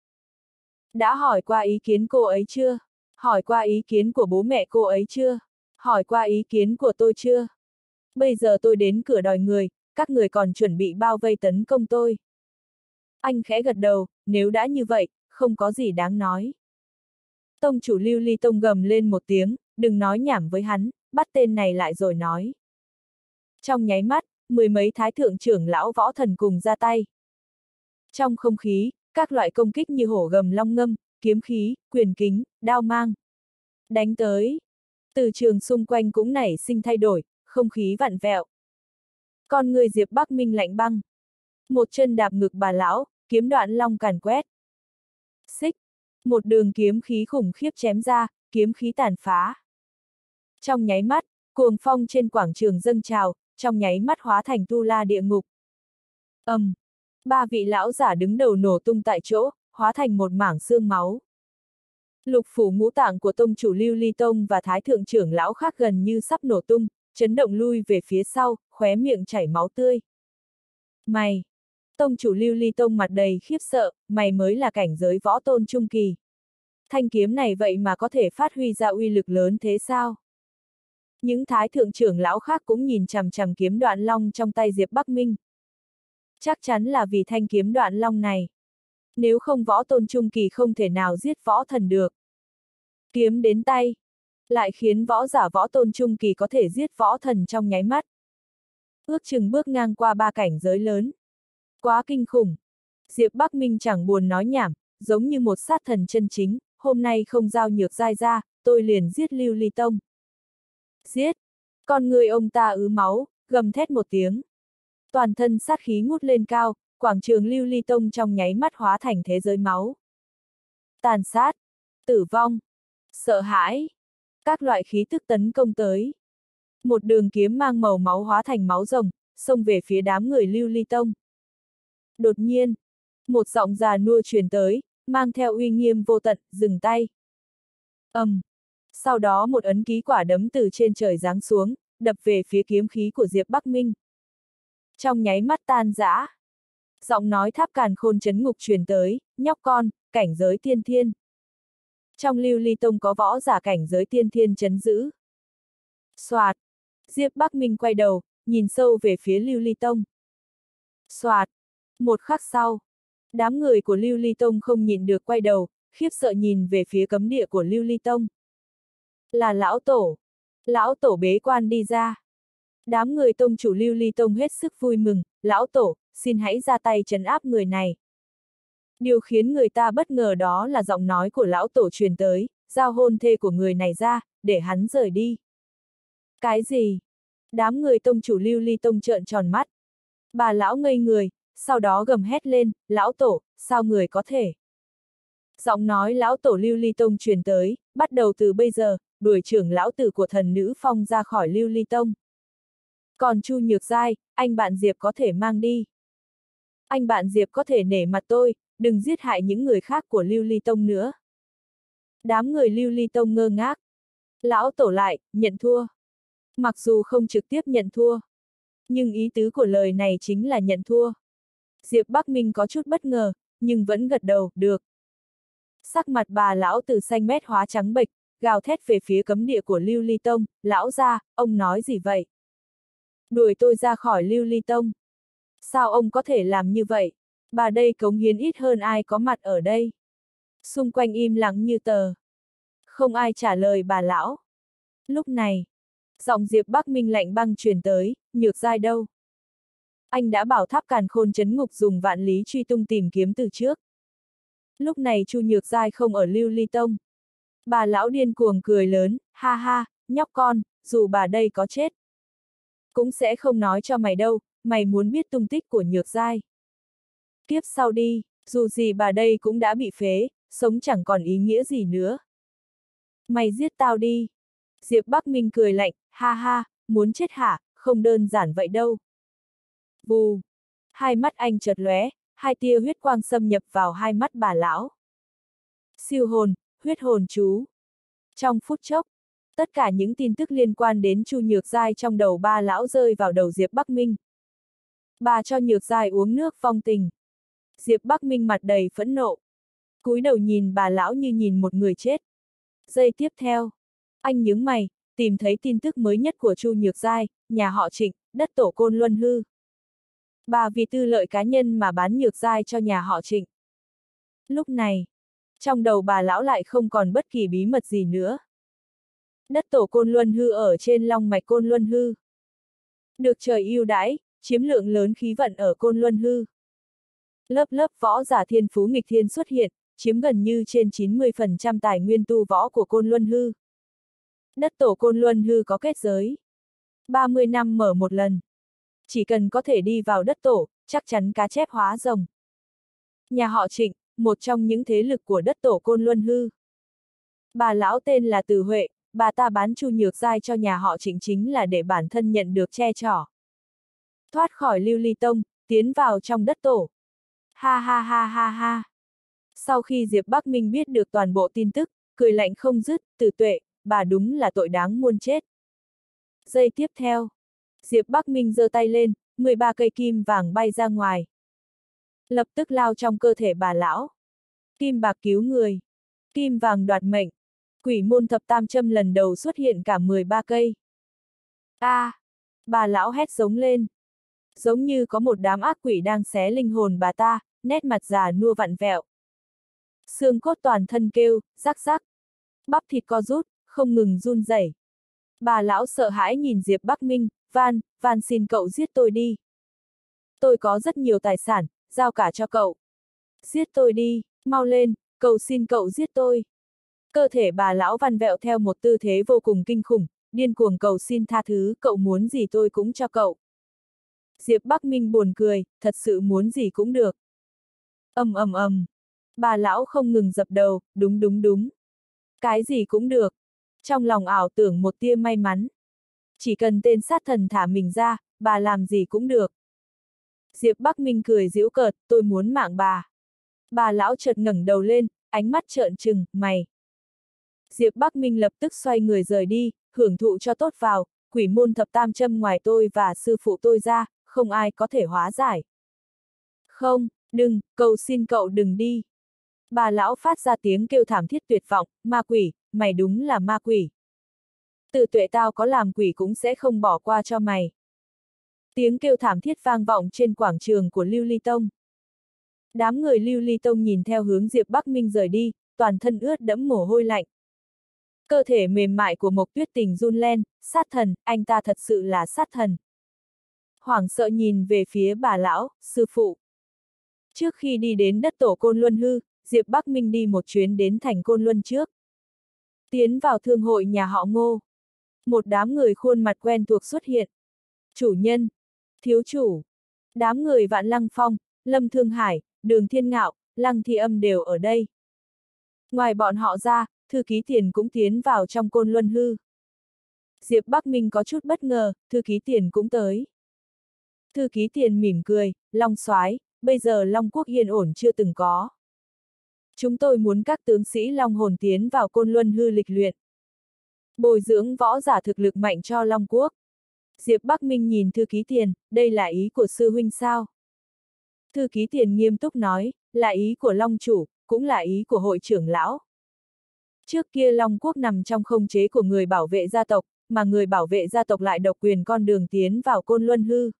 S1: Đã hỏi qua ý kiến cô ấy chưa? Hỏi qua ý kiến của bố mẹ cô ấy chưa? Hỏi qua ý kiến của tôi chưa? Bây giờ tôi đến cửa đòi người, các người còn chuẩn bị bao vây tấn công tôi. Anh khẽ gật đầu, nếu đã như vậy, không có gì đáng nói. Tông chủ Lưu Ly Tông gầm lên một tiếng, đừng nói nhảm với hắn, bắt tên này lại rồi nói. Trong nháy mắt, mười mấy thái thượng trưởng lão võ thần cùng ra tay. Trong không khí, các loại công kích như hổ gầm long ngâm, kiếm khí, quyền kính, đao mang. Đánh tới. Từ trường xung quanh cũng nảy sinh thay đổi, không khí vặn vẹo. Con người Diệp Bắc Minh lạnh băng. Một chân đạp ngực bà lão, kiếm Đoạn Long càn quét. Xích. Một đường kiếm khí khủng khiếp chém ra, kiếm khí tàn phá. Trong nháy mắt, cuồng phong trên quảng trường dâng trào, trong nháy mắt hóa thành tu la địa ngục. Ba vị lão giả đứng đầu nổ tung tại chỗ, hóa thành một mảng xương máu. Lục phủ ngũ tạng của tông chủ Lưu Ly Tông và thái thượng trưởng lão khác gần như sắp nổ tung, chấn động lui về phía sau, khóe miệng chảy máu tươi. Mày! Tông chủ Lưu Ly Tông mặt đầy khiếp sợ, mày mới là cảnh giới võ tôn trung kỳ. Thanh kiếm này vậy mà có thể phát huy ra uy lực lớn thế sao? Những thái thượng trưởng lão khác cũng nhìn chằm chằm kiếm Đoạn Long trong tay Diệp Bắc Minh. Chắc chắn là vì thanh kiếm Đoạn Long này. Nếu không võ tôn trung kỳ không thể nào giết võ thần được. Kiếm đến tay, lại khiến võ giả võ tôn trung kỳ có thể giết võ thần trong nháy mắt. Ước chừng bước ngang qua 3 cảnh giới lớn. Quá kinh khủng. Diệp Bắc Minh chẳng buồn nói nhảm, giống như một sát thần chân chính, hôm nay không giao Nhược Giai ra, tôi liền giết Lưu Ly Tông. Giết! Con người ông ta ứ máu, gầm thét một tiếng. Toàn thân sát khí ngút lên cao, quảng trường Lưu Ly Tông trong nháy mắt hóa thành thế giới máu. Tàn sát, tử vong, sợ hãi, các loại khí tức tấn công tới. Một đường kiếm mang màu máu hóa thành máu rồng, xông về phía đám người Lưu Ly Tông. Đột nhiên, một giọng già nua truyền tới, mang theo uy nghiêm vô tận, dừng tay. Sau đó một ấn ký quả đấm từ trên trời giáng xuống, đập về phía kiếm khí của Diệp Bắc Minh. Trong nháy mắt tan rã. Giọng nói Tháp Càn Khôn trấn ngục truyền tới, nhóc con, cảnh giới tiên thiên. Trong Lưu Ly Tông có võ giả cảnh giới tiên thiên trấn giữ. Soạt. Diệp Bắc Minh quay đầu, nhìn sâu về phía Lưu Ly Tông. Soạt. Một khắc sau, đám người của Lưu Ly Tông không nhịn được quay đầu, khiếp sợ nhìn về phía cấm địa của Lưu Ly Tông. Là lão tổ. Lão tổ bế quan đi ra. Đám người tông chủ Lưu Ly Tông hết sức vui mừng, lão tổ, xin hãy ra tay trấn áp người này. Điều khiến người ta bất ngờ đó là giọng nói của lão tổ truyền tới, giao hôn thê của người này ra, để hắn rời đi. Cái gì? Đám người tông chủ Lưu Ly Tông trợn tròn mắt. Bà lão ngây người, sau đó gầm hét lên, lão tổ, sao người có thể? Giọng nói lão tổ Lưu Ly Tông truyền tới, bắt đầu từ bây giờ, đuổi trưởng lão tử của thần nữ phong ra khỏi Lưu Ly Tông. Còn Chu Nhược Giai, anh bạn Diệp có thể mang đi. Anh bạn Diệp có thể nể mặt tôi, đừng giết hại những người khác của Lưu Ly Tông nữa. Đám người Lưu Ly Tông ngơ ngác. Lão tổ lại, nhận thua. Mặc dù không trực tiếp nhận thua, nhưng ý tứ của lời này chính là nhận thua. Diệp Bắc Minh có chút bất ngờ, nhưng vẫn gật đầu, được. Sắc mặt bà lão từ xanh mét hóa trắng bệch, gào thét về phía cấm địa của Lưu Ly Tông, lão gia, ông nói gì vậy? Đuổi tôi ra khỏi Lưu Ly Tông. Sao ông có thể làm như vậy? Bà đây cống hiến ít hơn ai có mặt ở đây. Xung quanh im lặng như tờ. Không ai trả lời bà lão. Lúc này, giọng Diệp Bắc Minh lạnh băng truyền tới, Nhược Giai đâu? Anh đã bảo Tháp Càn Khôn trấn ngục dùng vạn lý truy tung tìm kiếm từ trước. Lúc này Chu Nhược Giai không ở Lưu Ly Tông. Bà lão điên cuồng cười lớn, ha ha, nhóc con, dù bà đây có chết, cũng sẽ không nói cho mày đâu, mày muốn biết tung tích của Nhược Giai. Kiếp sau đi, dù gì bà đây cũng đã bị phế, sống chẳng còn ý nghĩa gì nữa. Mày giết tao đi. Diệp Bắc Minh cười lạnh, ha ha, muốn chết hả, không đơn giản vậy đâu. Vù. Hai mắt anh chợt lóe, hai tia huyết quang xâm nhập vào hai mắt bà lão. Siêu hồn, huyết hồn chú. Trong phút chốc, tất cả những tin tức liên quan đến Chu Nhược Giai trong đầu ba lão rơi vào đầu Diệp Bắc Minh. Bà cho Nhược Giai uống nước vong tình. Diệp Bắc Minh mặt đầy phẫn nộ. Cúi đầu nhìn bà lão như nhìn một người chết. Giây tiếp theo, anh nhướng mày, tìm thấy tin tức mới nhất của Chu Nhược Giai, nhà họ Trịnh, đất tổ Côn Luân Hư. Bà vì tư lợi cá nhân mà bán Nhược Giai cho nhà họ Trịnh. Lúc này, trong đầu bà lão lại không còn bất kỳ bí mật gì nữa. Đất tổ Côn Luân Hư ở trên long mạch Côn Luân Hư. Được trời ưu đãi, chiếm lượng lớn khí vận ở Côn Luân Hư. Lớp lớp võ giả thiên phú nghịch thiên xuất hiện, chiếm gần như trên 90% tài nguyên tu võ của Côn Luân Hư. Đất tổ Côn Luân Hư có kết giới 30 năm mở một lần. Chỉ cần có thể đi vào đất tổ, chắc chắn cá chép hóa rồng. Nhà họ Trịnh, một trong những thế lực của đất tổ Côn Luân Hư. Bà lão tên là Từ Huệ, bà ta bán Chu Nhược Giai cho nhà họ Trịnh chính là để bản thân nhận được che chở. thoát khỏi Lưu Ly Tông, tiến vào trong đất tổ. Ha ha ha ha ha. Sau khi Diệp Bắc Minh biết được toàn bộ tin tức, cười lạnh không dứt, Từ Tuệ, bà đúng là tội đáng muôn chết. Giây tiếp theo, Diệp Bắc Minh giơ tay lên, 13 cây kim vàng bay ra ngoài. Lập tức lao trong cơ thể bà lão. Kim bạc cứu người. Kim vàng đoạt mệnh. Quỷ môn thập tam châm lần đầu xuất hiện cả 13 cây. Bà lão hét giống lên. Giống như có một đám ác quỷ đang xé linh hồn bà ta, nét mặt già nua vặn vẹo. Xương cốt toàn thân kêu, rắc rắc. Bắp thịt co rút, không ngừng run rẩy. Bà lão sợ hãi nhìn Diệp Bắc Minh, van xin cậu giết tôi đi. Tôi có rất nhiều tài sản, giao cả cho cậu. Giết tôi đi, mau lên, cầu xin cậu giết tôi. Cơ thể bà lão vặn vẹo theo một tư thế vô cùng kinh khủng, điên cuồng cầu xin tha thứ, cậu muốn gì tôi cũng cho cậu. Diệp Bắc Minh buồn cười, thật sự muốn gì cũng được. Ầm. Bà lão không ngừng dập đầu, đúng. Cái gì cũng được. Trong lòng ảo tưởng một tia may mắn. Chỉ cần tên sát thần thả mình ra, bà làm gì cũng được. Diệp Bắc Minh cười giễu cợt, tôi muốn mạng bà. Bà lão chợt ngẩng đầu lên, ánh mắt trợn trừng, mày. Diệp Bắc Minh lập tức xoay người rời đi, hưởng thụ cho tốt vào, quỷ môn thập tam châm ngoài tôi và sư phụ tôi ra, không ai có thể hóa giải. Không, đừng, cầu xin cậu đừng đi. Bà lão phát ra tiếng kêu thảm thiết tuyệt vọng, ma quỷ, mày đúng là ma quỷ. Từ Tuệ, tao có làm quỷ cũng sẽ không bỏ qua cho mày. Tiếng kêu thảm thiết vang vọng trên quảng trường của Lưu Ly Tông. Đám người Lưu Ly Tông nhìn theo hướng Diệp Bắc Minh rời đi, toàn thân ướt đẫm mồ hôi lạnh. Cơ thể mềm mại của Mộc Tuyết Tình run lên, sát thần, anh ta thật sự là sát thần. Hoảng sợ nhìn về phía bà lão, sư phụ. Trước khi đi đến đất tổ Côn Luân Hư, Diệp Bắc Minh đi một chuyến đến thành Côn Luân trước. Tiến vào thương hội nhà họ Ngô. Một đám người khuôn mặt quen thuộc xuất hiện. Chủ nhân, thiếu chủ. Đám người Vạn Lăng Phong, Lâm Thương Hải, Đường Thiên Ngạo, Lăng Thi Âm đều ở đây. Ngoài bọn họ ra, Thư Ký Tiền cũng tiến vào trong Côn Luân Hư. Diệp Bắc Minh có chút bất ngờ, Thư Ký Tiền cũng tới. Thư Ký Tiền mỉm cười, Long soái, bây giờ Long Quốc yên ổn chưa từng có. Chúng tôi muốn các tướng sĩ Long hồn tiến vào Côn Luân Hư lịch luyện. Bồi dưỡng võ giả thực lực mạnh cho Long Quốc. Diệp Bắc Minh nhìn Thư Ký Tiền, đây là ý của sư huynh sao? Thư Ký Tiền nghiêm túc nói, là ý của Long chủ, cũng là ý của hội trưởng lão. Trước kia Long Quốc nằm trong khống chế của người bảo vệ gia tộc, mà người bảo vệ gia tộc lại độc quyền con đường tiến vào Côn Luân Hư.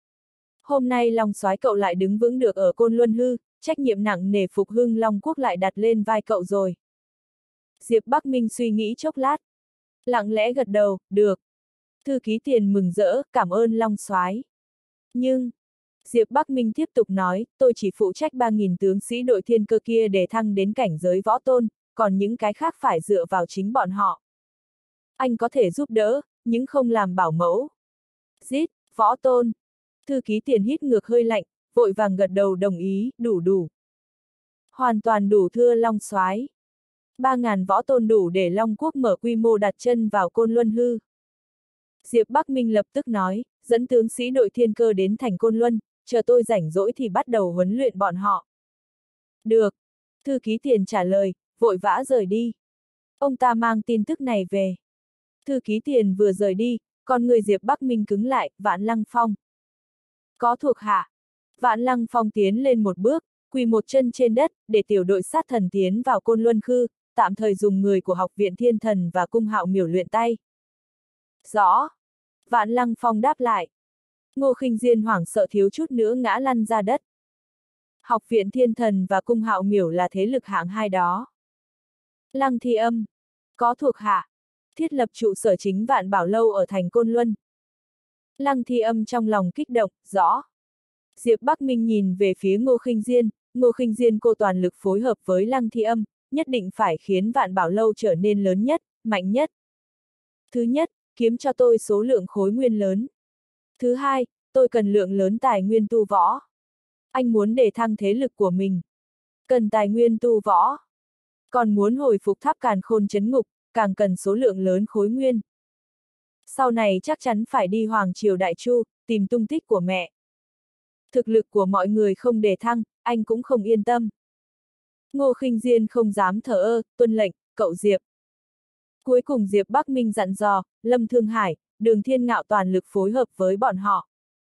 S1: Hôm nay Long soái cậu lại đứng vững được ở Côn Luân Hư, trách nhiệm nặng nề phục hưng Long Quốc lại đặt lên vai cậu rồi. Diệp Bắc Minh suy nghĩ chốc lát. Lặng lẽ gật đầu, được. Thư Ký Tiền mừng rỡ, cảm ơn Long soái. Nhưng, Diệp Bắc Minh tiếp tục nói, tôi chỉ phụ trách 3.000 tướng sĩ đội thiên cơ kia để thăng đến cảnh giới võ tôn, còn những cái khác phải dựa vào chính bọn họ. Anh có thể giúp đỡ, nhưng không làm bảo mẫu. Giết, võ tôn. Thư Ký Tiền hít ngược hơi lạnh, vội vàng gật đầu đồng ý, đủ. Hoàn toàn đủ thưa Long soái. 3.000 võ tôn đủ để Long Quốc mở quy mô đặt chân vào Côn Luân Hư. Diệp Bắc Minh lập tức nói, dẫn tướng sĩ đội thiên cơ đến thành Côn Luân, chờ tôi rảnh rỗi thì bắt đầu huấn luyện bọn họ. Được. Thư Ký Tiền trả lời, vội vã rời đi. Ông ta mang tin tức này về. Thư Ký Tiền vừa rời đi, con người Diệp Bắc Minh cứng lại, Vạn Lăng Phong. Có thuộc hạ. Vạn Lăng Phong tiến lên một bước, quỳ một chân trên đất, để tiểu đội sát thần tiến vào Côn Luân Hư, tạm thời dùng người của Học viện Thiên Thần và Cung Hạo Miểu luyện tay. Rõ. Vạn Lăng Phong đáp lại. Ngô Khinh Diên hoảng sợ thiếu chút nữa ngã lăn ra đất. Học viện Thiên Thần và Cung Hạo Miểu là thế lực hạng 2 đó. Lăng Thi Âm. Có thuộc hạ. Thiết lập trụ sở chính Vạn Bảo Lâu ở thành Côn Luân. Lăng Thi Âm trong lòng kích động, rõ. Diệp Bắc Minh nhìn về phía Ngô Khinh Diên cô toàn lực phối hợp với Lăng Thi Âm, nhất định phải khiến Vạn Bảo Lâu trở nên lớn nhất, mạnh nhất. Thứ nhất, kiếm cho tôi số lượng khối nguyên lớn. Thứ hai, tôi cần lượng lớn tài nguyên tu võ. Anh muốn để thăng thế lực của mình. Cần tài nguyên tu võ. Còn muốn hồi phục tháp Càn Khôn trấn ngục, càng cần số lượng lớn khối nguyên. Sau này chắc chắn phải đi Hoàng Triều Đại Chu, tìm tung tích của mẹ. Thực lực của mọi người không đề thăng, anh cũng không yên tâm. Ngô Khinh Diên không dám thờ ơ, tuân lệnh, cậu Diệp. Cuối cùng Diệp Bắc Minh dặn dò, Lâm Thương Hải, Đường Thiên Ngạo toàn lực phối hợp với bọn họ.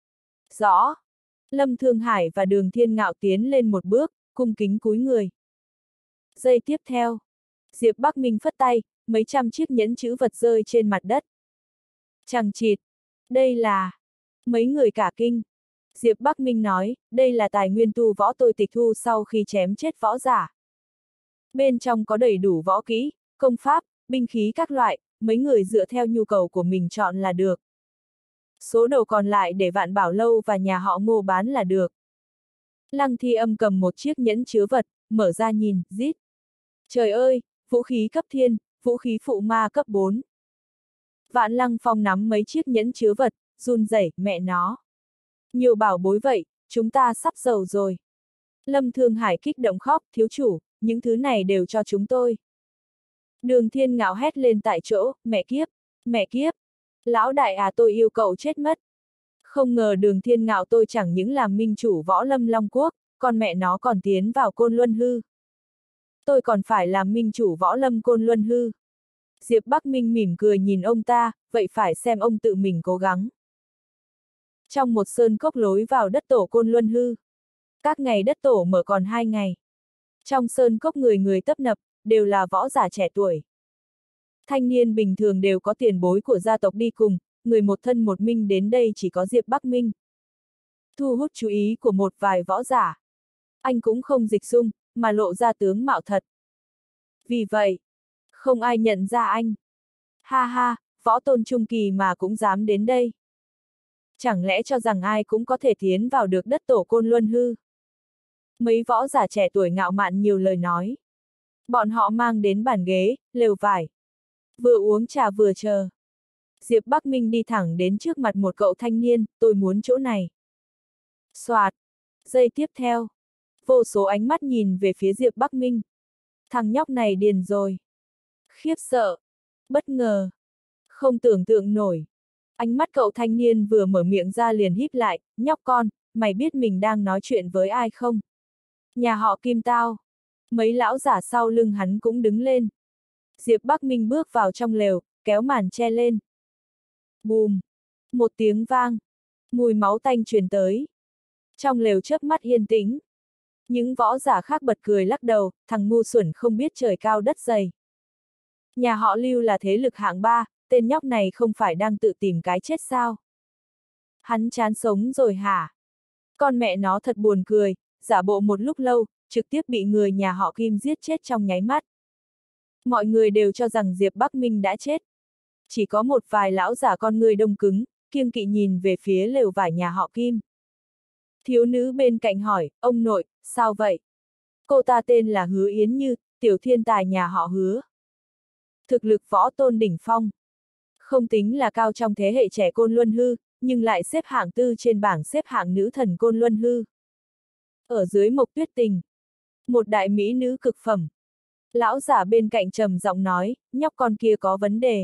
S1: Rõ. Lâm Thương Hải và Đường Thiên Ngạo tiến lên một bước, cung kính cúi người. Giây tiếp theo, Diệp Bắc Minh phất tay, mấy trăm chiếc nhẫn chữ vật rơi trên mặt đất. Chằng chịt, đây là... Mấy người cả kinh. Diệp Bắc Minh nói, đây là tài nguyên tu võ tôi tịch thu sau khi chém chết võ giả. Bên trong có đầy đủ võ kỹ, công pháp, binh khí các loại, mấy người dựa theo nhu cầu của mình chọn là được. Số đầu còn lại để Vạn Bảo Lâu và nhà họ Ngô bán là được. Lăng Thi Âm cầm một chiếc nhẫn chứa vật, mở ra nhìn, rít. Trời ơi, vũ khí cấp thiên, vũ khí phụ ma cấp 4. Vạn Lăng Phong nắm mấy chiếc nhẫn chứa vật, run rẩy, mẹ nó. Nhiều bảo bối vậy, chúng ta sắp giàu rồi. Lâm Thương Hải kích động khóc, thiếu chủ, những thứ này đều cho chúng tôi. Đường Thiên Ngạo hét lên tại chỗ, mẹ kiếp, lão đại à tôi yêu cậu chết mất. Không ngờ Đường Thiên Ngạo tôi chẳng những làm minh chủ võ lâm Long Quốc, còn mẹ nó còn tiến vào Côn Luân Hư. Tôi còn phải làm minh chủ võ lâm Côn Luân Hư. Diệp Bắc Minh mỉm cười nhìn ông ta, vậy phải xem ông tự mình cố gắng. Trong một sơn cốc lối vào đất tổ Côn Luân Hư. Các ngày đất tổ mở còn 2 ngày. Trong sơn cốc người người tấp nập, đều là võ giả trẻ tuổi. Thanh niên bình thường đều có tiền bối của gia tộc đi cùng, người một thân một mình đến đây chỉ có Diệp Bắc Minh. Thu hút chú ý của một vài võ giả. Anh cũng không dịch dung, mà lộ ra tướng mạo thật. Vì vậy, không ai nhận ra anh. Ha ha, võ tôn trung kỳ mà cũng dám đến đây. Chẳng lẽ cho rằng ai cũng có thể tiến vào được đất tổ Côn Luân Hư? Mấy võ giả trẻ tuổi ngạo mạn nhiều lời nói. Bọn họ mang đến bàn ghế, lều vải. Vừa uống trà vừa chờ. Diệp Bắc Minh đi thẳng đến trước mặt một cậu thanh niên, tôi muốn chỗ này. Soạt. Giây tiếp theo. Vô số ánh mắt nhìn về phía Diệp Bắc Minh. Thằng nhóc này điền rồi. Khiếp sợ. Bất ngờ. Không tưởng tượng nổi. Ánh mắt cậu thanh niên vừa mở miệng ra liền híp lại, nhóc con, mày biết mình đang nói chuyện với ai không? Nhà họ Kim tao. Mấy lão giả sau lưng hắn cũng đứng lên. Diệp Bắc Minh bước vào trong lều, kéo màn che lên. Bùm! Một tiếng vang. Mùi máu tanh truyền tới. Trong lều chớp mắt yên tĩnh. Những võ giả khác bật cười lắc đầu, thằng ngu xuẩn không biết trời cao đất dày. Nhà họ Lưu là thế lực hạng 3, tên nhóc này không phải đang tự tìm cái chết sao? Hắn chán sống rồi hả? Con mẹ nó thật buồn cười, giả bộ một lúc lâu, trực tiếp bị người nhà họ Kim giết chết trong nháy mắt. Mọi người đều cho rằng Diệp Bắc Minh đã chết. Chỉ có một vài lão giả con người đông cứng, kiêng kỵ nhìn về phía lều vải nhà họ Kim. Thiếu nữ bên cạnh hỏi, ông nội, sao vậy? Cô ta tên là Hứa Yến Như, tiểu thiên tài nhà họ Hứa. Thực lực võ tôn đỉnh phong. Không tính là cao trong thế hệ trẻ Côn Luân Hư, nhưng lại xếp hạng 4 trên bảng xếp hạng nữ thần Côn Luân Hư. Ở dưới Mộc Tuyết Tình. Một đại mỹ nữ cực phẩm. Lão giả bên cạnh trầm giọng nói, nhóc con kia có vấn đề.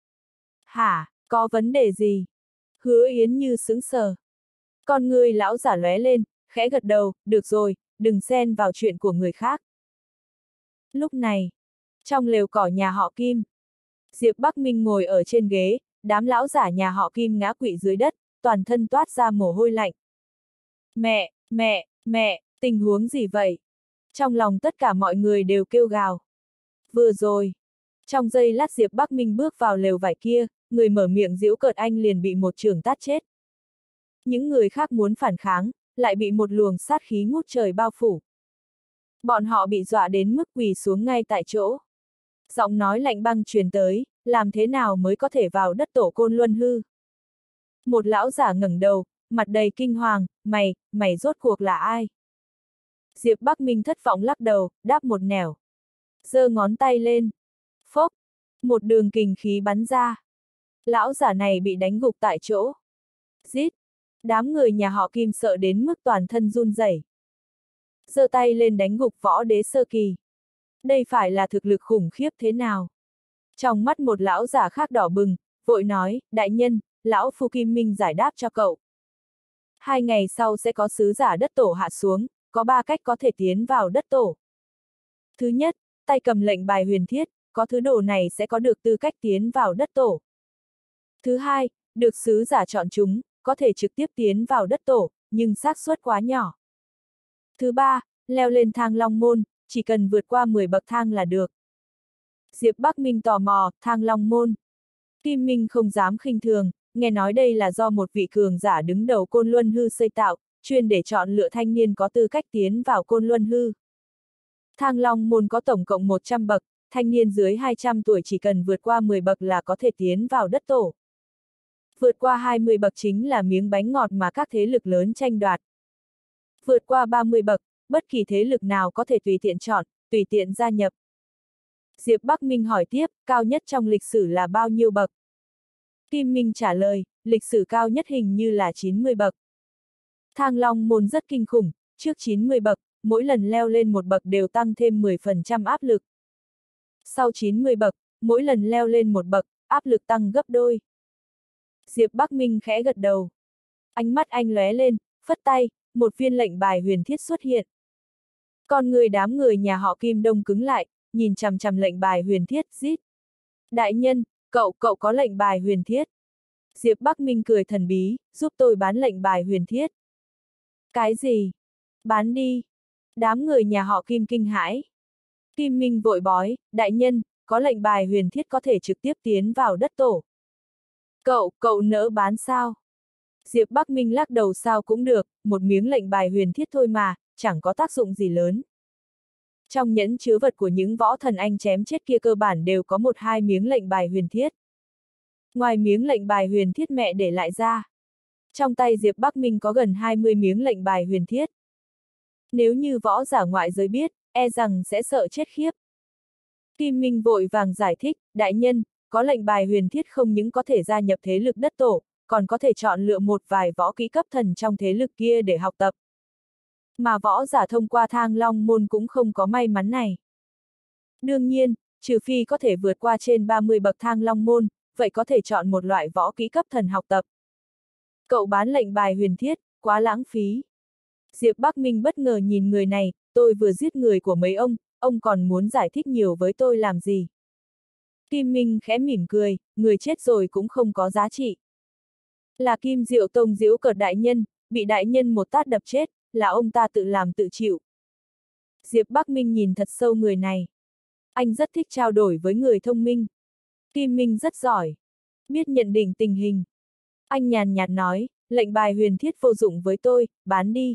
S1: Hả, có vấn đề gì? Hứa Yến Như sững sờ. Con ngươi lão giả lóe lên, khẽ gật đầu, được rồi, đừng xen vào chuyện của người khác. Lúc này, trong lều cỏ nhà họ Kim, Diệp Bắc Minh ngồi ở trên ghế, đám lão giả nhà họ Kim ngã quỵ dưới đất, toàn thân toát ra mồ hôi lạnh. Mẹ, tình huống gì vậy? Trong lòng tất cả mọi người đều kêu gào. Vừa rồi, trong giây lát Diệp Bắc Minh bước vào lều vải kia, người mở miệng giễu cợt anh liền bị một chưởng tát chết. Những người khác muốn phản kháng, lại bị một luồng sát khí ngút trời bao phủ. Bọn họ bị dọa đến mức quỳ xuống ngay tại chỗ. Giọng nói lạnh băng truyền tới, làm thế nào mới có thể vào đất tổ Côn Luân Hư? Một lão giả ngẩng đầu, mặt đầy kinh hoàng, mày rốt cuộc là ai? Diệp Bắc Minh thất vọng lắc đầu, đáp một nẻo. Giơ ngón tay lên. Phốc! Một đường kình khí bắn ra. Lão giả này bị đánh gục tại chỗ. Rít! Đám người nhà họ Kim sợ đến mức toàn thân run rẩy. Giơ tay lên đánh gục võ đế sơ kỳ. Đây phải là thực lực khủng khiếp thế nào? Trong mắt một lão giả khác đỏ bừng, vội nói, đại nhân, lão phu Kim Minh giải đáp cho cậu, 2 ngày sau sẽ có sứ giả đất tổ hạ xuống, có 3 cách có thể tiến vào đất tổ. Thứ nhất, tay cầm lệnh bài huyền thiết, có thứ đồ này sẽ có được tư cách tiến vào đất tổ. Thứ hai, được sứ giả chọn chúng, có thể trực tiếp tiến vào đất tổ, nhưng xác suất quá nhỏ. Thứ ba, leo lên thang Long Môn, chỉ cần vượt qua 10 bậc thang là được. Diệp Bắc Minh tò mò, thang Long Môn. Kim Minh không dám khinh thường, nghe nói đây là do một vị cường giả đứng đầu Côn Luân Hư xây tạo, chuyên để chọn lựa thanh niên có tư cách tiến vào Côn Luân Hư. Thang Long Môn có tổng cộng 100 bậc, thanh niên dưới 200 tuổi chỉ cần vượt qua 10 bậc là có thể tiến vào đất tổ. Vượt qua 20 bậc chính là miếng bánh ngọt mà các thế lực lớn tranh đoạt. Vượt qua 30 bậc, bất kỳ thế lực nào có thể tùy tiện chọn, tùy tiện gia nhập. Diệp Bắc Minh hỏi tiếp, cao nhất trong lịch sử là bao nhiêu bậc? Kim Minh trả lời, lịch sử cao nhất hình như là 90 bậc. Thang Long Môn rất kinh khủng, trước 90 bậc, mỗi lần leo lên một bậc đều tăng thêm 10% áp lực. Sau 90 bậc, mỗi lần leo lên một bậc, áp lực tăng gấp đôi. Diệp Bắc Minh khẽ gật đầu. Ánh mắt anh lóe lên, phất tay, một viên lệnh bài huyền thiết xuất hiện. Con người đám người nhà họ Kim đông cứng lại, nhìn chằm chằm lệnh bài huyền thiết, rít. Đại nhân, cậu có lệnh bài huyền thiết. Diệp Bắc Minh cười thần bí, giúp tôi bán lệnh bài huyền thiết. Cái gì? Bán đi. Đám người nhà họ Kim kinh hãi. Kim Minh vội bói, đại nhân, có lệnh bài huyền thiết có thể trực tiếp tiến vào đất tổ. Cậu nỡ bán sao? Diệp Bắc Minh lắc đầu, sao cũng được, một miếng lệnh bài huyền thiết thôi mà, chẳng có tác dụng gì lớn. Trong nhẫn chứa vật của những võ thần anh chém chết kia cơ bản đều có 1-2 miếng lệnh bài huyền thiết. Ngoài miếng lệnh bài huyền thiết mẹ để lại ra, trong tay Diệp Bắc Minh có gần 20 miếng lệnh bài huyền thiết. Nếu như võ giả ngoại giới biết, e rằng sẽ sợ chết khiếp. Kim Minh vội vàng giải thích, đại nhân, có lệnh bài huyền thiết không những có thể gia nhập thế lực đất tổ, còn có thể chọn lựa một vài võ kỹ cấp thần trong thế lực kia để học tập. Mà võ giả thông qua thang Long Môn cũng không có may mắn này. Đương nhiên, trừ phi có thể vượt qua trên 30 bậc thang Long Môn, vậy có thể chọn một loại võ kỹ cấp thần học tập. Cậu bán lệnh bài huyền thiết, quá lãng phí. Diệp Bắc Minh bất ngờ nhìn người này, tôi vừa giết người của mấy ông còn muốn giải thích nhiều với tôi làm gì? Kim Minh khẽ mỉm cười, người chết rồi cũng không có giá trị. Là Kim Diệu Tông giễu cợt đại nhân, bị đại nhân một tát đập chết, là ông ta tự làm tự chịu. Diệp Bắc Minh nhìn thật sâu người này. Anh rất thích trao đổi với người thông minh. Kim Minh rất giỏi, biết nhận định tình hình. Anh nhàn nhạt nói, lệnh bài huyền thiết vô dụng với tôi, bán đi.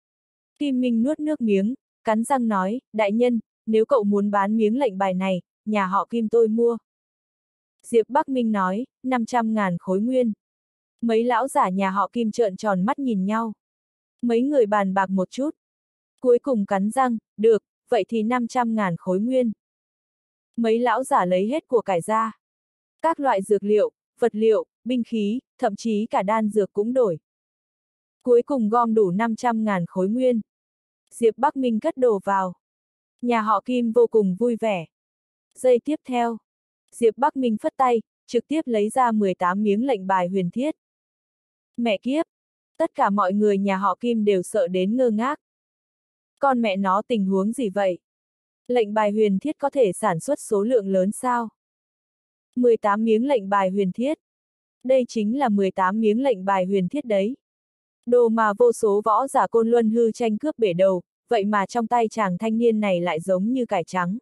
S1: Kim Minh nuốt nước miếng, cắn răng nói, đại nhân, nếu cậu muốn bán miếng lệnh bài này, nhà họ Kim tôi mua. Diệp Bắc Minh nói, 500.000 khối nguyên. Mấy lão giả nhà họ Kim trợn tròn mắt nhìn nhau. Mấy người bàn bạc một chút. Cuối cùng cắn răng, được, vậy thì 500.000 khối nguyên. Mấy lão giả lấy hết của cải ra. Các loại dược liệu, vật liệu, binh khí, thậm chí cả đan dược cũng đổi. Cuối cùng gom đủ 500.000 khối nguyên. Diệp Bắc Minh cất đồ vào. Nhà họ Kim vô cùng vui vẻ. Giây tiếp theo, Diệp Bắc Minh phất tay, trực tiếp lấy ra 18 miếng lệnh bài huyền thiết. Mẹ kiếp! Tất cả mọi người nhà họ Kim đều sợ đến ngơ ngác. Con mẹ nó tình huống gì vậy? Lệnh bài huyền thiết có thể sản xuất số lượng lớn sao? 18 miếng lệnh bài huyền thiết. Đây chính là 18 miếng lệnh bài huyền thiết đấy. Đồ mà vô số võ giả Côn Luân Hư tranh cướp bể đầu, vậy mà trong tay chàng thanh niên này lại giống như cải trắng.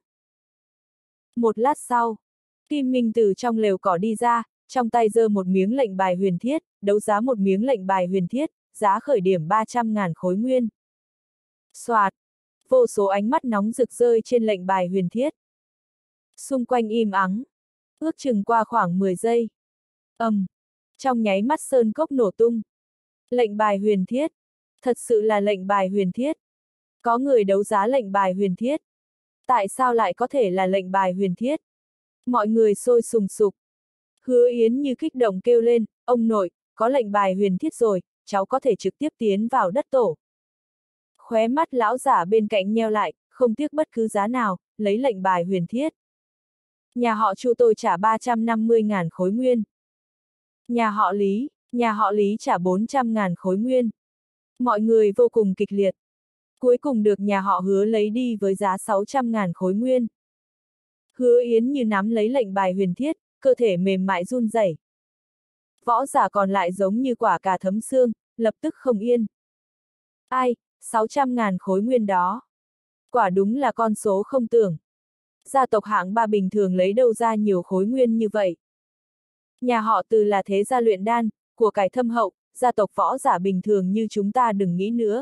S1: Một lát sau, Kim Minh từ trong lều cỏ đi ra, trong tay giơ một miếng lệnh bài huyền thiết, đấu giá một miếng lệnh bài huyền thiết, giá khởi điểm 300.000 khối nguyên. Soạt, vô số ánh mắt nóng rực rơi trên lệnh bài huyền thiết. Xung quanh im ắng, ước chừng qua khoảng 10 giây. Trong nháy mắt sơn cốc nổ tung. Lệnh bài huyền thiết, thật sự là lệnh bài huyền thiết. Có người đấu giá lệnh bài huyền thiết. Tại sao lại có thể là lệnh bài huyền thiết? Mọi người sôi sùng sục. Hứa Yến như kích động kêu lên, ông nội, có lệnh bài huyền thiết rồi, cháu có thể trực tiếp tiến vào đất tổ. Khóe mắt lão giả bên cạnh nheo lại, không tiếc bất cứ giá nào, lấy lệnh bài huyền thiết. Nhà họ Chu tôi trả 350.000 khối nguyên. Nhà họ Lý trả 400.000 khối nguyên. Mọi người vô cùng kịch liệt. Cuối cùng được nhà họ Hứa lấy đi với giá 600.000 khối nguyên. Hứa Yến như nắm lấy lệnh bài huyền thiết, cơ thể mềm mại run rẩy. Võ giả còn lại giống như quả cà thấm xương, lập tức không yên. Ai, 600.000 khối nguyên đó. Quả đúng là con số không tưởng. Gia tộc hạng ba bình thường lấy đâu ra nhiều khối nguyên như vậy. Nhà họ Từ là thế gia luyện đan, của cải thâm hậu, gia tộc võ giả bình thường như chúng ta đừng nghĩ nữa.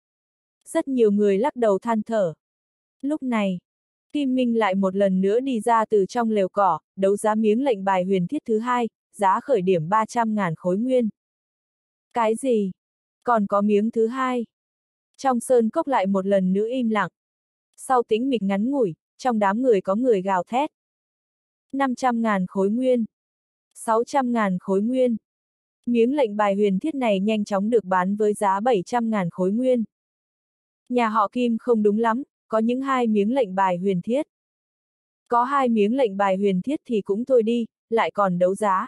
S1: Rất nhiều người lắc đầu than thở. Lúc này, Kim Minh lại một lần nữa đi ra từ trong lều cỏ, đấu giá miếng lệnh bài huyền thiết thứ hai, giá khởi điểm 300.000 khối nguyên. Cái gì? Còn có miếng thứ hai? Trong sơn cốc lại một lần nữa im lặng. Sau tĩnh mịch ngắn ngủi, trong đám người có người gào thét. 500.000 khối nguyên. 600.000 khối nguyên. Miếng lệnh bài huyền thiết này nhanh chóng được bán với giá 700.000 khối nguyên. Nhà họ Kim không đúng lắm, có những 2 miếng lệnh bài huyền thiết. Có 2 miếng lệnh bài huyền thiết thì cũng thôi đi, lại còn đấu giá.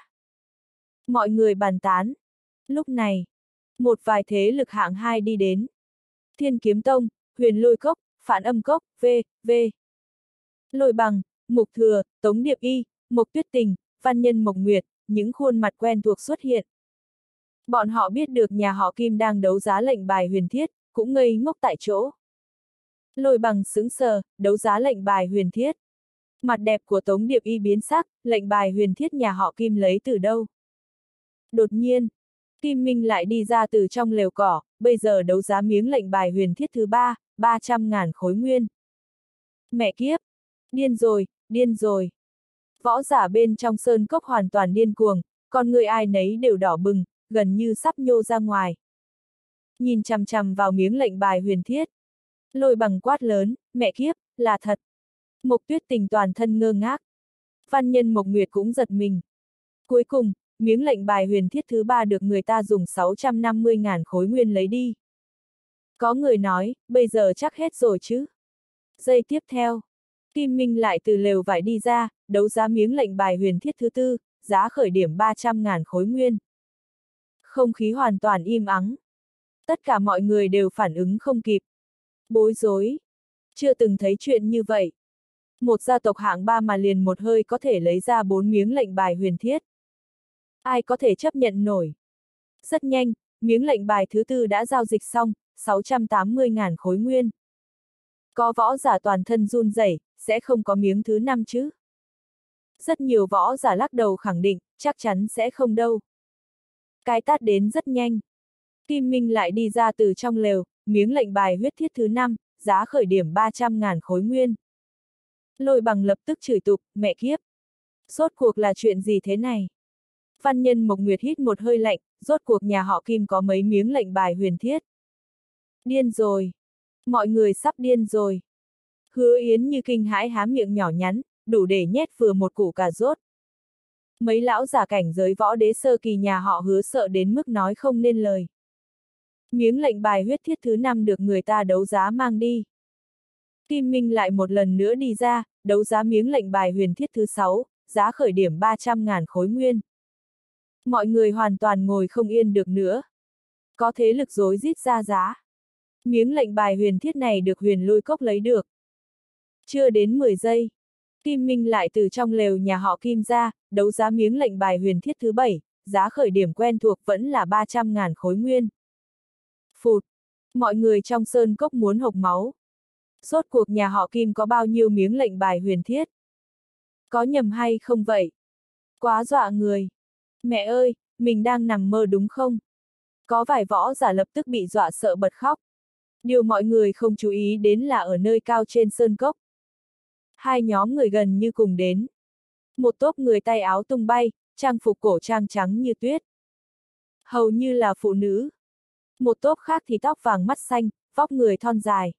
S1: Mọi người bàn tán. Lúc này, một vài thế lực hạng 2 đi đến. Thiên Kiếm Tông, Huyền Lôi Cốc, Phản Âm Cốc, v.v. Lôi Bằng, Mục Thừa, Tống Điệp Y, Mộc Tuyết Tình, Văn Nhân Mộc Nguyệt, những khuôn mặt quen thuộc xuất hiện. Bọn họ biết được nhà họ Kim đang đấu giá lệnh bài huyền thiết, cũng ngây ngốc tại chỗ. Lôi Bằng sững sờ, đấu giá lệnh bài huyền thiết. Mặt đẹp của Tống Điệp Y biến sắc, lệnh bài huyền thiết nhà họ Kim lấy từ đâu? Đột nhiên, Kim Minh lại đi ra từ trong lều cỏ, bây giờ đấu giá miếng lệnh bài huyền thiết thứ ba, 300.000 khối nguyên. Mẹ kiếp! Điên rồi, điên rồi! Võ giả bên trong sơn cốc hoàn toàn điên cuồng, con người ai nấy đều đỏ bừng, gần như sắp nhô ra ngoài. Nhìn chằm chằm vào miếng lệnh bài huyền thiết. Lôi Bằng quát lớn, mẹ kiếp, là thật. Mộc Tuyết Tình toàn thân ngơ ngác. Văn Nhân Mộc Nguyệt cũng giật mình. Cuối cùng, miếng lệnh bài huyền thiết thứ ba được người ta dùng 650.000 khối nguyên lấy đi. Có người nói, bây giờ chắc hết rồi chứ. Giây tiếp theo, Kim Minh lại từ lều vải đi ra, đấu giá miếng lệnh bài huyền thiết thứ tư, giá khởi điểm 300.000 khối nguyên. Không khí hoàn toàn im ắng. Tất cả mọi người đều phản ứng không kịp. Bối rối. Chưa từng thấy chuyện như vậy. Một gia tộc hạng 3 mà liền một hơi có thể lấy ra 4 miếng lệnh bài huyền thiết. Ai có thể chấp nhận nổi. Rất nhanh, miếng lệnh bài thứ tư đã giao dịch xong, 680.000 khối nguyên. Có võ giả toàn thân run rẩy, sẽ không có miếng thứ 5 chứ. Rất nhiều võ giả lắc đầu khẳng định, chắc chắn sẽ không đâu. Cái tát đến rất nhanh. Kim Minh lại đi ra từ trong lều, miếng lệnh bài huyết thiết thứ 5, giá khởi điểm 300.000 khối nguyên. Lôi Bằng lập tức chửi tục, mẹ kiếp. Rốt cuộc là chuyện gì thế này? Văn Nhân Mộc Nguyệt hít một hơi lạnh, rốt cuộc nhà họ Kim có mấy miếng lệnh bài huyền thiết. Điên rồi. Mọi người sắp điên rồi. Hứa Yến như kinh hãi há miệng nhỏ nhắn, đủ để nhét vừa một củ cà rốt. Mấy lão giả cảnh giới võ đế sơ kỳ nhà họ Hứa sợ đến mức nói không nên lời. Miếng lệnh bài huyết thiết thứ 5 được người ta đấu giá mang đi. Kim Minh lại một lần nữa đi ra, đấu giá miếng lệnh bài huyền thiết thứ 6, giá khởi điểm 300.000 khối nguyên. Mọi người hoàn toàn ngồi không yên được nữa. Có thế lực rối rít ra giá. Miếng lệnh bài huyền thiết này được Huyền Lôi Cốc lấy được. Chưa đến 10 giây, Kim Minh lại từ trong lều nhà họ Kim ra, đấu giá miếng lệnh bài huyền thiết thứ 7, giá khởi điểm quen thuộc vẫn là 300.000 khối nguyên. Phụt! Mọi người trong sơn cốc muốn hộc máu. Rốt cuộc nhà họ Kim có bao nhiêu miếng lệnh bài huyền thiết? Có nhầm hay không vậy? Quá dọa người! Mẹ ơi, mình đang nằm mơ đúng không? Có vài võ giả lập tức bị dọa sợ bật khóc. Điều mọi người không chú ý đến là ở nơi cao trên sơn cốc. Hai nhóm người gần như cùng đến. Một tốp người tay áo tung bay, trang phục cổ trang trắng như tuyết. Hầu như là phụ nữ. Một tốp khác thì tóc vàng mắt xanh, vóc người thon dài.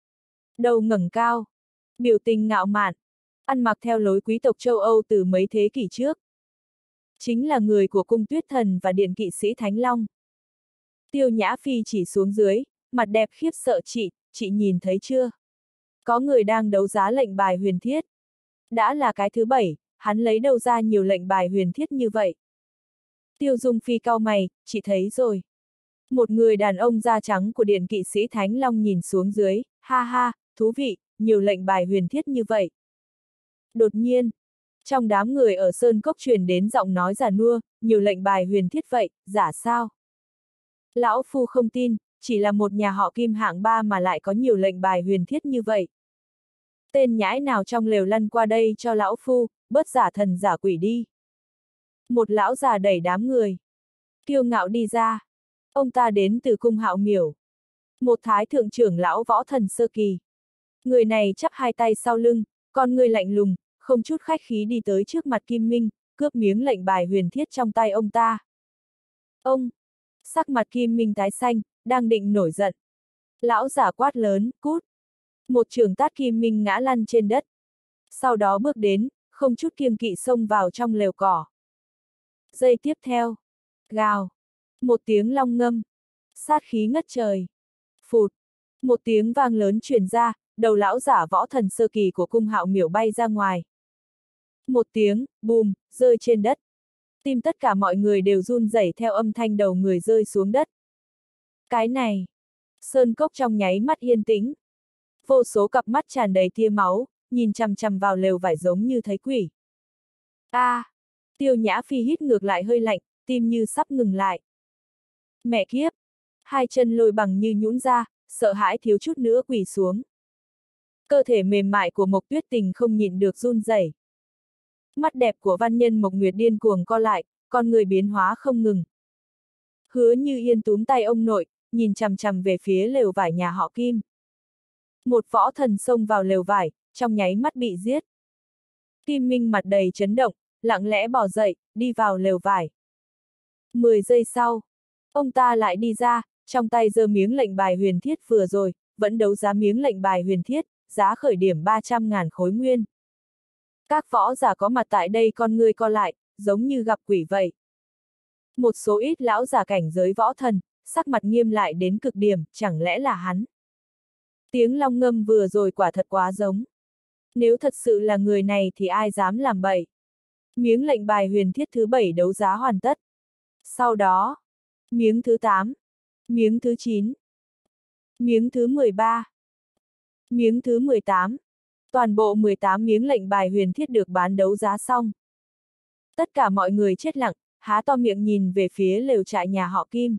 S1: Đầu ngẩng cao. Biểu tình ngạo mạn. Ăn mặc theo lối quý tộc châu Âu từ mấy thế kỷ trước. Chính là người của cung Tuyết Thần và điện kỵ sĩ Thánh Long. Tiêu Nhã Phi chỉ xuống dưới, mặt đẹp khiếp sợ chị nhìn thấy chưa? Có người đang đấu giá lệnh bài huyền thiết. Đã là cái thứ 7, hắn lấy đâu ra nhiều lệnh bài huyền thiết như vậy? Tiêu Dung Phi cau mày, chị thấy rồi. Một người đàn ông da trắng của điện kỵ sĩ Thánh Long nhìn xuống dưới, ha ha, thú vị, nhiều lệnh bài huyền thiết như vậy. Đột nhiên, trong đám người ở Sơn Cốc truyền đến giọng nói già nua, nhiều lệnh bài huyền thiết vậy, giả sao? Lão Phu không tin, chỉ là một nhà họ Kim hạng 3 mà lại có nhiều lệnh bài huyền thiết như vậy. Tên nhãi nào trong lều lăn qua đây cho Lão Phu, bớt giả thần giả quỷ đi. Một lão già đẩy đám người. Kiêu ngạo đi ra. Ông ta đến từ cung Hạo Miểu. Một thái thượng trưởng lão võ thần sơ kỳ. Người này chắp hai tay sau lưng, con người lạnh lùng, không chút khách khí đi tới trước mặt Kim Minh, cướp miếng lệnh bài huyền thiết trong tay ông ta. Ông! Sắc mặt Kim Minh tái xanh, đang định nổi giận. Lão giả quát lớn, cút! Một trường tát Kim Minh ngã lăn trên đất. Sau đó bước đến, không chút kiêng kỵ xông vào trong lều cỏ. Giây tiếp theo, gào! Một tiếng long ngâm. Sát khí ngất trời. Phụt! Một tiếng vang lớn truyền ra, đầu lão giả võ thần sơ kỳ của cung Hạo Miểu bay ra ngoài. Một tiếng, bùm, rơi trên đất. Tim tất cả mọi người đều run rẩy theo âm thanh đầu người rơi xuống đất. Cái này! Sơn Cốc trong nháy mắt yên tĩnh. Vô số cặp mắt tràn đầy tia máu, nhìn chằm chằm vào lều vải giống như thấy quỷ. Tiêu Nhã Phi hít ngược lại hơi lạnh, tim như sắp ngừng lại. Mẹ kiếp! Hai chân lôi bằng như nhũn ra, sợ hãi thiếu chút nữa quỳ xuống. Cơ thể mềm mại của Mộc Tuyết Tình không nhịn được run rẩy. Mắt đẹp của văn nhân Mộc Nguyệt điên cuồng co lại, con người biến hóa không ngừng. Hứa Như Yên túm tay ông nội, nhìn chằm chằm về phía lều vải nhà họ Kim. Một võ thần xông vào lều vải, trong nháy mắt bị giết. Kim Minh mặt đầy chấn động, lặng lẽ bò dậy, đi vào lều vải. 10 giây sau, ông ta lại đi ra, trong tay giơ miếng lệnh bài huyền thiết vừa rồi, vẫn đấu giá miếng lệnh bài huyền thiết, giá khởi điểm 300.000 khối nguyên. Các võ giả có mặt tại đây con ngươi co lại, giống như gặp quỷ vậy. Một số ít lão giả cảnh giới võ thần, sắc mặt nghiêm lại đến cực điểm, chẳng lẽ là hắn? Tiếng long ngâm vừa rồi quả thật quá giống. Nếu thật sự là người này thì ai dám làm bậy? Miếng lệnh bài huyền thiết thứ 7 đấu giá hoàn tất. Sau đó, miếng thứ 8, miếng thứ 9, miếng thứ 13, miếng thứ 18. Toàn bộ 18 miếng lệnh bài huyền thiết được bán đấu giá xong. Tất cả mọi người chết lặng, há to miệng nhìn về phía lều trại nhà họ Kim.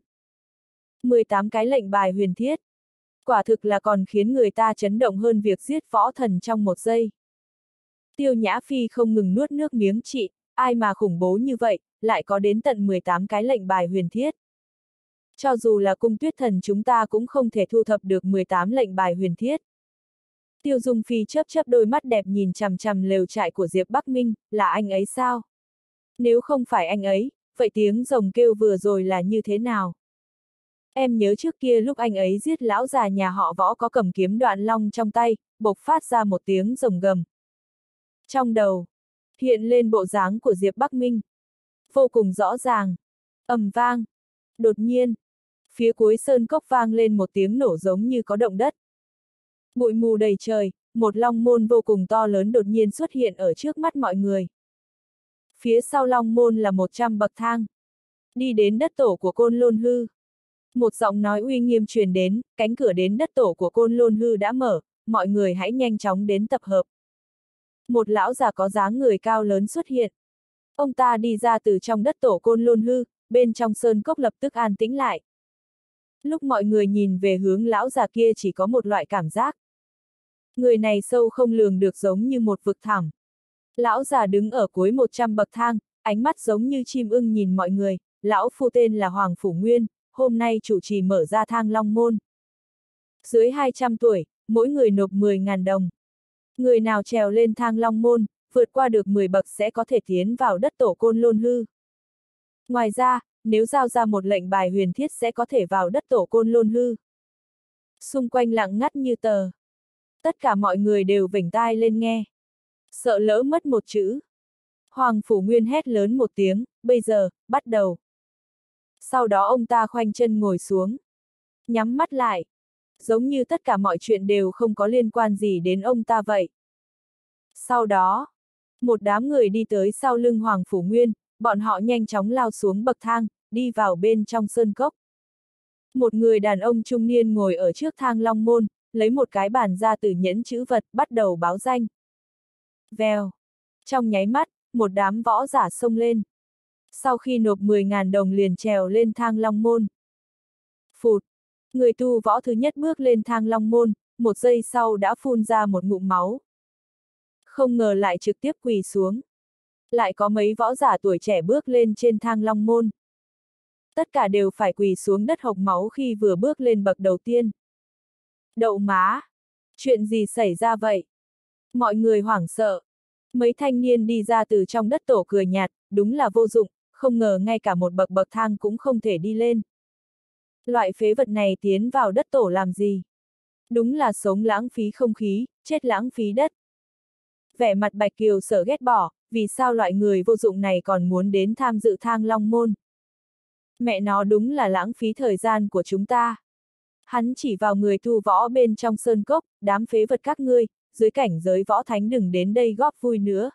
S1: 18 cái lệnh bài huyền thiết. Quả thực là còn khiến người ta chấn động hơn việc giết võ thần trong một giây. Tiêu Nhã Phi không ngừng nuốt nước miếng chị, ai mà khủng bố như vậy, lại có đến tận 18 cái lệnh bài huyền thiết. Cho dù là cung Tuyết Thần chúng ta cũng không thể thu thập được 18 lệnh bài huyền thiết. Tiêu Dung Phi chớp chớp đôi mắt đẹp nhìn chằm chằm lều trại của Diệp Bắc Minh, là anh ấy sao? Nếu không phải anh ấy, vậy tiếng rồng kêu vừa rồi là như thế nào? Em nhớ trước kia lúc anh ấy giết lão già nhà họ Võ có cầm kiếm Đoạn Long trong tay, bộc phát ra một tiếng rồng gầm. Trong đầu, hiện lên bộ dáng của Diệp Bắc Minh. Vô cùng rõ ràng. Ầm vang. Đột nhiên, phía cuối sơn cốc vang lên một tiếng nổ giống như có động đất. Bụi mù đầy trời, một long môn vô cùng to lớn đột nhiên xuất hiện ở trước mắt mọi người. Phía sau long môn là 100 bậc thang. Đi đến đất tổ của Côn Lôn Hư. Một giọng nói uy nghiêm truyền đến, cánh cửa đến đất tổ của Côn Lôn Hư đã mở, mọi người hãy nhanh chóng đến tập hợp. Một lão già có dáng người cao lớn xuất hiện. Ông ta đi ra từ trong đất tổ Côn Lôn Hư, bên trong sơn cốc lập tức an tĩnh lại. Lúc mọi người nhìn về hướng lão già kia chỉ có một loại cảm giác. Người này sâu không lường được giống như một vực thẳm. Lão già đứng ở cuối 100 bậc thang, ánh mắt giống như chim ưng nhìn mọi người, lão phu tên là Hoàng Phủ Nguyên, hôm nay chủ trì mở ra thang long môn. Dưới 200 tuổi, mỗi người nộp 10.000 đồng. Người nào trèo lên thang long môn, vượt qua được 10 bậc sẽ có thể tiến vào đất tổ Côn Lôn Hư. Ngoài ra, nếu giao ra một lệnh bài huyền thiết sẽ có thể vào đất tổ Côn Lôn Hư. Xung quanh lặng ngắt như tờ. Tất cả mọi người đều vểnh tai lên nghe. Sợ lỡ mất một chữ. Hoàng Phủ Nguyên hét lớn một tiếng, bây giờ, bắt đầu. Sau đó ông ta khoanh chân ngồi xuống. Nhắm mắt lại. Giống như tất cả mọi chuyện đều không có liên quan gì đến ông ta vậy. Sau đó, một đám người đi tới sau lưng Hoàng Phủ Nguyên, bọn họ nhanh chóng lao xuống bậc thang, đi vào bên trong sơn cốc. Một người đàn ông trung niên ngồi ở trước thang long môn, lấy một cái bàn ra từ nhẫn chữ vật, bắt đầu báo danh. Vèo. Trong nháy mắt, một đám võ giả xông lên. Sau khi nộp 10.000 đồng liền trèo lên thang long môn. Phụt. Người tu võ thứ nhất bước lên thang long môn, một giây sau đã phun ra một ngụm máu. Không ngờ lại trực tiếp quỳ xuống. Lại có mấy võ giả tuổi trẻ bước lên trên thang long môn. Tất cả đều phải quỳ xuống đất hộc máu khi vừa bước lên bậc đầu tiên. Đậu má! Chuyện gì xảy ra vậy? Mọi người hoảng sợ. Mấy thanh niên đi ra từ trong đất tổ cười nhạt, đúng là vô dụng, không ngờ ngay cả một bậc bậc thang cũng không thể đi lên. Loại phế vật này tiến vào đất tổ làm gì? Đúng là sống lãng phí không khí, chết lãng phí đất. Vẻ mặt Bạch Kiều Sở ghét bỏ, vì sao loại người vô dụng này còn muốn đến tham dự thang long môn? Mẹ nó đúng là lãng phí thời gian của chúng ta. Hắn chỉ vào người tu võ bên trong sơn cốc, đám phế vật các ngươi, dưới cảnh giới võ thánh đừng đến đây góp vui nữa.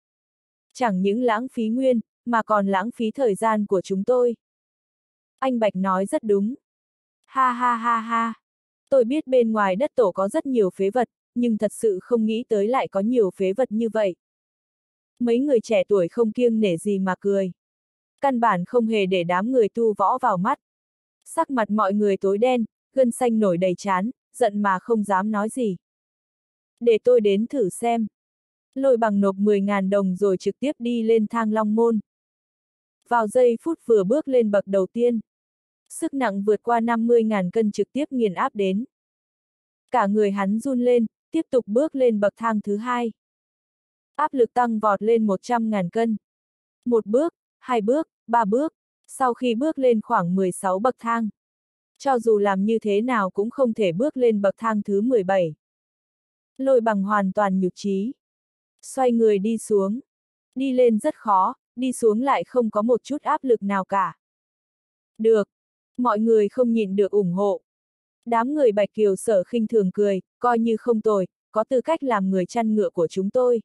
S1: Chẳng những lãng phí nguyên, mà còn lãng phí thời gian của chúng tôi. Anh Bạch nói rất đúng. Ha ha ha ha. Tôi biết bên ngoài đất tổ có rất nhiều phế vật, nhưng thật sự không nghĩ tới lại có nhiều phế vật như vậy. Mấy người trẻ tuổi không kiêng nể gì mà cười. Căn bản không hề để đám người tu võ vào mắt. Sắc mặt mọi người tối đen, gân xanh nổi đầy trán, giận mà không dám nói gì. Để tôi đến thử xem. Lôi Bằng nộp 10.000 đồng rồi trực tiếp đi lên thang long môn. Vào giây phút vừa bước lên bậc đầu tiên. Sức nặng vượt qua 50.000 cân trực tiếp nghiền áp đến. Cả người hắn run lên, tiếp tục bước lên bậc thang thứ hai. Áp lực tăng vọt lên 100.000 cân. Một bước, hai bước, ba bước, sau khi bước lên khoảng 16 bậc thang. Cho dù làm như thế nào cũng không thể bước lên bậc thang thứ 17. Lôi Bằng hoàn toàn nhụt chí. Xoay người đi xuống. Đi lên rất khó, đi xuống lại không có một chút áp lực nào cả. Được. Mọi người không nhịn được ủng hộ. Đám người Bạch Kiều Sở khinh thường cười, coi như không tồi, có tư cách làm người chăn ngựa của chúng tôi.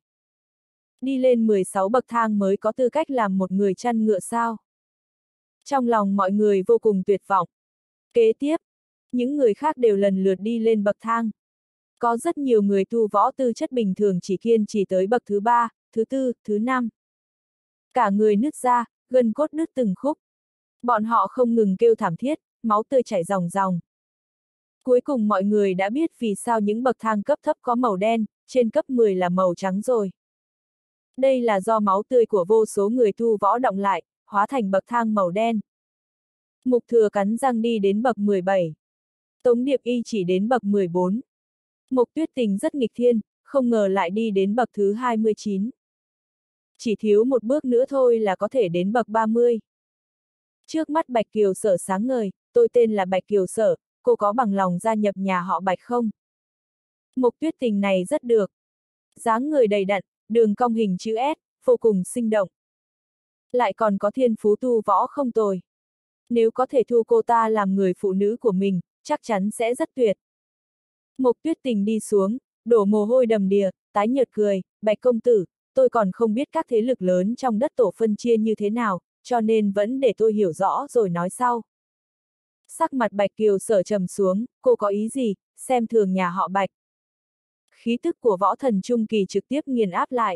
S1: Đi lên 16 bậc thang mới có tư cách làm một người chăn ngựa sao? Trong lòng mọi người vô cùng tuyệt vọng. Kế tiếp, những người khác đều lần lượt đi lên bậc thang. Có rất nhiều người tu võ tư chất bình thường chỉ kiên trì tới bậc thứ 3, thứ 4, thứ 5. Cả người nứt ra, gân cốt nứt từng khúc. Bọn họ không ngừng kêu thảm thiết, máu tươi chảy ròng ròng. Cuối cùng mọi người đã biết vì sao những bậc thang cấp thấp có màu đen, trên cấp 10 là màu trắng rồi. Đây là do máu tươi của vô số người tu võ đọng lại, hóa thành bậc thang màu đen. Mục Thừa cắn răng đi đến bậc 17. Tống Điệp Y chỉ đến bậc 14. Mộc Tuyết Tình rất nghịch thiên, không ngờ lại đi đến bậc thứ 29. Chỉ thiếu một bước nữa thôi là có thể đến bậc 30. Trước mắt Bạch Kiều Sở sáng ngời, tôi tên là Bạch Kiều Sở, cô có bằng lòng gia nhập nhà họ Bạch không? Mộc Tuyết Tình này rất được. Dáng người đầy đặn, đường cong hình chữ S, vô cùng sinh động. Lại còn có thiên phú tu võ không tồi. Nếu có thể thu cô ta làm người phụ nữ của mình, chắc chắn sẽ rất tuyệt. Mộc Tuyết Tình đi xuống, đổ mồ hôi đầm đìa, tái nhợt cười, Bạch công tử, tôi còn không biết các thế lực lớn trong đất tổ phân chia như thế nào, cho nên vẫn để tôi hiểu rõ rồi nói sau. Sắc mặt Bạch Kiều Sở trầm xuống, cô có ý gì, xem thường nhà họ Bạch. Khí tức của võ thần trung kỳ trực tiếp nghiền áp lại.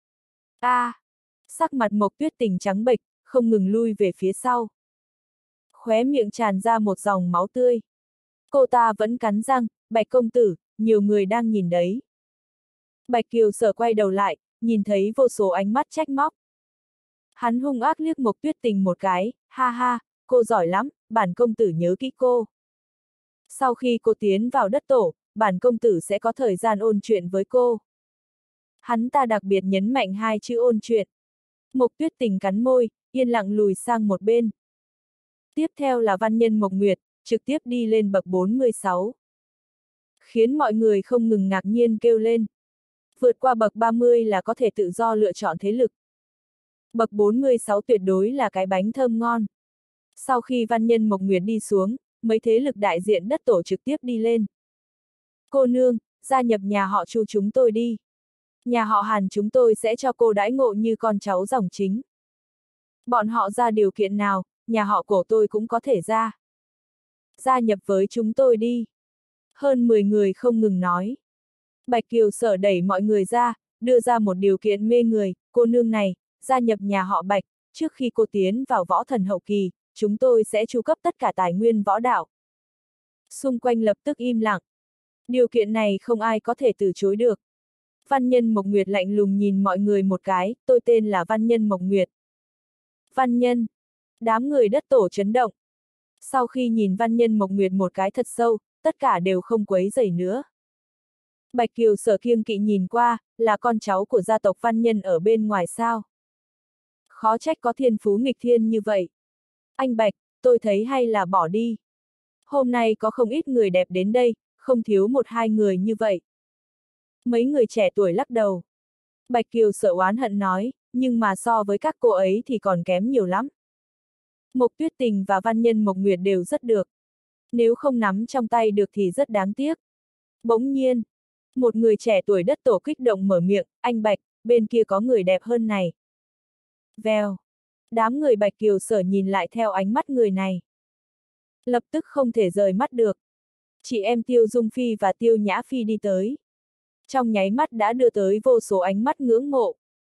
S1: Sắc mặt Mộc Tuyết Tình trắng bệch, không ngừng lui về phía sau. Khóe miệng tràn ra một dòng máu tươi. Cô ta vẫn cắn răng, Bạch công tử, nhiều người đang nhìn đấy. Bạch Kiều Sở quay đầu lại, nhìn thấy vô số ánh mắt trách móc. Hắn hung ác liếc Mộc Tuyết Tình một cái, ha ha, cô giỏi lắm, bản công tử nhớ kỹ cô. Sau khi cô tiến vào đất tổ, bản công tử sẽ có thời gian ôn chuyện với cô. Hắn ta đặc biệt nhấn mạnh hai chữ ôn chuyện. Mộc Tuyết Tình cắn môi, yên lặng lùi sang một bên. Tiếp theo là văn nhân Mộc Nguyệt, trực tiếp đi lên bậc 46. Khiến mọi người không ngừng ngạc nhiên kêu lên. Vượt qua bậc 30 là có thể tự do lựa chọn thế lực. Bậc 46 tuyệt đối là cái bánh thơm ngon. Sau khi văn nhân Mộc Nguyệt đi xuống, mấy thế lực đại diện đất tổ trực tiếp đi lên. Cô nương, gia nhập nhà họ Chu chúng tôi đi. Nhà họ Hàn chúng tôi sẽ cho cô đãi ngộ như con cháu dòng chính. Bọn họ ra điều kiện nào, nhà họ Cổ tôi cũng có thể ra. Gia nhập với chúng tôi đi. Hơn 10 người không ngừng nói. Bạch Kiều Sở đẩy mọi người ra, đưa ra một điều kiện mê người, cô nương này, gia nhập nhà họ Bạch, trước khi cô tiến vào võ thần hậu kỳ, chúng tôi sẽ chu cấp tất cả tài nguyên võ đạo. Xung quanh lập tức im lặng. Điều kiện này không ai có thể từ chối được. Văn Nhân Mộc Nguyệt lạnh lùng nhìn mọi người một cái, tôi tên là Văn Nhân Mộc Nguyệt. Văn Nhân. Đám người đất tổ chấn động. Sau khi nhìn Văn Nhân Mộc Nguyệt một cái thật sâu, tất cả đều không quấy rầy nữa. Bạch Kiều Sở kiêng kỵ nhìn qua, là con cháu của gia tộc Văn Nhân ở bên ngoài sao. Khó trách có thiên phú nghịch thiên như vậy. Anh Bạch, tôi thấy hay là bỏ đi. Hôm nay có không ít người đẹp đến đây, không thiếu một hai người như vậy. Mấy người trẻ tuổi lắc đầu. Bạch Kiều Sở oán hận nói, nhưng mà so với các cô ấy thì còn kém nhiều lắm. Mộc Tuyết Tình và Văn Nhân Mộc Nguyệt đều rất được. Nếu không nắm trong tay được thì rất đáng tiếc. Bỗng nhiên, một người trẻ tuổi đất tổ kích động mở miệng, anh Bạch, bên kia có người đẹp hơn này. Vèo. Đám người Bạch Kiều Sở nhìn lại theo ánh mắt người này. Lập tức không thể rời mắt được. Chị em Tiêu Dung Phi và Tiêu Nhã Phi đi tới. Trong nháy mắt đã đưa tới vô số ánh mắt ngưỡng mộ.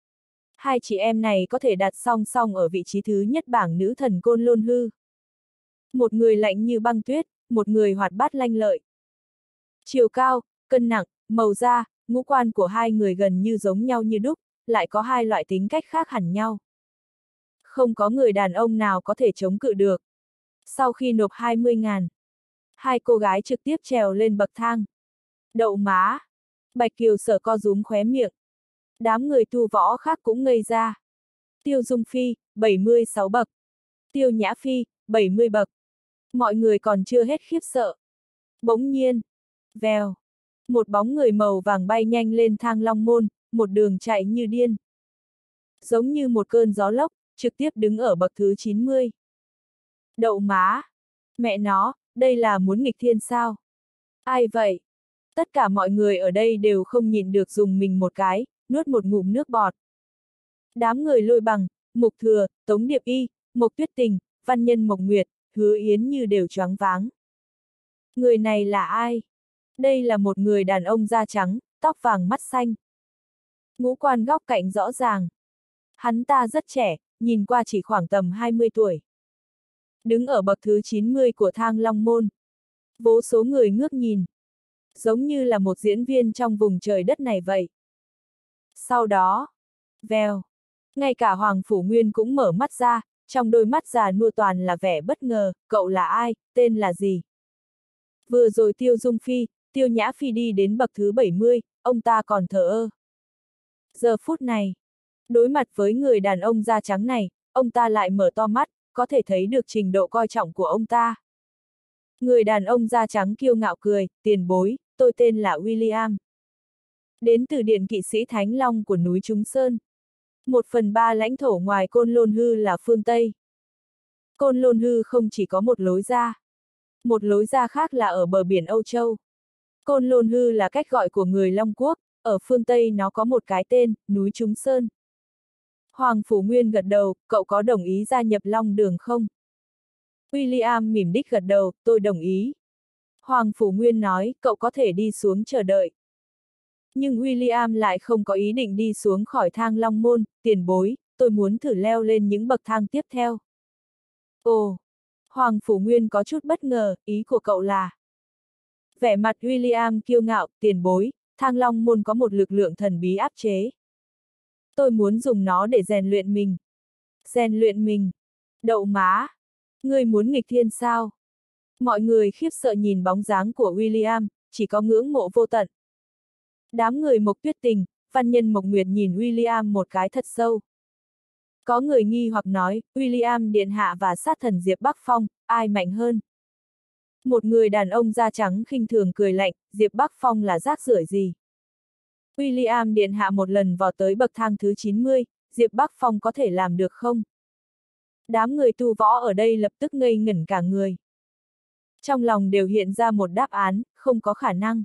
S1: Hai chị em này có thể đặt song song ở vị trí thứ nhất bảng nữ thần Côn Lôn Hư. Một người lạnh như băng tuyết, một người hoạt bát lanh lợi. Chiều cao, cân nặng, màu da, ngũ quan của hai người gần như giống nhau như đúc, lại có hai loại tính cách khác hẳn nhau. Không có người đàn ông nào có thể chống cự được. Sau khi nộp 20.000, hai cô gái trực tiếp trèo lên bậc thang. Đậu má! Bạch Kiều Sở co rúm khóe miệng. Đám người tu võ khác cũng ngây ra. Tiêu Dung Phi, 76 bậc. Tiêu Nhã Phi, 70 bậc. Mọi người còn chưa hết khiếp sợ. Bỗng nhiên, vèo, một bóng người màu vàng bay nhanh lên thang Long Môn, một đường chạy như điên. Giống như một cơn gió lốc, trực tiếp đứng ở bậc thứ 90. Đậu má! Mẹ nó, đây là muốn nghịch thiên sao? Ai vậy? Tất cả mọi người ở đây đều không nhịn được dùng mình một cái, nuốt một ngụm nước bọt. Đám người Lôi Bằng, Mục Thừa, Tống Điệp Y, Mộc Tuyết Tình, Văn Nhân Mộc Nguyệt, Hứa Yến như đều choáng váng. Người này là ai? Đây là một người đàn ông da trắng, tóc vàng mắt xanh. Ngũ quan góc cạnh rõ ràng. Hắn ta rất trẻ, nhìn qua chỉ khoảng tầm 20 tuổi. Đứng ở bậc thứ 90 của thang Long Môn. Vô số người ngước nhìn. Giống như là một diễn viên trong vùng trời đất này vậy. Sau đó, vèo, ngay cả Hoàng Phủ Nguyên cũng mở mắt ra, trong đôi mắt già nua toàn là vẻ bất ngờ, cậu là ai, tên là gì? Vừa rồi Tiêu Dung Phi, Tiêu Nhã Phi đi đến bậc thứ 70, ông ta còn thờ ơ. Giờ phút này, đối mặt với người đàn ông da trắng này, ông ta lại mở to mắt, có thể thấy được trình độ coi trọng của ông ta. Người đàn ông da trắng kiêu ngạo cười, tiền bối, tôi tên là William. Đến từ Điện Kỵ sĩ Thánh Long của núi Trung Sơn. 1/3 lãnh thổ ngoài Côn Lôn Hư là phương Tây. Côn Lôn Hư không chỉ có một lối ra. Một lối ra khác là ở bờ biển Âu Châu. Côn Lôn Hư là cách gọi của người Long Quốc, ở phương Tây nó có một cái tên, núi Trung Sơn. Hoàng Phủ Nguyên gật đầu, cậu có đồng ý gia nhập Long Đường không? William mỉm đích gật đầu, tôi đồng ý. Hoàng Phủ Nguyên nói, cậu có thể đi xuống chờ đợi. Nhưng William lại không có ý định đi xuống khỏi thang Long Môn, tiền bối, tôi muốn thử leo lên những bậc thang tiếp theo. Ồ! Hoàng Phủ Nguyên có chút bất ngờ, ý của cậu là... Vẻ mặt William kiêu ngạo, tiền bối, thang Long Môn có một lực lượng thần bí áp chế. Tôi muốn dùng nó để rèn luyện mình. Rèn luyện mình? Đậu má! Ngươi muốn nghịch thiên sao? Mọi người khiếp sợ nhìn bóng dáng của William, chỉ có ngưỡng mộ vô tận. Đám người Mộc Tuyết Tình, Văn Nhân Mộc Nguyệt nhìn William một cái thật sâu. Có người nghi hoặc nói, William Điện Hạ và sát thần Diệp Bắc Phong, ai mạnh hơn? Một người đàn ông da trắng khinh thường cười lạnh, Diệp Bắc Phong là rác rưởi gì? William Điện Hạ một lần vọt tới bậc thang thứ 90, Diệp Bắc Phong có thể làm được không? Đám người tu võ ở đây lập tức ngây ngẩn cả người. Trong lòng đều hiện ra một đáp án, không có khả năng.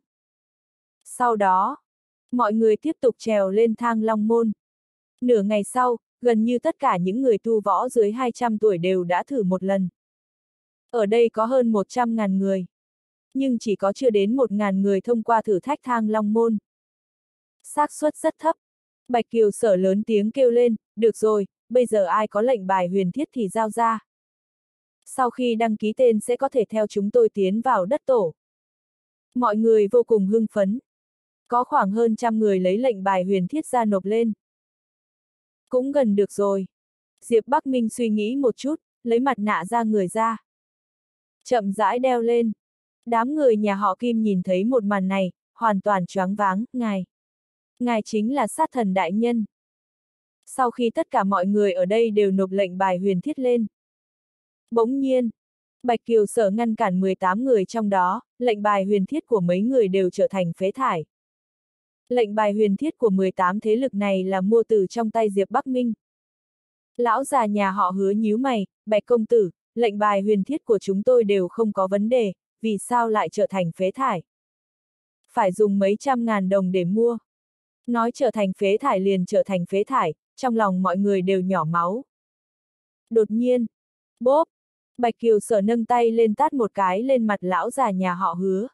S1: Sau đó, mọi người tiếp tục trèo lên thang Long Môn. Nửa ngày sau, gần như tất cả những người tu võ dưới 200 tuổi đều đã thử một lần. Ở đây có hơn 100.000 người. Nhưng chỉ có chưa đến 1.000 người thông qua thử thách Thang Long Môn. Xác suất rất thấp. Bạch Kiều Sở lớn tiếng kêu lên, được rồi, bây giờ ai có lệnh bài huyền thiết thì giao ra. Sau khi đăng ký tên sẽ có thể theo chúng tôi tiến vào đất tổ. Mọi người vô cùng hưng phấn. Có khoảng hơn 100 người lấy lệnh bài huyền thiết ra nộp lên. Cũng gần được rồi. Diệp Bắc Minh suy nghĩ một chút, lấy mặt nạ ra người ra. Chậm rãi đeo lên. Đám người nhà họ Kim nhìn thấy một màn này, hoàn toàn choáng váng, ngài chính là sát thần đại nhân. Sau khi tất cả mọi người ở đây đều nộp lệnh bài huyền thiết lên. Bỗng nhiên, Bạch Kiều Sở ngăn cản 18 người trong đó, lệnh bài huyền thiết của mấy người đều trở thành phế thải. Lệnh bài huyền thiết của 18 thế lực này là mua từ trong tay Diệp Bắc Minh. Lão già nhà họ Hứa nhíu mày, Bạch công tử, lệnh bài huyền thiết của chúng tôi đều không có vấn đề, vì sao lại trở thành phế thải? Phải dùng mấy trăm ngàn đồng để mua. Nói trở thành phế thải liền trở thành phế thải, trong lòng mọi người đều nhỏ máu. Đột nhiên, bốp, Bạch Kiều Sở nâng tay lên tát một cái lên mặt lão già nhà họ Hứa.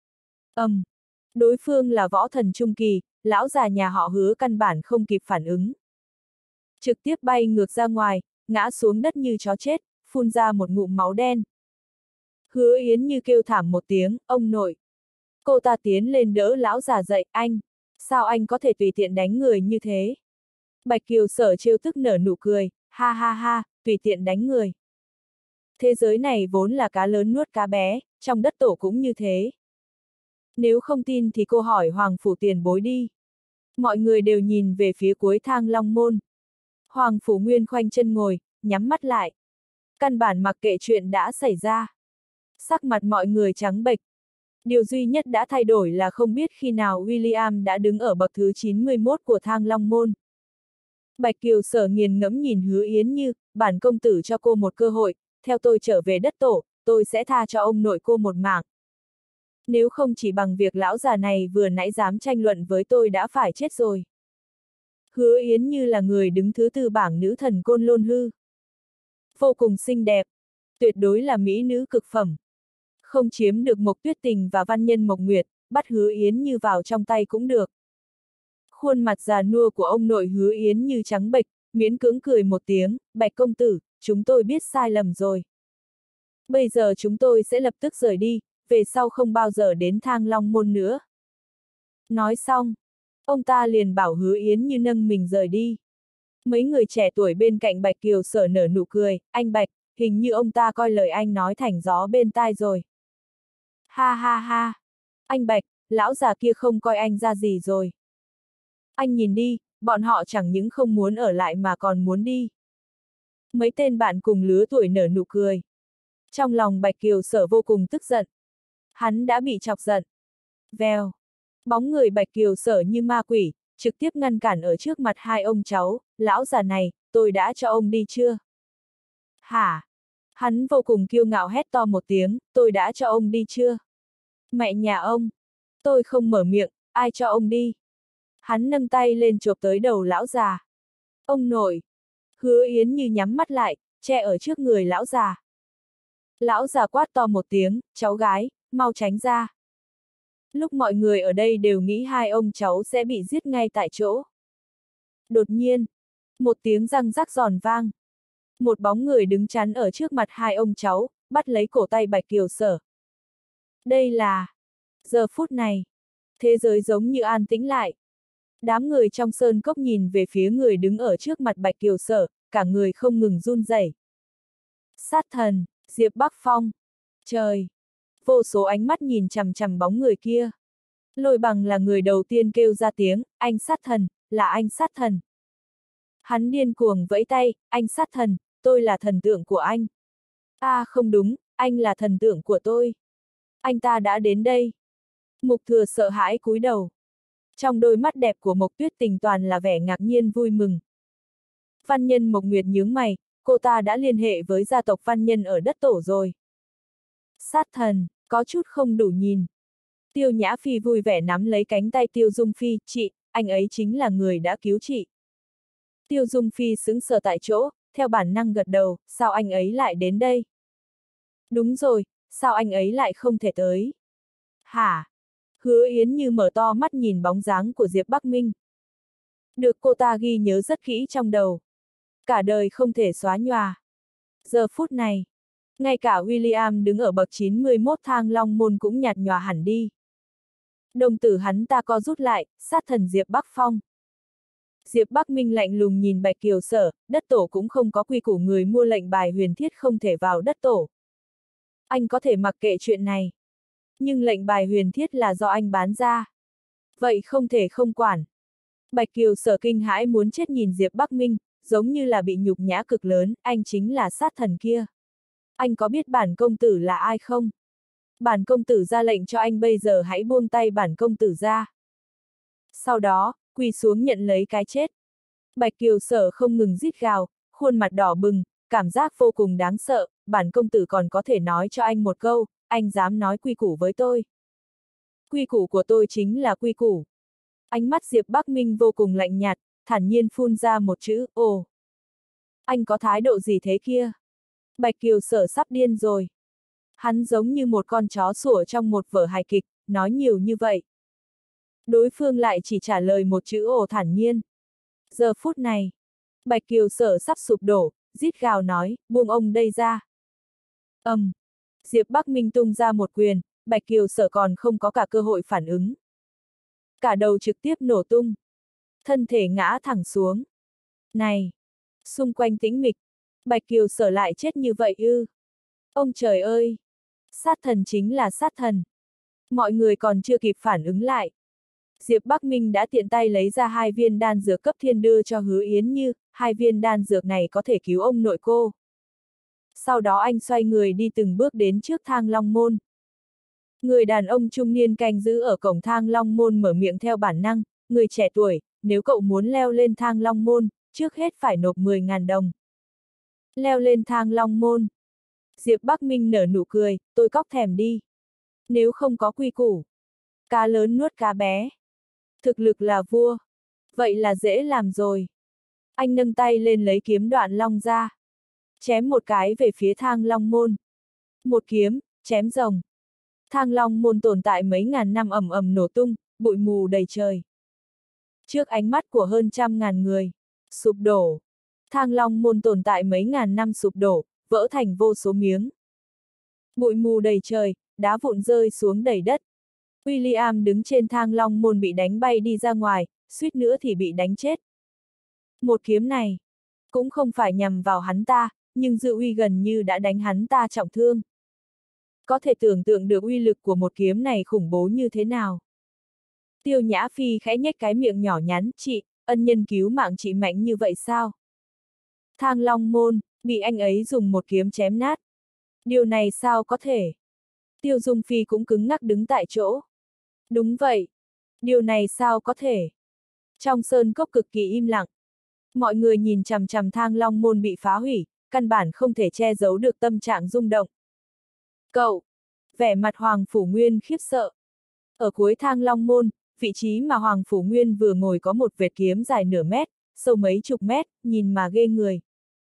S1: Đối phương là võ thần trung kỳ, lão già nhà họ Hứa căn bản không kịp phản ứng. Trực tiếp bay ngược ra ngoài, ngã xuống đất như chó chết, phun ra một ngụm máu đen. Hứa Yến Như kêu thảm một tiếng, ông nội. Cô ta tiến lên đỡ lão già dậy, anh, sao anh có thể tùy tiện đánh người như thế? Bạch Kiều Sở trêu tức nở nụ cười, ha ha ha, tùy tiện đánh người. Thế giới này vốn là cá lớn nuốt cá bé, trong đất tổ cũng như thế. Nếu không tin thì cô hỏi Hoàng Phủ tiền bối đi. Mọi người đều nhìn về phía cuối Thang Long Môn. Hoàng Phủ Nguyên khoanh chân ngồi, nhắm mắt lại. Căn bản mặc kệ chuyện đã xảy ra. Sắc mặt mọi người trắng bệch. Điều duy nhất đã thay đổi là không biết khi nào William đã đứng ở bậc thứ 91 của Thang Long Môn. Bạch Kiều Sở nghiền ngẫm nhìn Hứa Yến Như, bản công tử cho cô một cơ hội, theo tôi trở về đất tổ, tôi sẽ tha cho ông nội cô một mạng. Nếu không chỉ bằng việc lão già này vừa nãy dám tranh luận với tôi đã phải chết rồi. Hứa Yến Như là người đứng thứ tư bảng nữ thần Côn Lôn Hư. Vô cùng xinh đẹp, tuyệt đối là mỹ nữ cực phẩm. Không chiếm được Mộc Tuyết Tình và văn nhân Mộc Nguyệt, bắt Hứa Yến Như vào trong tay cũng được. Khuôn mặt già nua của ông nội Hứa Yến Như trắng bệch, miễn cưỡng cười một tiếng, Bạch công tử, chúng tôi biết sai lầm rồi. Bây giờ chúng tôi sẽ lập tức rời đi, về sau không bao giờ đến Thang Long Môn nữa. Nói xong, ông ta liền bảo Hứa Yến Như nâng mình rời đi. Mấy người trẻ tuổi bên cạnh Bạch Kiều Sở nở nụ cười, anh Bạch, hình như ông ta coi lời anh nói thành gió bên tai rồi. Ha ha ha, anh Bạch, lão già kia không coi anh ra gì rồi. Anh nhìn đi, bọn họ chẳng những không muốn ở lại mà còn muốn đi. Mấy tên bạn cùng lứa tuổi nở nụ cười. Trong lòng Bạch Kiều Sở vô cùng tức giận. Hắn đã bị chọc giận. Vèo. Bóng người Bạch Kiều Sở như ma quỷ, trực tiếp ngăn cản ở trước mặt hai ông cháu, lão già này, tôi đã cho ông đi chưa? Hả? Hắn vô cùng kiêu ngạo hét to một tiếng, tôi đã cho ông đi chưa? Mẹ nhà ông! Tôi không mở miệng, ai cho ông đi? Hắn nâng tay lên chộp tới đầu lão già. Ông nội! Hứa Yến Như nhắm mắt lại, che ở trước người lão già. Lão già quát to một tiếng, cháu gái, mau tránh ra. Lúc mọi người ở đây đều nghĩ hai ông cháu sẽ bị giết ngay tại chỗ. Đột nhiên, một tiếng răng rắc giòn vang. Một bóng người đứng chắn ở trước mặt hai ông cháu, bắt lấy cổ tay Bạch Kiều Sở. Đây là... Giờ phút này, thế giới giống như an tĩnh lại. Đám người trong sơn cốc nhìn về phía người đứng ở trước mặt Bạch Kiều Sở, cả người không ngừng run rẩy. Sát thần, Diệp Bắc Phong. Trời! Vô số ánh mắt nhìn chằm chằm bóng người kia. Lôi Bằng là người đầu tiên kêu ra tiếng, anh sát thần, là anh sát thần. Hắn điên cuồng vẫy tay, anh sát thần, tôi là thần tượng của anh. À không đúng, anh là thần tượng của tôi. Anh ta đã đến đây. Mục Thừa sợ hãi cúi đầu. Trong đôi mắt đẹp của Mộc Tuyết Tình toàn là vẻ ngạc nhiên vui mừng. Văn nhân Mộc Nguyệt nhướng mày, cô ta đã liên hệ với gia tộc văn nhân ở đất tổ rồi. Sát thần, có chút không đủ nhìn. Tiêu Nhã Phi vui vẻ nắm lấy cánh tay Tiêu Dung Phi, chị, anh ấy chính là người đã cứu chị. Tiêu Dung Phi sững sờ tại chỗ, theo bản năng gật đầu, sao anh ấy lại đến đây? Đúng rồi, sao anh ấy lại không thể tới? Hả? Hứa Yến Như mở to mắt nhìn bóng dáng của Diệp Bắc Minh. Được cô ta ghi nhớ rất kỹ trong đầu. Cả đời không thể xóa nhòa. Giờ phút này, ngay cả William đứng ở bậc 91 thang long môn cũng nhạt nhòa hẳn đi. Đồng tử hắn ta co rút lại, sát thần Diệp Bắc Phong. Diệp Bắc Minh lạnh lùng nhìn Bạch Kiều Sở, đất tổ cũng không có quy củ người mua lệnh bài huyền thiết không thể vào đất tổ. Anh có thể mặc kệ chuyện này. Nhưng lệnh bài huyền thiết là do anh bán ra. Vậy không thể không quản. Bạch Kiều Sở kinh hãi muốn chết nhìn Diệp Bắc Minh, giống như là bị nhục nhã cực lớn, anh chính là sát thần kia. Anh có biết bản công tử là ai không? Bản công tử ra lệnh cho anh bây giờ hãy buông tay bản công tử ra. Sau đó, quỳ xuống nhận lấy cái chết. Bạch Kiều Sở không ngừng rít gào, khuôn mặt đỏ bừng, cảm giác vô cùng đáng sợ, bản công tử còn có thể nói cho anh một câu, anh dám nói quy củ với tôi. Quy củ của tôi chính là quy củ. Ánh mắt Diệp Bắc Minh vô cùng lạnh nhạt, thản nhiên phun ra một chữ, ồ. Anh có thái độ gì thế kia? Bạch Kiều Sở sắp điên rồi. Hắn giống như một con chó sủa trong một vở hài kịch, nói nhiều như vậy. Đối phương lại chỉ trả lời một chữ ồ thản nhiên. Giờ phút này, Bạch Kiều Sở sắp sụp đổ, rít gào nói, buông ông đây ra. Diệp Bắc Minh tung ra một quyền, Bạch Kiều Sở còn không có cả cơ hội phản ứng. Cả đầu trực tiếp nổ tung. Thân thể ngã thẳng xuống. Này! Xung quanh tĩnh mịch. Bạch Kiều Sở lại chết như vậy ư? Ông trời ơi! Sát thần chính là sát thần. Mọi người còn chưa kịp phản ứng lại. Diệp Bắc Minh đã tiện tay lấy ra 2 viên đan dược cấp thiên đưa cho Hứa Yến Như, 2 viên đan dược này có thể cứu ông nội cô. Sau đó anh xoay người đi từng bước đến trước thang long môn. Người đàn ông trung niên canh giữ ở cổng thang long môn mở miệng theo bản năng, người trẻ tuổi, nếu cậu muốn leo lên thang long môn, trước hết phải nộp 10.000 đồng. Leo lên thang long môn. Diệp Bắc Minh nở nụ cười, tôi cóc thèm đi. Nếu không có quy củ. Cá lớn nuốt cá bé. Thực lực là vua. Vậy là dễ làm rồi. Anh nâng tay lên lấy kiếm đoạn long ra. Chém một cái về phía thang long môn. Một kiếm, chém rồng. Thang long môn tồn tại mấy ngàn năm ầm ầm nổ tung, bụi mù đầy trời. Trước ánh mắt của hơn 100.000 người, sụp đổ. Thang long môn tồn tại mấy ngàn năm sụp đổ, vỡ thành vô số miếng. Bụi mù đầy trời, đá vụn rơi xuống đầy đất. William đứng trên thang long môn bị đánh bay đi ra ngoài, suýt nữa thì bị đánh chết. Một kiếm này, cũng không phải nhằm vào hắn ta, nhưng dư uy gần như đã đánh hắn ta trọng thương. Có thể tưởng tượng được uy lực của một kiếm này khủng bố như thế nào. Tiêu Nhã Phi khẽ nhếch cái miệng nhỏ nhắn, chị, ân nhân cứu mạng chị mạnh như vậy sao? Thang long môn, bị anh ấy dùng một kiếm chém nát. Điều này sao có thể? Tiêu Dung Phi cũng cứng ngắc đứng tại chỗ. Đúng vậy. Điều này sao có thể? Trong sơn cốc cực kỳ im lặng. Mọi người nhìn chằm chằm thang long môn bị phá hủy, căn bản không thể che giấu được tâm trạng rung động. Cậu! Vẻ mặt Hoàng Phủ Nguyên khiếp sợ. Ở cuối thang long môn, vị trí mà Hoàng Phủ Nguyên vừa ngồi có một vệt kiếm dài nửa mét, sâu mấy chục mét, nhìn mà ghê người.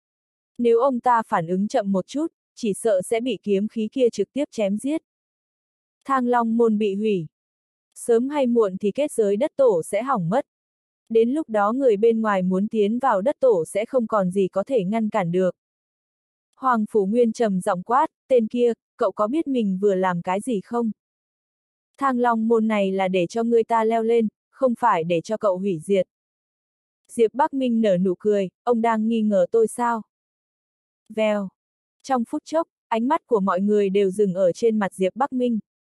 S1: Nếu ông ta phản ứng chậm một chút, chỉ sợ sẽ bị kiếm khí kia trực tiếp chém giết. Thang long môn bị hủy. Sớm hay muộn thì kết giới đất tổ sẽ hỏng mất. Đến lúc đó người bên ngoài muốn tiến vào đất tổ sẽ không còn gì có thể ngăn cản được. Hoàng Phủ Nguyên trầm giọng quát, tên kia, cậu có biết mình vừa làm cái gì không? Thang long môn này là để cho người ta leo lên, không phải để cho cậu hủy diệt. Diệp Bắc Minh nở nụ cười, ông đang nghi ngờ tôi sao? Vèo. Trong phút chốc, ánh mắt của mọi người đều dừng ở trên mặt Diệp Bắc Minh.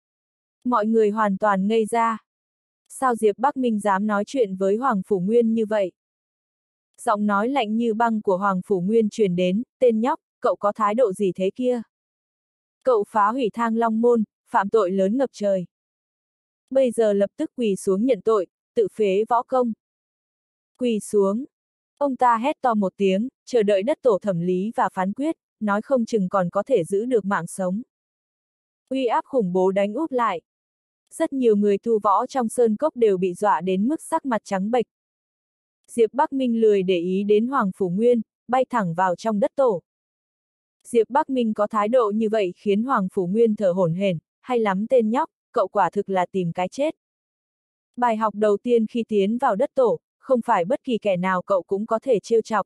S1: Mọi người hoàn toàn ngây ra. Sao Diệp Bắc Minh dám nói chuyện với Hoàng Phủ Nguyên như vậy? Giọng nói lạnh như băng của Hoàng Phủ Nguyên truyền đến, tên nhóc, cậu có thái độ gì thế kia? Cậu phá hủy thang long môn, phạm tội lớn ngập trời. Bây giờ lập tức quỳ xuống nhận tội, tự phế võ công. Quỳ xuống. Ông ta hét to một tiếng, chờ đợi đất tổ thẩm lý và phán quyết, nói không chừng còn có thể giữ được mạng sống. Uy áp khủng bố đánh úp lại. Rất nhiều người tu võ trong sơn cốc đều bị dọa đến mức sắc mặt trắng bệch. Diệp Bắc Minh lười để ý đến Hoàng Phủ Nguyên, bay thẳng vào trong đất tổ. Diệp Bắc Minh có thái độ như vậy khiến Hoàng Phủ Nguyên thở hổn hển, hay lắm tên nhóc, cậu quả thực là tìm cái chết. Bài học đầu tiên khi tiến vào đất tổ, không phải bất kỳ kẻ nào cậu cũng có thể trêu chọc.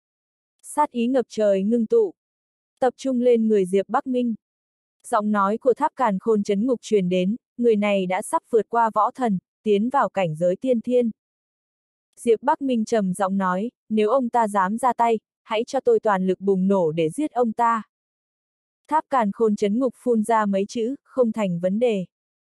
S1: Sát ý ngập trời ngưng tụ, tập trung lên người Diệp Bắc Minh. Giọng nói của Tháp Càn Khôn Chấn Ngục truyền đến, người này đã sắp vượt qua võ thần, tiến vào cảnh giới tiên thiên. Diệp Bắc Minh trầm giọng nói, nếu ông ta dám ra tay, hãy cho tôi toàn lực bùng nổ để giết ông ta. Tháp Càn Khôn Chấn Ngục phun ra mấy chữ, không thành vấn đề.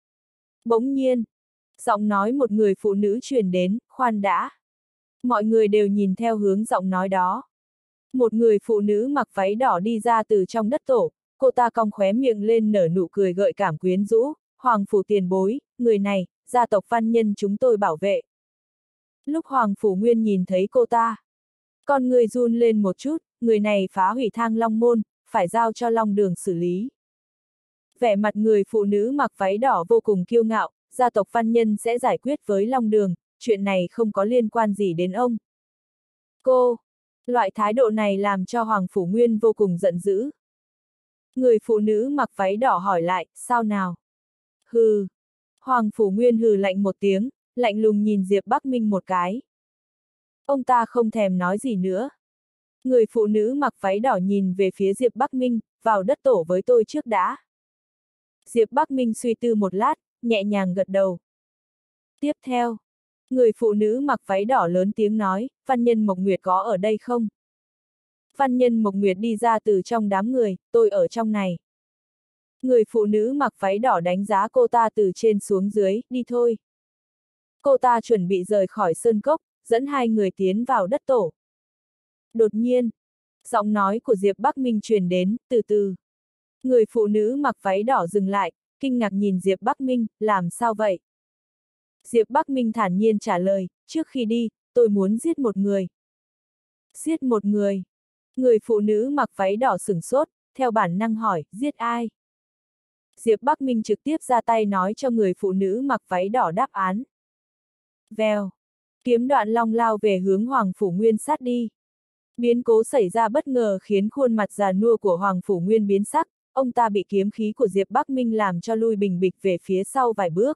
S1: Bỗng nhiên, giọng nói một người phụ nữ truyền đến, khoan đã. Mọi người đều nhìn theo hướng giọng nói đó. Một người phụ nữ mặc váy đỏ đi ra từ trong đất tổ, cô ta cong khóe miệng lên nở nụ cười gợi cảm quyến rũ, Hoàng Phủ tiền bối, người này, gia tộc Văn Nhân chúng tôi bảo vệ. Lúc Hoàng Phủ Nguyên nhìn thấy cô ta, con người run lên một chút, người này phá hủy Thang Long Môn, phải giao cho Long Đường xử lý. Vẻ mặt người phụ nữ mặc váy đỏ vô cùng kiêu ngạo, gia tộc Văn Nhân sẽ giải quyết với Long Đường, chuyện này không có liên quan gì đến ông. Cô, loại thái độ này làm cho Hoàng Phủ Nguyên vô cùng giận dữ. Người phụ nữ mặc váy đỏ hỏi lại, sao nào? Hừ. Hoàng Phủ Nguyên hừ lạnh một tiếng, lạnh lùng nhìn Diệp Bắc Minh một cái. Ông ta không thèm nói gì nữa. Người phụ nữ mặc váy đỏ nhìn về phía Diệp Bắc Minh, vào đất tổ với tôi trước đã. Diệp Bắc Minh suy tư một lát, nhẹ nhàng gật đầu. Tiếp theo, người phụ nữ mặc váy đỏ lớn tiếng nói, Văn Nhân Mộc Nguyệt có ở đây không? Văn Nhân Mộc Nguyệt đi ra từ trong đám người, tôi ở trong này. Người phụ nữ mặc váy đỏ đánh giá cô ta từ trên xuống dưới, đi thôi. Cô ta chuẩn bị rời khỏi sơn cốc, dẫn hai người tiến vào đất tổ. Đột nhiên, giọng nói của Diệp Bắc Minh truyền đến, từ từ. Người phụ nữ mặc váy đỏ dừng lại, kinh ngạc nhìn Diệp Bắc Minh, làm sao vậy? Diệp Bắc Minh thản nhiên trả lời, trước khi đi, tôi muốn giết một người. Giết một người? Người phụ nữ mặc váy đỏ sửng sốt, theo bản năng hỏi, giết ai? Diệp Bắc Minh trực tiếp ra tay nói cho người phụ nữ mặc váy đỏ đáp án. Vèo. Kiếm đoạn long lao về hướng Hoàng Phủ Nguyên sát đi. Biến cố xảy ra bất ngờ khiến khuôn mặt già nua của Hoàng Phủ Nguyên biến sắc, ông ta bị kiếm khí của Diệp Bắc Minh làm cho lui bình bịch về phía sau vài bước.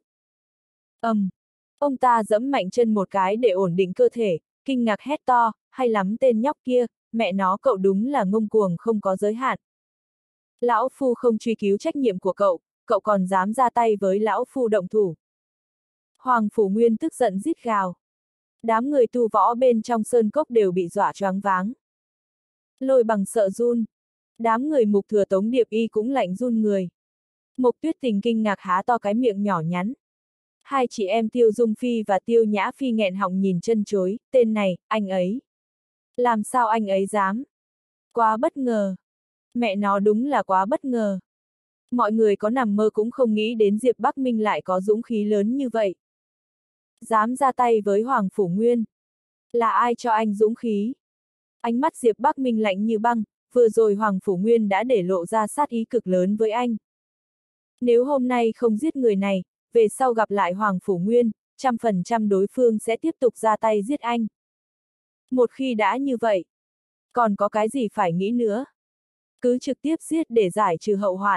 S1: Ông ta giẫm mạnh chân một cái để ổn định cơ thể, kinh ngạc hét to, hay lắm tên nhóc kia, mẹ nó cậu đúng là ngông cuồng không có giới hạn. Lão Phu không truy cứu trách nhiệm của cậu, cậu còn dám ra tay với Lão Phu động thủ. Hoàng Phủ Nguyên tức giận rít gào. Đám người tu võ bên trong sơn cốc đều bị dọa choáng váng. Lôi Bằng sợ run. Đám người Mục Thừa Tống Điệp Y cũng lạnh run người. Mộc Tuyết Tình kinh ngạc há to cái miệng nhỏ nhắn. Hai chị em Tiêu Dung Phi và Tiêu Nhã Phi nghẹn họng nhìn chân chối, tên này, anh ấy. Làm sao anh ấy dám? Quá bất ngờ. Mẹ nó đúng là quá bất ngờ. Mọi người có nằm mơ cũng không nghĩ đến Diệp Bắc Minh lại có dũng khí lớn như vậy. Dám ra tay với Hoàng Phủ Nguyên. Là ai cho anh dũng khí? Ánh mắt Diệp Bắc Minh lạnh như băng, vừa rồi Hoàng Phủ Nguyên đã để lộ ra sát ý cực lớn với anh. Nếu hôm nay không giết người này, về sau gặp lại Hoàng Phủ Nguyên, 100% đối phương sẽ tiếp tục ra tay giết anh. Một khi đã như vậy, còn có cái gì phải nghĩ nữa? Cứ trực tiếp giết để giải trừ hậu hoạn.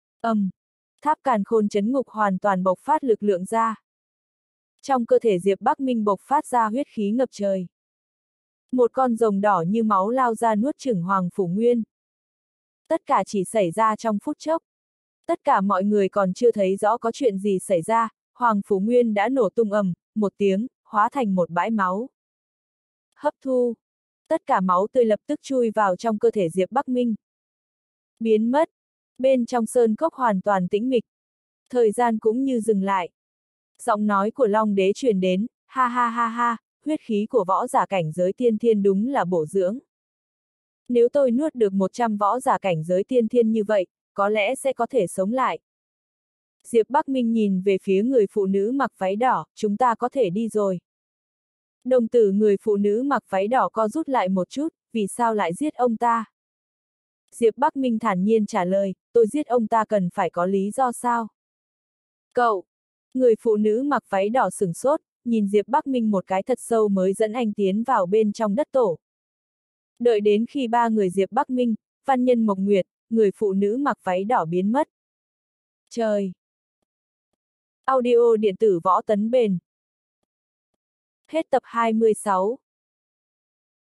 S1: Tháp Càn Khôn Chấn Ngục hoàn toàn bộc phát lực lượng ra. Trong cơ thể Diệp Bắc Minh bộc phát ra huyết khí ngập trời. Một con rồng đỏ như máu lao ra nuốt chửng Hoàng Phủ Nguyên. Tất cả chỉ xảy ra trong phút chốc. Tất cả mọi người còn chưa thấy rõ có chuyện gì xảy ra, Hoàng Phủ Nguyên đã nổ tung một tiếng, hóa thành một bãi máu. Hấp thu. Tất cả máu tươi lập tức chui vào trong cơ thể Diệp Bắc Minh. Biến mất. Bên trong sơn cốc hoàn toàn tĩnh mịch. Thời gian cũng như dừng lại. Giọng nói của Long Đế truyền đến, ha ha ha ha, huyết khí của võ giả cảnh giới tiên thiên đúng là bổ dưỡng. Nếu tôi nuốt được 100 võ giả cảnh giới tiên thiên như vậy, có lẽ sẽ có thể sống lại. Diệp Bắc Minh nhìn về phía người phụ nữ mặc váy đỏ, chúng ta có thể đi rồi. Đồng tử người phụ nữ mặc váy đỏ co rút lại một chút, vì sao lại giết ông ta? Diệp Bắc Minh thản nhiên trả lời, tôi giết ông ta cần phải có lý do sao? Cậu! Người phụ nữ mặc váy đỏ sửng sốt, nhìn Diệp Bắc Minh một cái thật sâu mới dẫn anh tiến vào bên trong đất tổ. Đợi đến khi ba người Diệp Bắc Minh, Văn nhân Mộc Nguyệt, người phụ nữ mặc váy đỏ biến mất. Trời! Audio điện tử võ tấn bền. Hết tập 26.